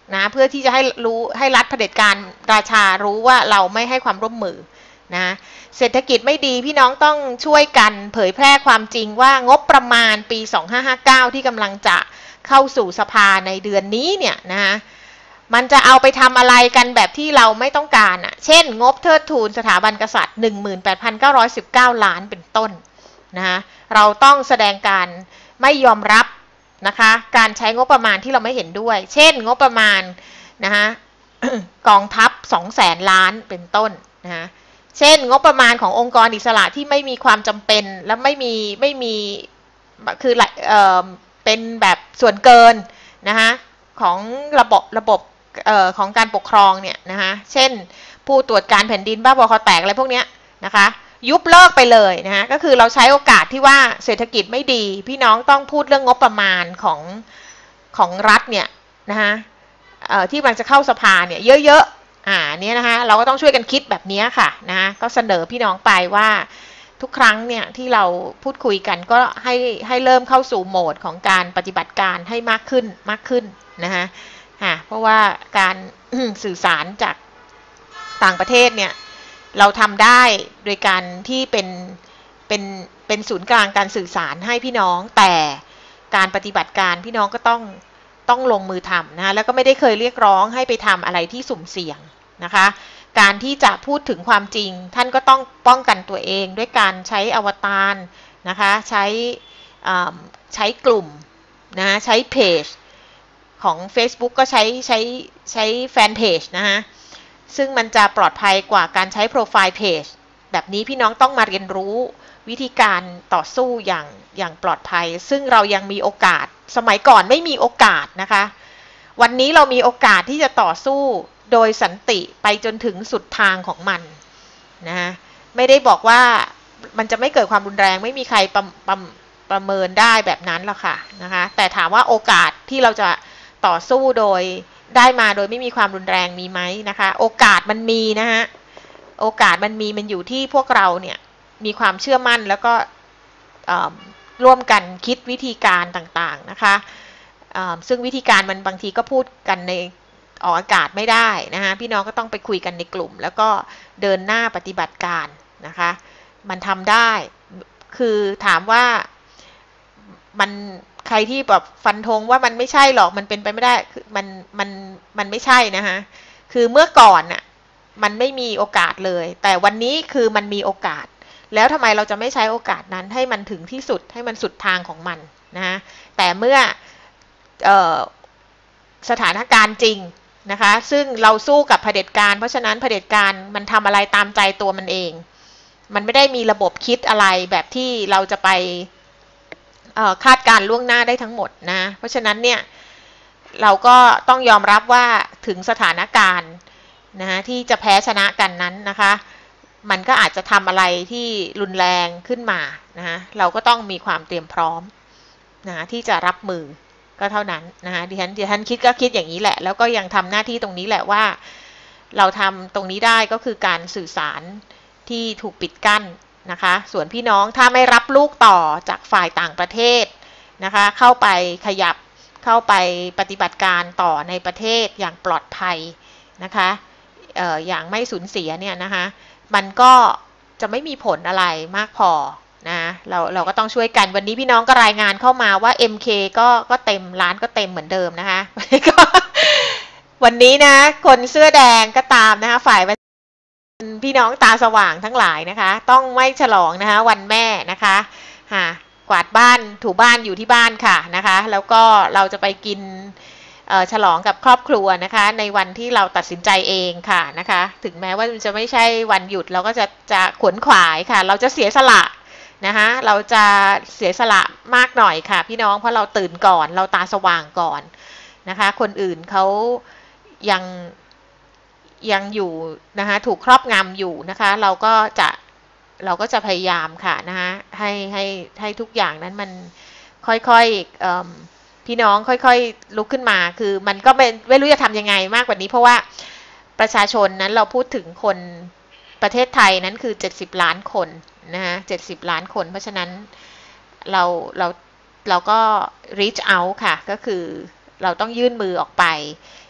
นะเพื่อที่จะให้รู้ให้รัฐเผด็จการราชารู้ว่าเราไม่ให้ความร่วมมือนะเศรษฐกิจไม่ดีพี่น้องต้องช่วยกันเผยแพร่ความจริงว่างบประมาณปีสองพันห้าร้อยห้าสิบเก้าที่กำลังจะเข้าสู่สภาในเดือนนี้เนี่ยนะมันจะเอาไปทำอะไรกันแบบที่เราไม่ต้องการอ่ะเช่นงบเทิดทูนสถาบันกษัตริย์ หนึ่งหมื่นแปดพันเก้าร้อยสิบเก้า ล้านเป็นต้นนะเราต้องแสดงการไม่ยอมรับนะคะการใช้งบประมาณที่เราไม่เห็นด้วยเช่นงบประมาณนะคะ กองทัพ สองแสน ล้านเป็นต้นนะคะเช่นงบประมาณขององค์กรอิสระที่ไม่มีความจำเป็นและไม่มีไม่มีคือเอ่อเป็นแบบส่วนเกินนะคะของระบบระบบเอ่อของการปกครองเนี่ยนะคะเช่นผู้ตรวจการแผ่นดินบ้าบอคอแตกอะไรพวกเนี้ยนะคะยุบเลิกไปเลยนะคะก็คือเราใช้โอกาสที่ว่าเศรษฐกิจไม่ดีพี่น้องต้องพูดเรื่องงบประมาณของของรัฐเนี่ยนะคะเอ่อที่มันจะเข้าสภาเนี่ยเยอะๆอ่าเนี่ยนะคะเราก็ต้องช่วยกันคิดแบบนี้ค่ะนะก็เสนอพี่น้องไปว่าทุกครั้งเนี่ยที่เราพูดคุยกันก็ให้ให้เริ่มเข้าสู่โหมดของการปฏิบัติการให้มากขึ้นมากขึ้นนะคะค่ะเพราะว่าการสื่อสารจากต่างประเทศเนี่ยเราทำได้โดยการที่เป็นเป็นเป็นศูนย์กลางการสื่อสารให้พี่น้องแต่การปฏิบัติการพี่น้องก็ต้องต้องลงมือทำนะแล้วก็ไม่ได้เคยเรียกร้องให้ไปทำอะไรที่สุ่มเสี่ยงนะคะการที่จะพูดถึงความจริงท่านก็ต้องป้องกันตัวเองด้วยการใช้อวตารนะคะใช้ใช้กลุ่มนะใช้เพจของ Facebook ก็ใช้ใช้ใช้แฟนเพจนะคะซึ่งมันจะปลอดภัยกว่าการใช้โปรไฟล์เพจแบบนี้พี่น้องต้องมาเรียนรู้วิธีการต่อสู้อย่างอย่างปลอดภัยซึ่งเรายังมีโอกาสสมัยก่อนไม่มีโอกาสนะคะวันนี้เรามีโอกาสที่จะต่อสู้โดยสันติไปจนถึงสุดทางของมันนะไม่ได้บอกว่ามันจะไม่เกิดความรุนแรงไม่มีใครประประประเมินได้แบบนั้นหรอกค่ะนะคะแต่ถามว่าโอกาสที่เราจะต่อสู้โดยได้มาโดยไม่มีความรุนแรงมีไหมนะคะโอกาสมันมีนะฮะโอกาสมันมีมันอยู่ที่พวกเราเนี่ยมีความเชื่อมั่นแล้วก็ร่วมกันคิดวิธีการต่างๆนะคะซึ่งวิธีการมันบางทีก็พูดกันในออกอากาศไม่ได้นะคะพี่น้องก็ต้องไปคุยกันในกลุ่มแล้วก็เดินหน้าปฏิบัติการนะคะมันทำได้คือถามว่ามันใครที่แบบฟันธงว่ามันไม่ใช่หรอกมันเป็นไปไม่ได้มันมันมันไม่ใช่นะคะคือเมื่อก่อนน่ะมันไม่มีโอกาสเลยแต่วันนี้คือมันมีโอกาสแล้วทำไมเราจะไม่ใช้โอกาสนั้นให้มันถึงที่สุดให้มันสุดทางของมันนะแต่เมื่อเอ่อสถานการณ์จริงนะคะซึ่งเราสู้กับเผด็จการเพราะฉะนั้นเผด็จการมันทำอะไรตามใจตัวมันเองมันไม่ได้มีระบบคิดอะไรแบบที่เราจะไปคาดการล่วงหน้าได้ทั้งหมดนะเพราะฉะนั้นเนี่ยเราก็ต้องยอมรับว่าถึงสถานการณ์นะที่จะแพ้ชนะกันนั้นนะคะมันก็อาจจะทำอะไรที่รุนแรงขึ้นมานะเราก็ต้องมีความเตรียมพร้อมนะที่จะรับมือก็เท่านั้นนะคะดิฉันดิฉันคิดก็คิดอย่างนี้แหละแล้วก็ยังทำหน้าที่ตรงนี้แหละว่าเราทำตรงนี้ได้ก็คือการสื่อสารที่ถูกปิดกั้นนะคะส่วนพี่น้องถ้าไม่รับลูกต่อจากฝ่ายต่างประเทศนะคะเข้าไปขยับเข้าไปปฏิบัติการต่อในประเทศอย่างปลอดภัยนะคะเอ่ออย่างไม่สูญเสียเนี่ยนะคะมันก็จะไม่มีผลอะไรมากพอนะเราเราก็ต้องช่วยกันวันนี้พี่น้องก็รายงานเข้ามาว่า เอ็ม เค ก็ก็เต็มร้านก็เต็มเหมือนเดิมนะคะก็วันนี้นะคนเสื้อแดงก็ตามนะคะฝ่ายพี่น้องตาสว่างทั้งหลายนะคะต้องไม่ฉลองนะคะวันแม่นะคะค่ะกวาดบ้านถูบ้านอยู่ที่บ้านค่ะนะคะแล้วก็เราจะไปกินฉลองกับครอบครัวนะคะในวันที่เราตัดสินใจเองค่ะนะคะถึงแม้ว่ามันจะไม่ใช่วันหยุดเราก็จะจะขวนขวายค่ะเราจะเสียสละนะคะเราจะเสียสละมากหน่อยค่ะพี่น้องเพราะเราตื่นก่อนเราตาสว่างก่อนนะคะคนอื่นเขายังยังอยู่นะคะถูกครอบงำอยู่นะคะเราก็จะเราก็จะพยายามค่ะนะคะให้ให้ให้ทุกอย่างนั้นมันค่อยๆพี่น้องค่อยๆลุกขึ้นมาคือมันก็ไม่ไม่รู้จะทำยังไงมากกว่านี้เพราะว่าประชาชนนั้นเราพูดถึงคนประเทศไทยนั้นคือเจ็ดสิบล้านคนนะคะเจ็ดสิบล้านคนเพราะฉะนั้นเราเราเราก็ reach out ค่ะก็คือเราต้องยื่นมือออกไป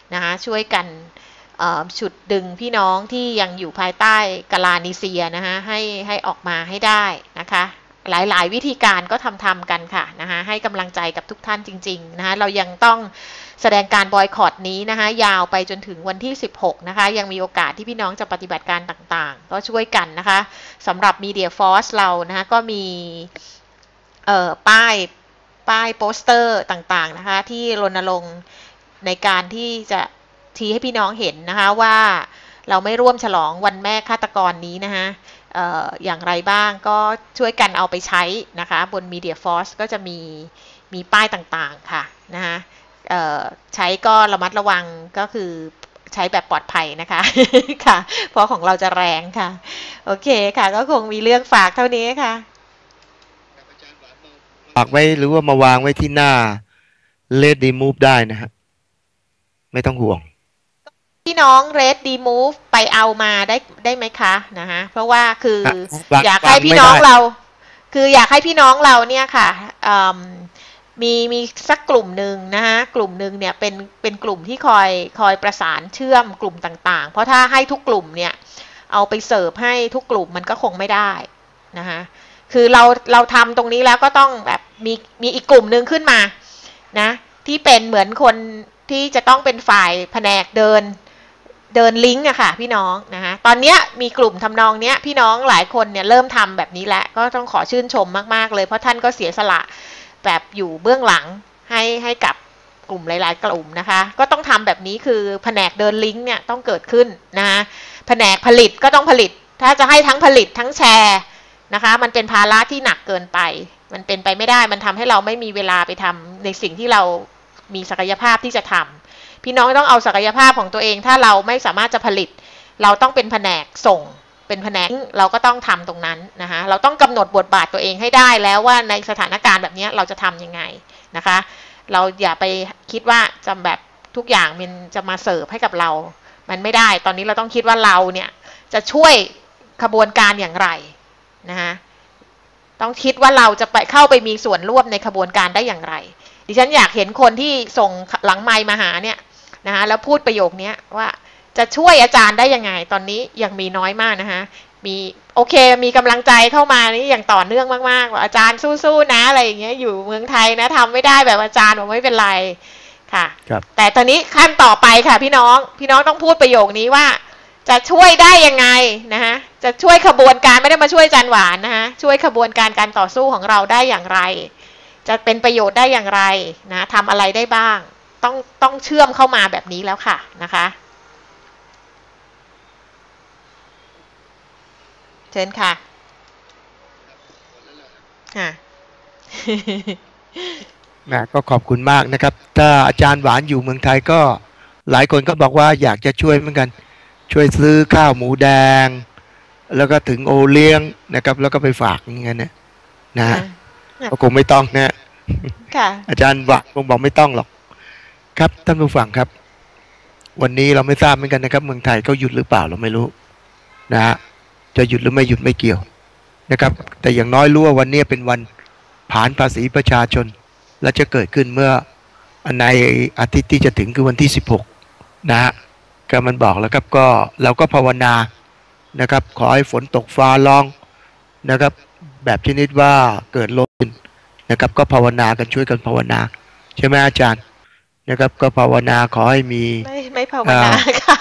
นะคะช่วยกันฉุดดึงพี่น้องที่ยังอยู่ภายใต้กาลานิเซียนะคะให้ให้ออกมาให้ได้นะคะหลายๆวิธีการก็ทำทำกันค่ะนะคะให้กำลังใจกับทุกท่านจริงๆนะคะเรายังต้องแสดงการบอยคอตนี้นะคะยาวไปจนถึงวันที่สิบหกนะคะยังมีโอกาสที่พี่น้องจะปฏิบัติการต่างๆก็ช่วยกันนะคะสำหรับ Media Force เรานะคะก็มีเอ่อป้ายป้ายโปสเตอร์ต่างๆนะคะที่รณรงค์ในการที่จะชี้ให้พี่น้องเห็นนะคะว่าเราไม่ร่วมฉลองวันแม่ฆาตกรนี้นะคะ เอ่อ อย่างไรบ้างก็ช่วยกันเอาไปใช้นะคะบน Media Force ก็จะมีมีป้ายต่างๆค่ะนะคะใช้ก็ระมัดระวังก็คือใช้แบบปลอดภัยนะคะค่ะเพราะของเราจะแรงค่ะโอเคค่ะก็คงมีเรื่องฝากเท่านี้ค่ะฝากไว้หรือว่ามาวางไว้ที่หน้า Let Remove ได้นะฮะไม่ต้องห่วงพี่น้อง Red Remove ไปเอามาได้ได้ไหมคะนะฮะเพราะว่าคืออยากให้พี่น้องเราคืออยากให้พี่น้องเราเนี่ยค่ะมีมีสักกลุ่มหนึ่งนะฮะกลุ่มหนึ่งเนี่ยเป็นเป็นกลุ่มที่คอยคอยประสานเชื่อมกลุ่มต่างๆเพราะถ้าให้ทุกกลุ่มเนี่ยเอาไปเสิร์ฟให้ทุกกลุ่มมันก็คงไม่ได้นะฮะคือเราเราทำตรงนี้แล้วก็ต้องแบบมีมีอีกกลุ่มหนึ่งขึ้นมานะที่เป็นเหมือนคนที่จะต้องเป็นฝ่ายแผนกเดินเดินลิงก์อะค่ะพี่น้องนะคะตอนนี้มีกลุ่มทำนองเนี้ยพี่น้องหลายคนเนี่ยเริ่มทำแบบนี้แล้วก็ต้องขอชื่นชมมากๆเลยเพราะท่านก็เสียสละแบบอยู่เบื้องหลังให้ให้กับกลุ่มหลายๆกลุ่มนะคะก็ต้องทำแบบนี้คือแผนกเดินลิงก์เนี่ยต้องเกิดขึ้นนะคะแผนกผลิตก็ต้องผลิตถ้าจะให้ทั้งผลิตทั้งแชร์นะคะมันเป็นภาระที่หนักเกินไปมันเป็นไปไม่ได้มันทำให้เราไม่มีเวลาไปทำในสิ่งที่เรามีศักยภาพที่จะทำพี่น้องต้องเอาศักยภาพของตัวเองถ้าเราไม่สามารถจะผลิตเราต้องเป็นแผนกส่งเป็นแผนกเราก็ต้องทำตรงนั้นนะคะเราต้องกำหนดบทบาทตัวเองให้ได้แล้วว่าในสถานการณ์แบบนี้เราจะทำยังไงนะคะเราอย่าไปคิดว่าจะแบบทุกอย่างมันจะมาเสิร์ฟให้กับเรามันไม่ได้ตอนนี้เราต้องคิดว่าเราเนี่ยจะช่วยขบวนการอย่างไรนะคะต้องคิดว่าเราจะไปเข้าไปมีส่วนร่วมในขบวนการได้อย่างไรดิฉันอยากเห็นคนที่ส่งหลังไมค์มาหาเนี่ยนะคะแล้วพูดประโยคนี้ว่าจะช่วยอาจารย์ได้ยังไงตอนนี้ยังมีน้อยมากนะคะมีโอเคมีกำลังใจเข้ามานี่อย่างต่อเนื่องมากๆว่าอาจารย์สู้ๆนะอะไรอย่างเงี้ยอยู่เมืองไทยนะทำไม่ได้แบบอาจารย์บอกไม่เป็นไรค่ะแต่ตอนนี้ขั้นต่อไปค่ะพี่น้องพี่น้องต้องพูดประโยคนี้ว่าจะช่วยได้ยังไงนะคะจะช่วยขบวนการไม่ได้มาช่วยอาจารย์หวานนะคะช่วยขบวนการการต่อสู้ของเราได้อย่างไรจะเป็นประโยชน์ได้อย่างไรนะทำอะไรได้บ้างต้องต้องเชื่อมเข้ามาแบบนี้แล้วค่ะนะคะเชิญค่ะค่ะนะก็ขอบคุณมากนะครับถ้าอาจารย์หวานอยู่เมืองไทยก็หลายคนก็บอกว่าอยากจะช่วยเหมือนกันช่วยซื้อข้าวหมูแดงแล้วก็ถึงโอเลี้ยงนะครับแล้วก็ไปฝากอย่างเงี้ยนะนะก็คงไม่ต้องนะอาจารย์หวานคงบอกไม่ต้องหรอกครับท่านผู้ฟังครับวันนี้เราไม่ทราบเหมือนกันนะครับเมืองไทยเขาหยุดหรือเปล่าเราไม่รู้นะฮะจะหยุดหรือไม่หยุดไม่เกี่ยวนะครับแต่อย่างน้อยรู้ว่าวันนี้เป็นวันผลาญภาษีประชาชนและจะเกิดขึ้นเมื่อในอาทิตย์ที่จะถึงคือวันที่สิบหกนะฮะก็มันบอกแล้วครับก็เราก็ภาวนานะครับขอให้ฝนตกฟ้าร้องนะครับแบบชนิดว่าเกิดลมนะครับก็ภาวนากันช่วยกันภาวนาใช่ไหมอาจารย์นะครับก็ภาวนาขอให้มีไม่ไม่ภาวนาค่ะ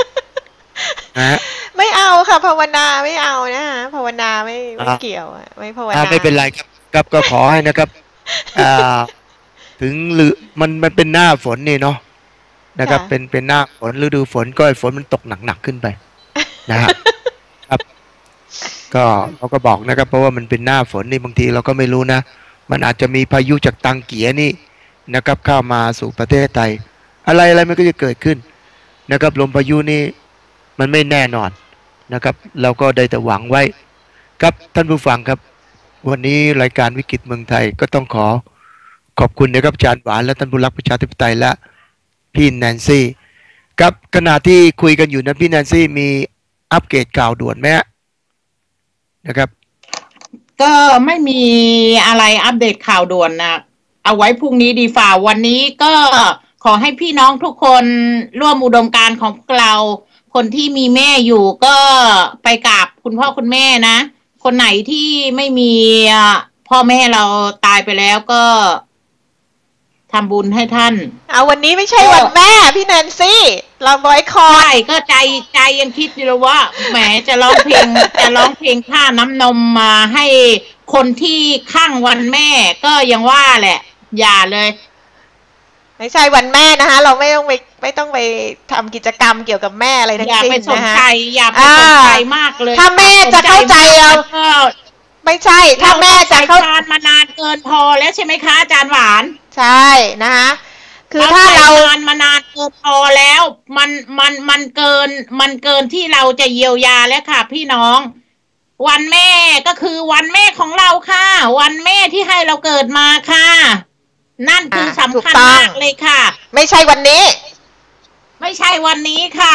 ไม่เอาค่ะภาวนาไม่เอานะฮะภาวนาไม่ไม่เกี่ยวไม่ภาวนาไม่เป็นไรครับครับก็ขอให้นะครับถึงหรือมันมันเป็นหน้าฝนนี่เนาะนะครับเป็นเป็นหน้าฝนฤดูฝนก็ฝนมันตกหนักๆขึ้นไปนะฮะครับก็เราก็บอกนะครับเพราะว่ามันเป็นหน้าฝนนี่บางทีเราก็ไม่รู้นะมันอาจจะมีพายุจากตังเกียนี่นะครับเข้ามาสู่ประเทศไทยอะไรอะไรมันก็จะเกิดขึ้นนะครับลมพายุนี่มันไม่แน่นอนนะครับเราก็ได้แต่หวังไว้ครับท่านผู้ฟังครับวันนี้รายการวิกฤตเมืองไทยก็ต้องขอขอบคุณนะครับอาจารย์หวานและท่านผู้รักประชาธิปไตยและพี่แนนซี่ครับขณะที่คุยกันอยู่นั้นพี่แนนซี่มีอัปเกรดข่าวด่วนไหมนะครับก็ไม่มีอะไรอัปเดตข่าวด่วนนะเอาไว้พรุ่งนี้ดีฝ่าวันนี้ก็ขอให้พี่น้องทุกคนร่วมอุดมการณ์ของเราคนที่มีแม่อยู่ก็ไปกราบคุณพ่อคุณแม่นะคนไหนที่ไม่มีพ่อแม่เราตายไปแล้วก็ทำบุญให้ท่านเอาวันนี้ไม่ใช่วันแม่พี่แนนซี่เราบอยคอใช่ก็ใจใจยังคิดอยู่เลยว่าแหมจะร้องเพลงจะร้องเพลงค่าน้ำนมมาให้คนที่ข้างวันแม่ก็ยังว่าแหละอย่าเลยไม่ใช่วันแม่นะคะเราไม่ต้องไปไม่ต้องไปทำกิจกรรมเกี่ยวกับแม่อะไรทั้งสิ้นนะคะอย่าไปสนใจอย่าไปสนใจมากเลยถ้าแม่จะเข้าใจเราไม่ใช่ถ้าแม่จะเข้าใจมานานเกินพอแล้วใช่ไหมคะอาจารย์หวานใช่นะคะคือถ้าเรานานมานานเกินพอแล้วมันมันมันเกินมันเกินที่เราจะเยียวยาแล้วค่ะพี่น้องวันแม่ก็คือวันแม่ของเราค่ะวันแม่ที่ให้เราเกิดมาค่ะนั่นคือสำคัญมากเลยค่ะไม่ใช่วันนี้ไม่ใช่วันนี้ค่ะ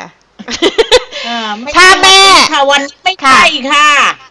ถ้าแม่ค่ะวันไม่ใช่ค่ะ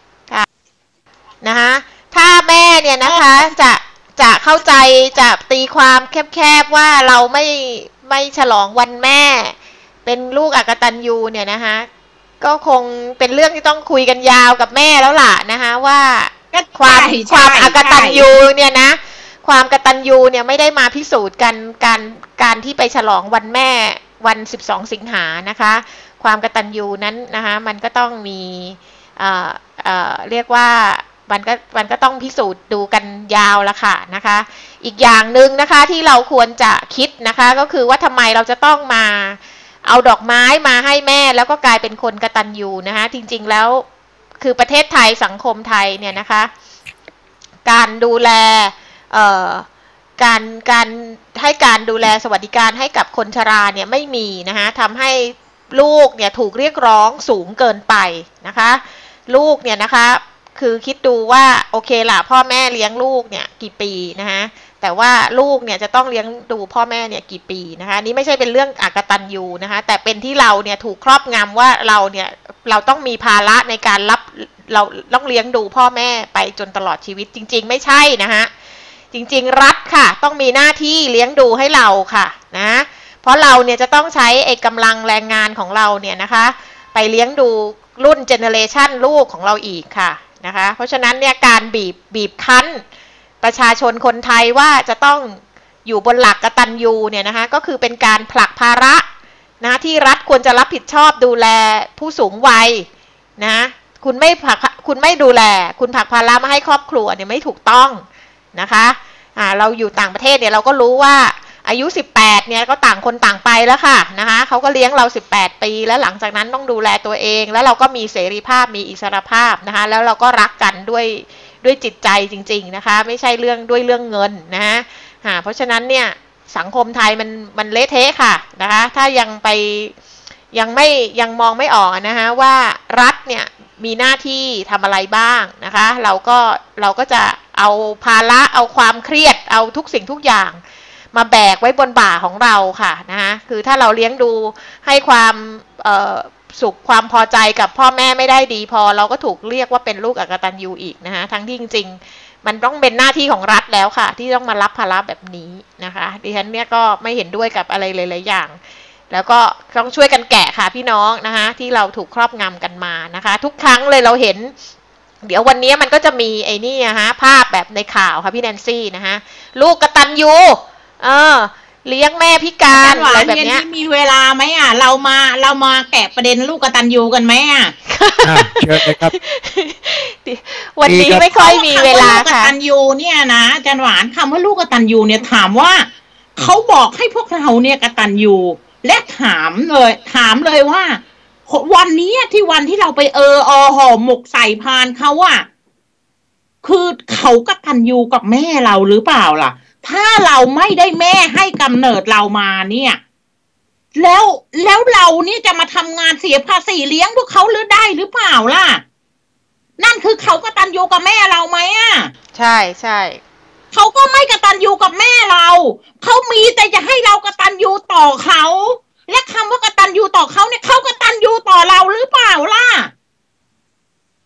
นะคะถ้าแม่เนี่ยนะคะจะจะเข้าใจจะตีความแคบๆว่าเราไม่ไม่ฉลองวันแม่เป็นลูกอกตัญญูเนี่ยนะคะก็คงเป็นเรื่องที่ต้องคุยกันยาวกับแม่แล้วล่ะนะคะว่าความความอกตัญญูเนี่ยนะความกตัญญูเนี่ยไม่ได้มาพิสูจน์กันการการที่ไปฉลองวันแม่วันสิบสองสิงหานะคะความกตัญญูนั้นนะคะมันก็ต้องมีเอ่อเอ่อเรียกว่ามันก็มันก็ต้องพิสูจน์ดูกันยาวละค่ะนะคะอีกอย่างหนึ่งนะคะที่เราควรจะคิดนะคะก็คือว่าทำไมเราจะต้องมาเอาดอกไม้มาให้แม่แล้วก็กลายเป็นคนกตัญญูนะคะจริงๆแล้วคือประเทศไทยสังคมไทยเนี่ยนะคะการดูแลเอ่อการการให้การดูแลสวัสดิการให้กับคนชราเนี่ยไม่มีนะคะทำให้ลูกเนี่ยถูกเรียกร้องสูงเกินไปนะคะลูกเนี่ยนะคะคือคิดดูว่าโอเคล่ะพ่อแม่เลี้ยงลูกเนี่ยกี่ปีนะคะแต่ว่าลูกเนี่ยจะต้องเลี้ยงดูพ่อแม่เนี่ยกี่ปีนะคะนี่ไม่ใช่เป็นเรื่องอกตัญญูนะคะแต่เป็นที่เราเนี่ยถูกครอบงำว่าเราเนี่ยเราต้องมีภาระในการรับเราต้องเลี้ยงดูพ่อแม่ไปจนตลอดชีวิตจริงๆไม่ใช่นะคะจริงๆรัฐค่ะต้องมีหน้าที่เลี้ยงดูให้เราค่ะนะเพราะเราเนี่ยจะต้องใช้ไอ้กำลังแรงงานของเราเนี่ยนะคะไปเลี้ยงดูรุ่นเจเนเรชันลูกของเราอีกค่ะนะคะเพราะฉะนั้นเนี่ยการบีบบีบคั้นประชาชนคนไทยว่าจะต้องอยู่บนหลักกตัญญูเนี่ยนะคะก็คือเป็นการผลักภาระนะที่รัฐควรจะรับผิดชอบดูแลผู้สูงวัยนะคุณไม่ผลักคุณไม่ดูแลคุณผลักภาระมาให้ครอบครัวเนี่ยไม่ถูกต้องนะคะอ่าเราอยู่ต่างประเทศเนี่ยเราก็รู้ว่าอายุสิบแปดเนี่ยก็ต่างคนต่างไปแล้วค่ะนะคะเขาก็เลี้ยงเราสิบแปดปีแล้วหลังจากนั้นต้องดูแลตัวเองแล้วเราก็มีเสรีภาพมีอิสรภาพนะคะแล้วเราก็รักกันด้วยด้วยจิตใจจริงๆนะคะไม่ใช่เรื่องด้วยเรื่องเงินนะฮะเพราะฉะนั้นเนี่ยสังคมไทยมันมันเละเทะค่ะนะคะถ้ายังไปยังไม่ยังมองไม่ออกนะคะว่ารัฐเนี่ยมีหน้าที่ทำอะไรบ้างนะคะเราก็เราก็จะเอาภาระเอาความเครียดเอาทุกสิ่งทุกอย่างมาแบกไว้บนบ่าของเราค่ะนะคะคือถ้าเราเลี้ยงดูให้ความสุขความพอใจกับพ่อแม่ไม่ได้ดีพอเราก็ถูกเรียกว่าเป็นลูกอกตัญญูอีกนะคะทั้งที่จริงๆมันต้องเป็นหน้าที่ของรัฐแล้วค่ะที่ต้องมารับภาระแบบนี้นะคะดิฉันเนี่ยก็ไม่เห็นด้วยกับอะไรหลายๆอย่างแล้วก็ต้องช่วยกันแกะค่ะพี่น้องนะคะที่เราถูกครอบงำกันมานะคะทุกครั้งเลยเราเห็นเดี๋ยววันนี้มันก็จะมีไอ้นี่นะฮะภาพแบบในข่าวค่ะพี่แนนซี่นะคะลูกกตัญญูเออเลี้ยงแม่พิการอะไรแบบนี้มีเวลาไหมอ่ะเรามาเรามาแกะประเด็นลูกกตัญญูกันไหมอ่ะเชิญเลยครับวันนี้ไม่ค่อยมีเวลาค่ะลูกกตัญญูเนี่ยนะอาจารย์หวานคำว่าลูกกตัญญูเนี่ยถามว่าเขาบอกให้พวกเราเนี่ยกตัญญูและถามเลยถามเลยว่าวันนี้ที่วันที่เราไปเอออห่อหมกใส่พานเขาอะคือเขากตัญญูกับแม่เราหรือเปล่าล่ะถ้าเราไม่ได้แม่ให้กำเนิดเรามาเนี่ยแล้วแล้วเรานี่จะมาทำงานเสียภาษีเลี้ยงพวกเขาหรือได้หรือเปล่าล่ะนั่นคือเขากตัญญูกับแม่เราไหมอะใช่ใช่เขาก็ไม่กตัญญูกับแม่เราเขามีแต่จะให้เรากตัญญูต่อเขาและคำว่ากตัญญูต่อเขาเนี่ยเขากตัญญูต่อเราหรือเปล่าล่ะ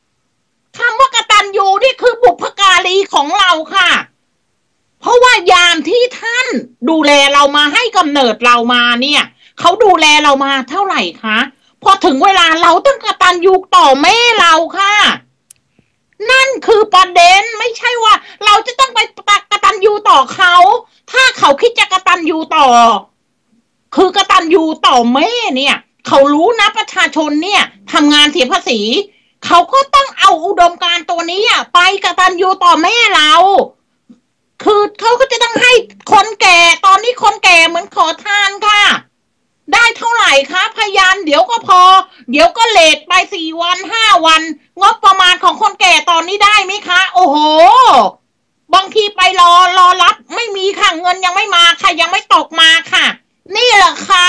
คำว่ากตัญญูนี่คือบุพการีของเราค่ะเพราะว่ายามที่ท่านดูแลเรามาให้กำเนิดเรามาเนี่ยเขาดูแลเรามาเท่าไหร่คะพอถึงเวลาเราต้องกตัญญูต่อแม่เราค่ะนั่นคือประเด็นไม่ใช่ว่าเราจะต้องไปกตัญญูต่อเขาถ้าเขาคิดจะกตัญญูต่อคือกตัญญูต่อแม่เนี่ยเขารู้นะประชาชนเนี่ยทำงานเสียภาษีเขาก็ต้องเอาอุดมการณ์ตัวนี้ไปกตัญญูต่อแม่เราคือเขาก็จะต้องให้คนแก่ตอนนี้คนแก่เหมือนขอทานค่ะได้เท่าไหร่คะพยานเดี๋ยวก็พอเดี๋ยวก็เลทไปสี่วันห้าวันงบประมาณของคนแก่ตอนนี้ได้ไหมคะโอ้โหบางทีไปรอรอรับไม่มีค่ะเงินยังไม่มาค่ะยังไม่ตกมาค่ะนี่แหละค่ะ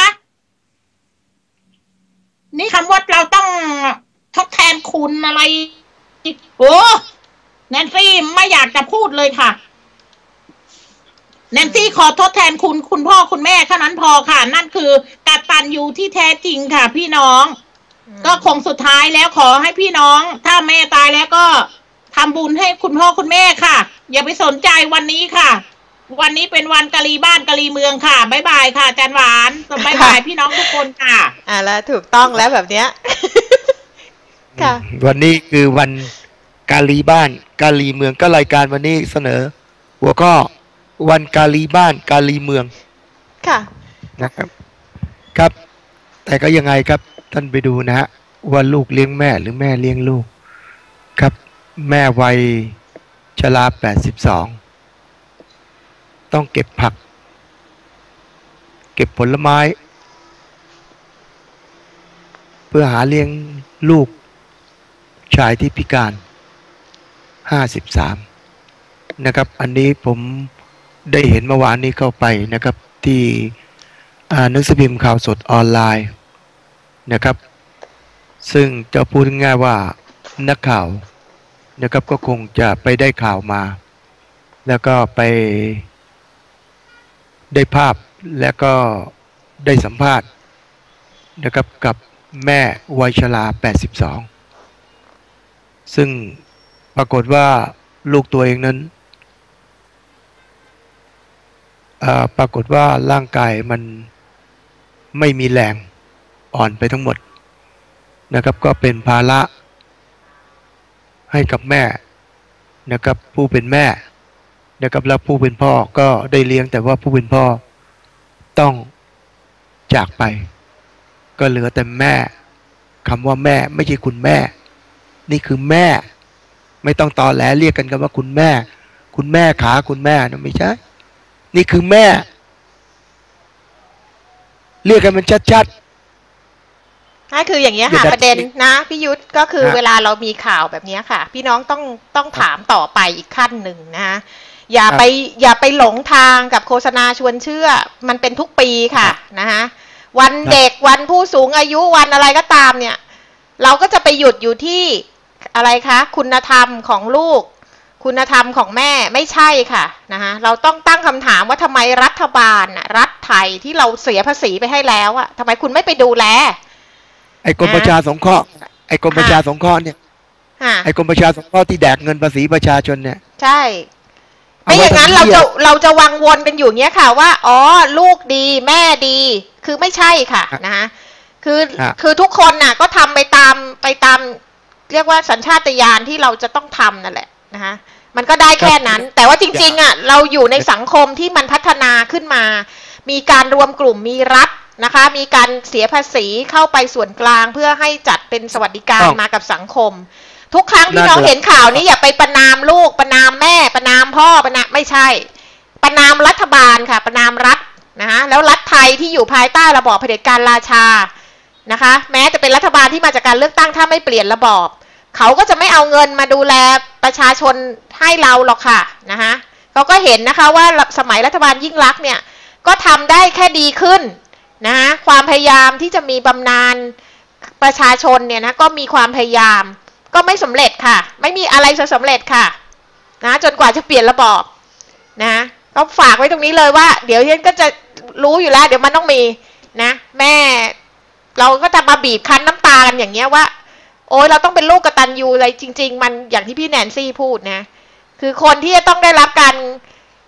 นี่คำว่าเราต้องทดแทนคุณอะไรโอ้แนนซี่ไม่อยากจะพูดเลยค่ะแนนซี่ขอทดแทนคุณคุณพ่อคุณแม่เท่านั้นพอค่ะนั่นคือกตัญญูที่แท้จริงค่ะพี่น้องก็คงสุดท้ายแล้วขอให้พี่น้องถ้าแม่ตายแล้วก็ทำบุญให้คุณพ่อคุณแม่ค่ะอย่าไปสนใจวันนี้ค่ะวันนี้เป็นวันกะลีบ้านกะลีเมืองค่ะบ๊ายบายค่ะจันหวานบ๊ายบายพี่น้องทุกคนค่ะอ่าแล้วถูกต้องแล้วแบบเนี้ยค่ะวันนี้คือวันกาลีบ้านกาลีเมืองก็รายการวันนี้เสนอหัวข้อวันกาลีบ้านกาลีเมืองค่ะนะครับครับแต่ก็ยังไงครับท่านไปดูนะฮะว่าลูกเลี้ยงแม่หรือแม่เลี้ยงลูกครับแม่วัยชราแปดสิบสองต้องเก็บผักเก็บผลไม้เพื่อหาเลี้ยงลูกชายที่พิการห้าสิบสามนะครับอันนี้ผมได้เห็นเมื่อวานนี้เข้าไปนะครับที่หนังสือพิมพ์ข่าวสดออนไลน์นะครับซึ่งจะพูดง่ายว่านักข่าวนะครับก็คงจะไปได้ข่าวมาแล้วก็ไปได้ภาพและก็ได้สัมภาษณ์นะครับกับแม่วัยชราแปดสิบสองซึ่งปรากฏว่าลูกตัวเองนั้นปรากฏว่าร่างกายมันไม่มีแรงอ่อนไปทั้งหมดนะครับก็เป็นภาระให้กับแม่นะครับผู้เป็นแม่นะครับแล้วผู้เป็นพ่อก็ได้เลี้ยงแต่ว่าผู้เป็นพ่อต้องจากไปก็เหลือแต่แม่คำว่าแม่ไม่ใช่คุณแม่นี่คือแม่ไม่ต้องตอแหลเรียกกันกันว่าคุณแม่คุณแม่ขาคุณแม่นะไม่ใช่นี่คือแม่เรียกกันมันชัดๆนั่นคืออย่างเงี้ยค่ะประเด็นนะพี่ยุทธก็คือเวลาเรามีข่าวแบบนี้ค่ะพี่น้องต้องต้องถามต่อไปอีกขั้นหนึ่งนะอย่าไปอย่าไปหลงทางกับโฆษณาชวนเชื่อมันเป็นทุกปีค่ะนะคะวันเด็กวันผู้สูงอายุวันอะไรก็ตามเนี่ยเราก็จะไปหยุดอยู่ที่อะไรคะคุณธรรมของลูกคุณธรรมของแม่ไม่ใช่ค่ะนะคะเราต้องตั้งคำถามว่าทำไมรัฐบาลน่ะรัฐไทยที่เราเสียภาษีไปให้แล้วอะทำไมคุณไม่ไปดูแลไอ้กรมประชาสงเคราะห์ไอ้กรมประชาสงเคราะห์เนี่ยไอ้กรมประชาสงเคราะห์ที่แดกเงินภาษีประชาชนเนี่ยใช่ไม่อย่างนั้นเราจะเราจะวังวนกันอยู่เงี้ยค่ะว่าอ๋อลูกดีแม่ดีคือไม่ใช่ค่ะนะคะคือคือทุกคนน่ะก็ทำไปตามไปตามเรียกว่าสัญชาตญาณที่เราจะต้องทำนั่นแหละนะคะมันก็ได้แค่นั้นแต่ว่าจริงๆอ่ะเราอยู่ในสังคมที่มันพัฒนาขึ้นมามีการรวมกลุ่มมีรัฐนะคะมีการเสียภาษีเข้าไปส่วนกลางเพื่อให้จัดเป็นสวัสดิการมากับสังคมทุกครั้งที่น้องเห็นข่าวนี้อย่าไปประนามลูกประนามแม่ประนามพ่อประนามไม่ใช่ประนามรัฐบาลค่ะประนามรัฐนะคะแล้วรัฐไทยที่อยู่ภายใต้ระบอบเผด็จการราชานะคะแม้จะเป็นรัฐบาลที่มาจากการเลือกตั้งถ้าไม่เปลี่ยนระบอบเขาก็จะไม่เอาเงินมาดูแลประชาชนให้เราหรอกค่ะนะคะเขาก็เห็นนะคะว่าสมัยรัฐบาลยิ่งลักษณ์เนี่ยก็ทำได้แค่ดีขึ้นนะคะความพยายามที่จะมีบำนาญประชาชนเนี่ยนะก็มีความพยายามก็ไม่สำเร็จค่ะไม่มีอะไรจะสำเร็จค่ะนะจนกว่าจะเปลี่ยนระบอบนะก็ฝากไว้ตรงนี้เลยว่าเดี๋ยวฉันก็จะรู้อยู่แล้วเดี๋ยวมันต้องมีนะแม่เราก็จะมาบีบคั้นน้ำตากันอย่างเงี้ยว่าโอ้ยเราต้องเป็นลูกกตัญญูอะไรจริงๆมันอย่างที่พี่แนนซี่พูดนะคือคนที่จะต้องได้รับการ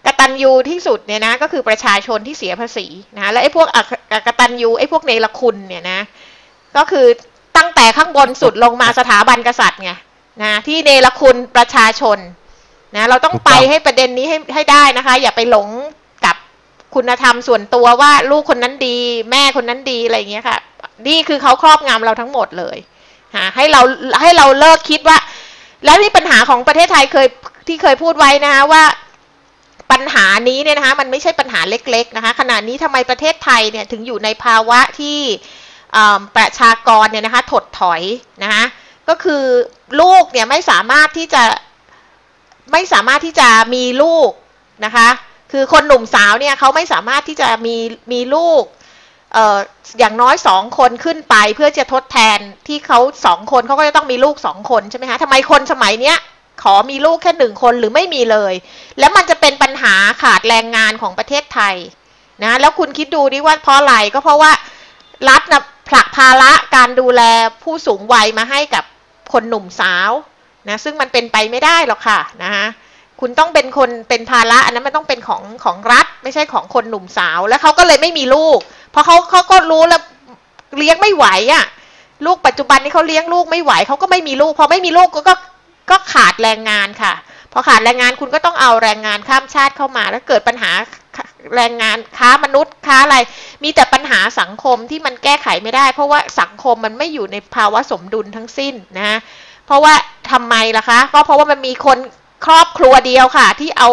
กตัญญูที่สุดเนี่ยนะก็คือประชาชนที่เสียภาษีนะและไอ้พวกอกตัญญูไอ้พวกเนรคุณเนี่ยนะก็คือตั้งแต่ข้างบนสุดลงมาสถาบันกษัตริย์ไงนะที่เนรคุณประชาชนนะเราต้องไปให้ประเด็นนี้ให้ให้ได้นะคะอย่าไปหลงกับคุณธรรมส่วนตัวว่าลูกคนนั้นดีแม่คนนั้นดีอะไรอย่างเงี้ยค่ะนี่คือเขาครอบงำเราทั้งหมดเลยฮะให้เราให้เราเลิกคิดว่าแล้วนี่ปัญหาของประเทศไทยเคยที่เคยพูดไว้นะคะว่าปัญหานี้เนี่ยนะคะมันไม่ใช่ปัญหาเล็กๆนะคะขณะนี้ทำไมประเทศไทยเนี่ยถึงอยู่ในภาวะที่ประชากรเนี่ยนะคะถดถอยนะคะก็คือลูกเนี่ยไม่สามารถที่จะไม่สามารถที่จะมีลูกนะคะคือคนหนุ่มสาวเนี่ยเขาไม่สามารถที่จะมีมีลูกเอ่ออย่างน้อยสองคนขึ้นไปเพื่อจะทดแทนที่เขาสองคนเขาก็จะต้องมีลูกสองคนใช่ไหมคะทำไมคนสมัยเนี้ยขอมีลูกแค่หนึ่งคนหรือไม่มีเลยแล้วมันจะเป็นปัญหาขาดแรงงานของประเทศไทยนะแล้วคุณคิดดูดิว่าเพราะอะไรก็เพราะว่ารัฐนะผลักภาระการดูแลผู้สูงวัยมาให้กับคนหนุ่มสาวนะซึ่งมันเป็นไปไม่ได้หรอกค่ะนะคะคุณต้องเป็นคนเป็นภาระอันนั้นมันต้องเป็นของของรัฐไม่ใช่ของคนหนุ่มสาวแล้วเขาก็เลยไม่มีลูกเพราะเขาเขาก็รู้แล้วเลี้ยงไม่ไหวอ่ะลูกปัจจุบันนี้เขาเลี้ยงลูกไม่ไหวเขาก็ไม่มีลูกพอไม่มีลูกก็ก็ก็ขาดแรงงานค่ะพอขาดแรงงานคุณก็ต้องเอาแรงงานข้ามชาติเข้ามาแล้วเกิดปัญหาแรงงานค้ามนุษย์ค้าอะไรมีแต่ปัญหาสังคมที่มันแก้ไขไม่ได้เพราะว่าสังคมมันไม่อยู่ในภาวะสมดุลทั้งสิ้นนะเพราะว่าทำไมล่ะคะก็เพราะว่ามันมีคนครอบครัวเดียวค่ะที่เอา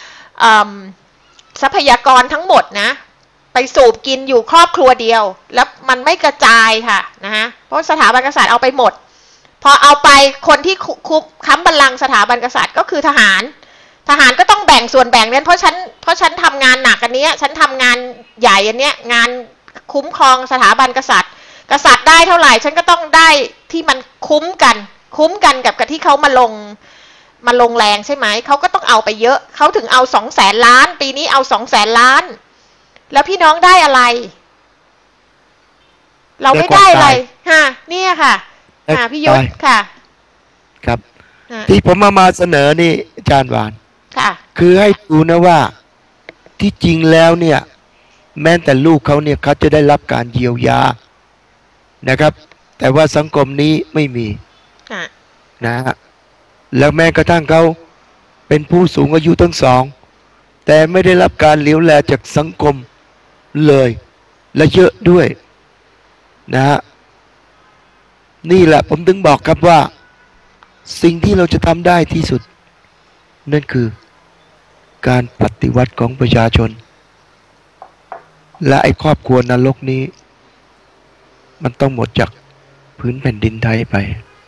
ทรัพยากรทั้งหมดนะไปสูบกินอยู่ครอบครัวเดียวแล้วมันไม่กระจายค่ะนะฮะเพราะสถาบันกษัตริย์เอาไปหมดพอเอาไปคนที่คุบค้ำบัลลังก์สถาบันกษัตริย์ก็คือทหารทหารก็ต้องแบ่งส่วนแบ่งเนี่ยเพราะฉันเพราะฉันทำงานหนักอันนี้ฉันทำงานใหญ่อันเนี้ยงานคุ้มครองสถาบันกษัตริย์กษัตริย์ได้เท่าไหร่ฉันก็ต้องได้ที่มันคุ้มกันคุ้มกันกับกับที่เขามาลงมาลงแรงใช่ไหมเขาก็ต้องเอาไปเยอะเขาถึงเอาสองแสนล้านปีนี้เอาสองแสนล้านแล้วพี่น้องได้อะไรเราไม่ได้อะไรฮะเนี่ยค่ะค่ะพี่ยุทธค่ะครับที่ผมมามาเสนอนี่อาจารย์หวานค่ะคือให้ดูนะว่าที่จริงแล้วเนี่ยแม้แต่ลูกเขาเนี่ยเขาจะได้รับการเยียวยานะครับแต่ว่าสังคมนี้ไม่มีนะฮะแล้วแม้กระทั่งเขาเป็นผู้สูงอายุทั้งสองแต่ไม่ได้รับการเลี้ยวแลจากสังคมเลยและเยอะด้วยนะฮะนี่แหละผมถึงบอกครับว่าสิ่งที่เราจะทำได้ที่สุดนั่นคือการปฏิวัติของประชาชนและไอ้ครอบครัวนรกนี้มันต้องหมดจากพื้นแผ่นดินไทยไป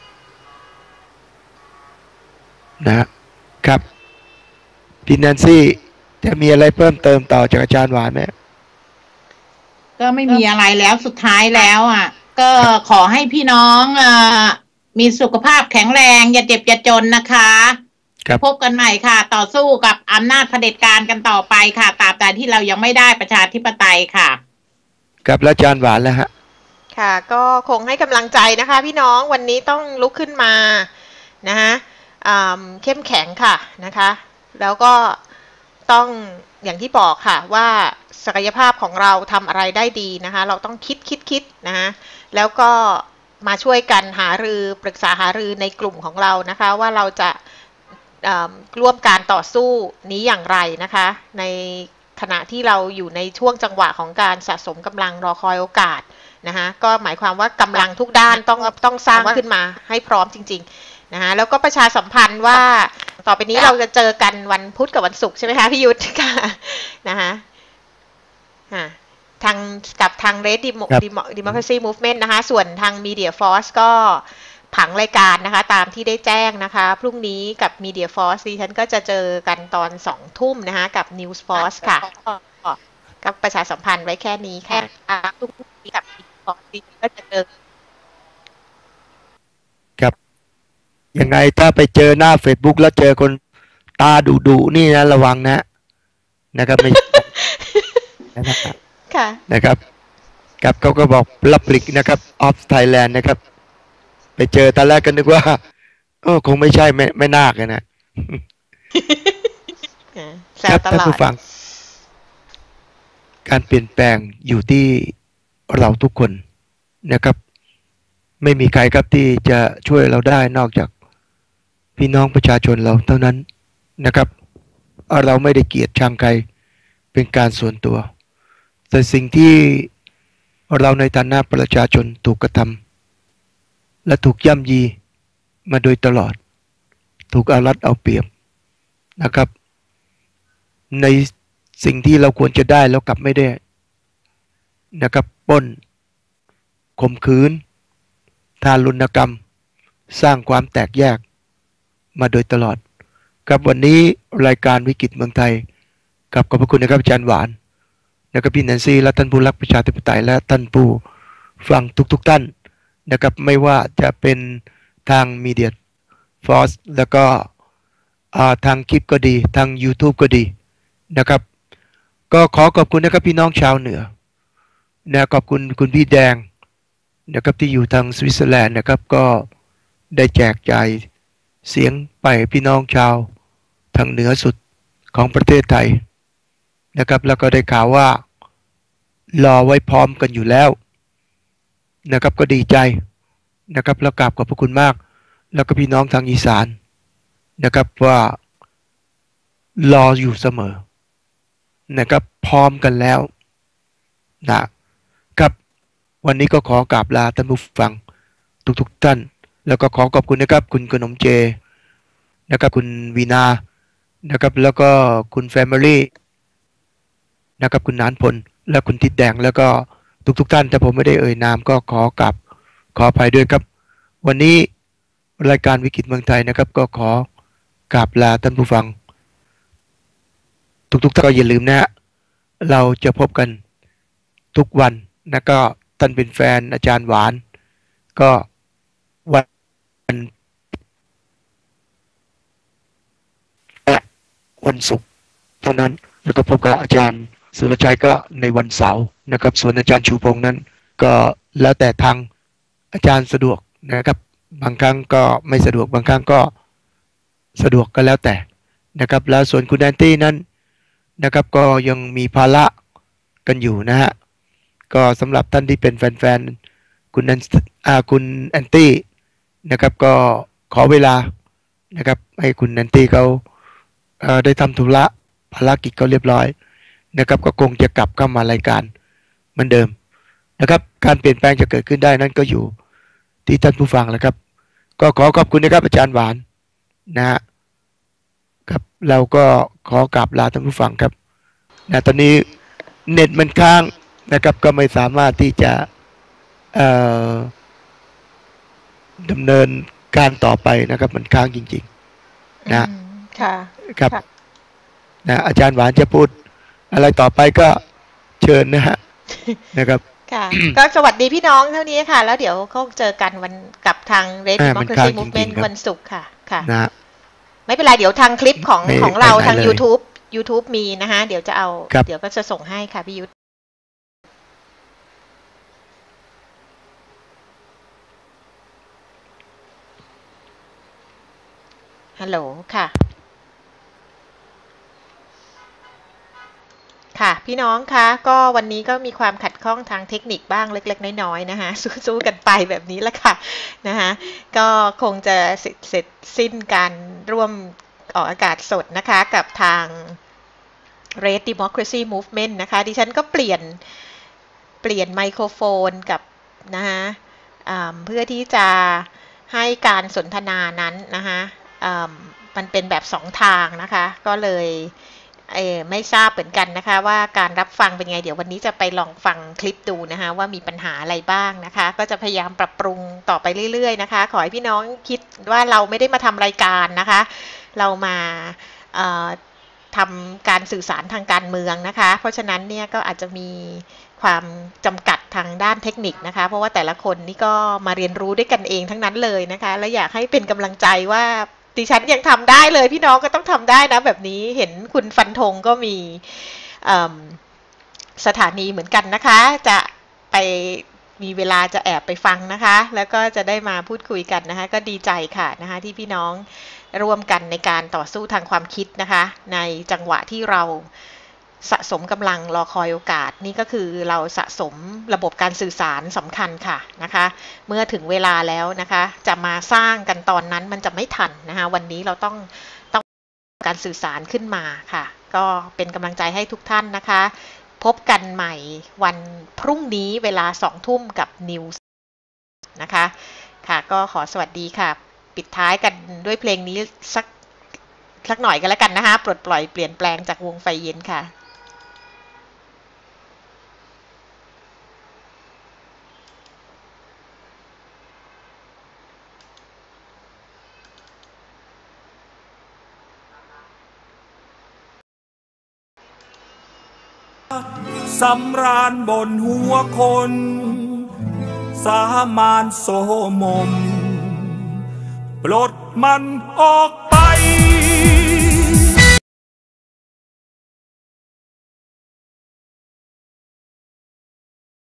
นะครับพี่แนนซี่จะมีอะไรเพิ่มเติมต่อจากอาจารย์หวานไหมก็ไม่มีอะไรแล้วสุดท้ายแล้วอ่ะก็ขอให้พี่น้องอ่ามีสุขภาพแข็งแรงอย่าเจ็บอย่าจนนะคะพบกันใหม่ค่ะต่อสู้กับอำนาจเผด็จการกันต่อไปค่ะตราบใดที่เรายังไม่ได้ประชาธิปไตยค่ะกับอาจารย์หวานแล้วฮะค่ะก็คงให้กำลังใจนะคะพี่น้องวันนี้ต้องลุกขึ้นมานะคะเข้มแข็งค่ะนะคะแล้วก็ต้องอย่างที่บอกค่ะว่าศักยภาพของเราทำอะไรได้ดีนะคะเราต้องคิดคิดคิดนะคะแล้วก็มาช่วยกันหารือปรึกษาหารือในกลุ่มของเรานะคะว่าเราจะร่วมการต่อสู้นี้อย่างไรนะคะในขณะที่เราอยู่ในช่วงจังหวะของการสะสมกำลังรอคอยโอกาสนะคะก็หมายความว่ากำลังทุกด้านต้องต้องสร้างขึ้นมาให้พร้อมจริงๆนะคะแล้วก็ประชาสัมพันธ์ว่าต่อไปนี้เราจะเจอกันวันพุธกับวันศุกร์ใช่ไหมคะพี่ยุทธค่ะนะคะทางกับทาง Red Democracy Movement นะคะส่วนทาง Media Force ก็ผังรายการนะคะตามที่ได้แจ้งนะคะพรุ่งนี้กับ Media Force ดิฉันก็จะเจอกันตอนสองทุ่มนะคะกับ News Force ค่ะก็ประชาสัมพันธ์ไว้แค่นี้ค่ะพรุ่งนี้กับ News Force ดิฉันก็จะเจอครับยังไงถ้าไปเจอหน้า Facebook แล้วเจอคนตาดุดุนี่นะระวังนะนะครับไม่นะครับค่ะนะครับกับเขาก็บอกรับลิกนะครับออฟไทยแลนด์นะครับไปเจอตอนแรกกันนึกว่าโอ้คงไม่ใช่ไม่ไม่น่ากันนะแซวตลอดท่านผู้ฟังการเปลี่ยนแปลงอยู่ที่เราทุกคนนะครับไม่มีใครครับที่จะช่วยเราได้นอกจากพี่น้องประชาชนเราเท่านั้นนะครับเราไม่ได้เกลียดชังใครเป็นการส่วนตัวแต่สิ่งที่เราในฐานะประชาชนถูกกระทำและถูกย่ำยีมาโดยตลอดถูกอารัดเอาเปรียบนะครับในสิ่งที่เราควรจะได้แล้วกลับไม่ได้นะครับปล้นข่มขืนทารุณกรรมสร้างความแตกแยกมาโดยตลอดครับวันนี้รายการวิกฤตเมืองไทยกับขอบพระคุณนะครับอาจารย์หวานนะครับพี่แนนซี่และท่านผู้รักประชาธิปไตยและท่านผู้ฟังทุกๆ ท, ท่านนะครับไม่ว่าจะเป็นทางมีเดียฟอร์สแล้วก็ทางคลิปก็ดีทาง YouTube ก็ดีนะครับก็ขอขอบคุณนะครับพี่น้องชาวเหนือนะขอบคุณคุณพี่แดงนะครับที่อยู่ทางสวิตเซอร์แลนด์นะครับก็ได้แจกจ่ายเสียงไปพี่น้องชาวทางเหนือสุดของประเทศไทยนะครับแล้วก็ได้ข่าวว่ารอไว้พร้อมกันอยู่แล้วนะครับก็ดีใจนะครับแล้วกราบขอบพระคุณมากแล้วก็พี่น้องทางอีสานนะครับว่ารออยู่เสมอนะครับพร้อมกันแล้วนะครับวันนี้ก็ขอกราบลาท่านผู้ฟังทุกๆท่านแล้วก็ขอขอบคุณนะครับคุณขนมเจนะครับคุณวีนานะครับแล้วก็คุณแฟมิลี่นะครับคุณนานพลและคุณทิดแดงแล้วก็ทุกๆท่านถ้าผมไม่ได้เอ่ยนามก็ขอกราบขออภัยด้วยครับวันนี้รายการวิกฤตเมืองไทยนะครับก็ขอกราบลาท่านผู้ฟังทุกๆท่านก็อย่าลืมนะฮะเราจะพบกันทุกวันนะก็ท่านเป็นแฟนอาจารย์หวานก็วันวันศุกร์เท่านั้นแล้วก็พบกับอาจารย์สุรชัยก็ในวันเสาร์นะครับส่วนอาจารย์ชูพงษ์นั้นก็แล้วแต่ทางอาจารย์สะดวกนะครับบางครั้งก็ไม่สะดวกบางครั้งก็สะดวกก็แล้วแต่นะครับแล้วส่วนคุณแอนตี้นั้นนะครับก็ยังมีภาระกันอยู่นะฮะก็สำหรับท่านที่เป็นแฟนๆคุณแอนอ่าคุณแอนตี้นะครับก็ขอเวลานะครับให้คุณแอนตี้เขาเอ่อได้ทำธุระภารกิจเขาเรียบร้อยนะครับก็คงจะกลับเข้ามารายการเหมือนเดิมนะครับการเปลี่ยนแปลงจะเกิดขึ้นได้นั้นก็อยู่ที่ท่านผู้ฟังแหละครับก็ขอขอบคุณนะครับอาจารย์หวานนะฮะครับเราก็ขอกราบลาท่านผู้ฟังครับนะตอนนี้เน็ตมันค้างนะครับก็ไม่สามารถที่จะเอ่อดำเนินการต่อไปนะครับมันค้างจริงๆนะค่ะครับนะอาจารย์หวานจะพูดอะไรต่อไปก็เชิญนะฮะนะครับค่ะก็สวัสดีพี่น้องเท่านี้ค่ะแล้วเดี๋ยวเขาเจอกันวันกับทาง Red Democracy Movement วันศุกร์ค่ะค่ะนะไม่เป็นไรเดี๋ยวทางคลิปของของเราทาง YouTube YouTube มีนะคะเดี๋ยวจะเอาเดี๋ยวก็จะส่งให้ค่ะพี่ยุทธฮัลโหลค่ะค่ะพี่น้องคะก็วันนี้ก็มีความขัดข้องทางเทคนิคบ้างเล็กๆน้อยๆนะคะสู้ๆกันไปแบบนี้แหละค่ะนะคะก็คงจะเสร็จเสร็จสิ้นการร่วมออกอากาศสดนะคะกับทาง Red Democracy Movement นะคะดิฉันก็เปลี่ยนเปลี่ยนไมโครโฟนกับนะคะเพื่อที่จะให้การสนทนานั้นนะคะมันเป็นแบบสองทางนะคะก็เลยเออไม่ทราบเหมือนกันนะคะว่าการรับฟังเป็นไงเดี๋ยววันนี้จะไปลองฟังคลิปดูนะคะว่ามีปัญหาอะไรบ้างนะคะก็จะพยายามปรับปรุงต่อไปเรื่อยๆนะคะขอให้พี่น้องคิดว่าเราไม่ได้มาทำรายการนะคะเรามาเอ่อทำการสื่อสารทางการเมืองนะคะเพราะฉะนั้นเนี่ยก็อาจจะมีความจำกัดทางด้านเทคนิคนะคะเพราะว่าแต่ละคนนี่ก็มาเรียนรู้ด้วยกันเองทั้งนั้นเลยนะคะและอยากให้เป็นกำลังใจว่าดิฉันยังทำได้เลยพี่น้องก็ต้องทำได้นะแบบนี้เห็นคุณฟันธงก็มีสถานีเหมือนกันนะคะจะไปมีเวลาจะแอบไปฟังนะคะแล้วก็จะได้มาพูดคุยกันนะคะก็ดีใจค่ะนะคะที่พี่น้องร่วมกันในการต่อสู้ทางความคิดนะคะในจังหวะที่เราสะสมกำลังรอคอยโอกาสนี่ก็คือเราสะสมระบบการสื่อสารสำคัญค่ะนะคะเมื่อถึงเวลาแล้วนะคะจะมาสร้างกันตอนนั้นมันจะไม่ทันนะคะวันนี้เราต้องต้องการสื่อสารขึ้นมาค่ะก็เป็นกำลังใจให้ทุกท่านนะคะพบกันใหม่วันพรุ่งนี้เวลาสองทุ่มกับนิวส์นะคะค่ะก็ขอสวัสดีค่ะปิดท้ายกันด้วยเพลงนี้สักสักหน่อยกันแล้วกันนะคะปลดปล่อยเปลี่ยนแปลงจากวงไฟเย็นค่ะสำราญบนหัวคนสามานโสมมปลดมันออกไป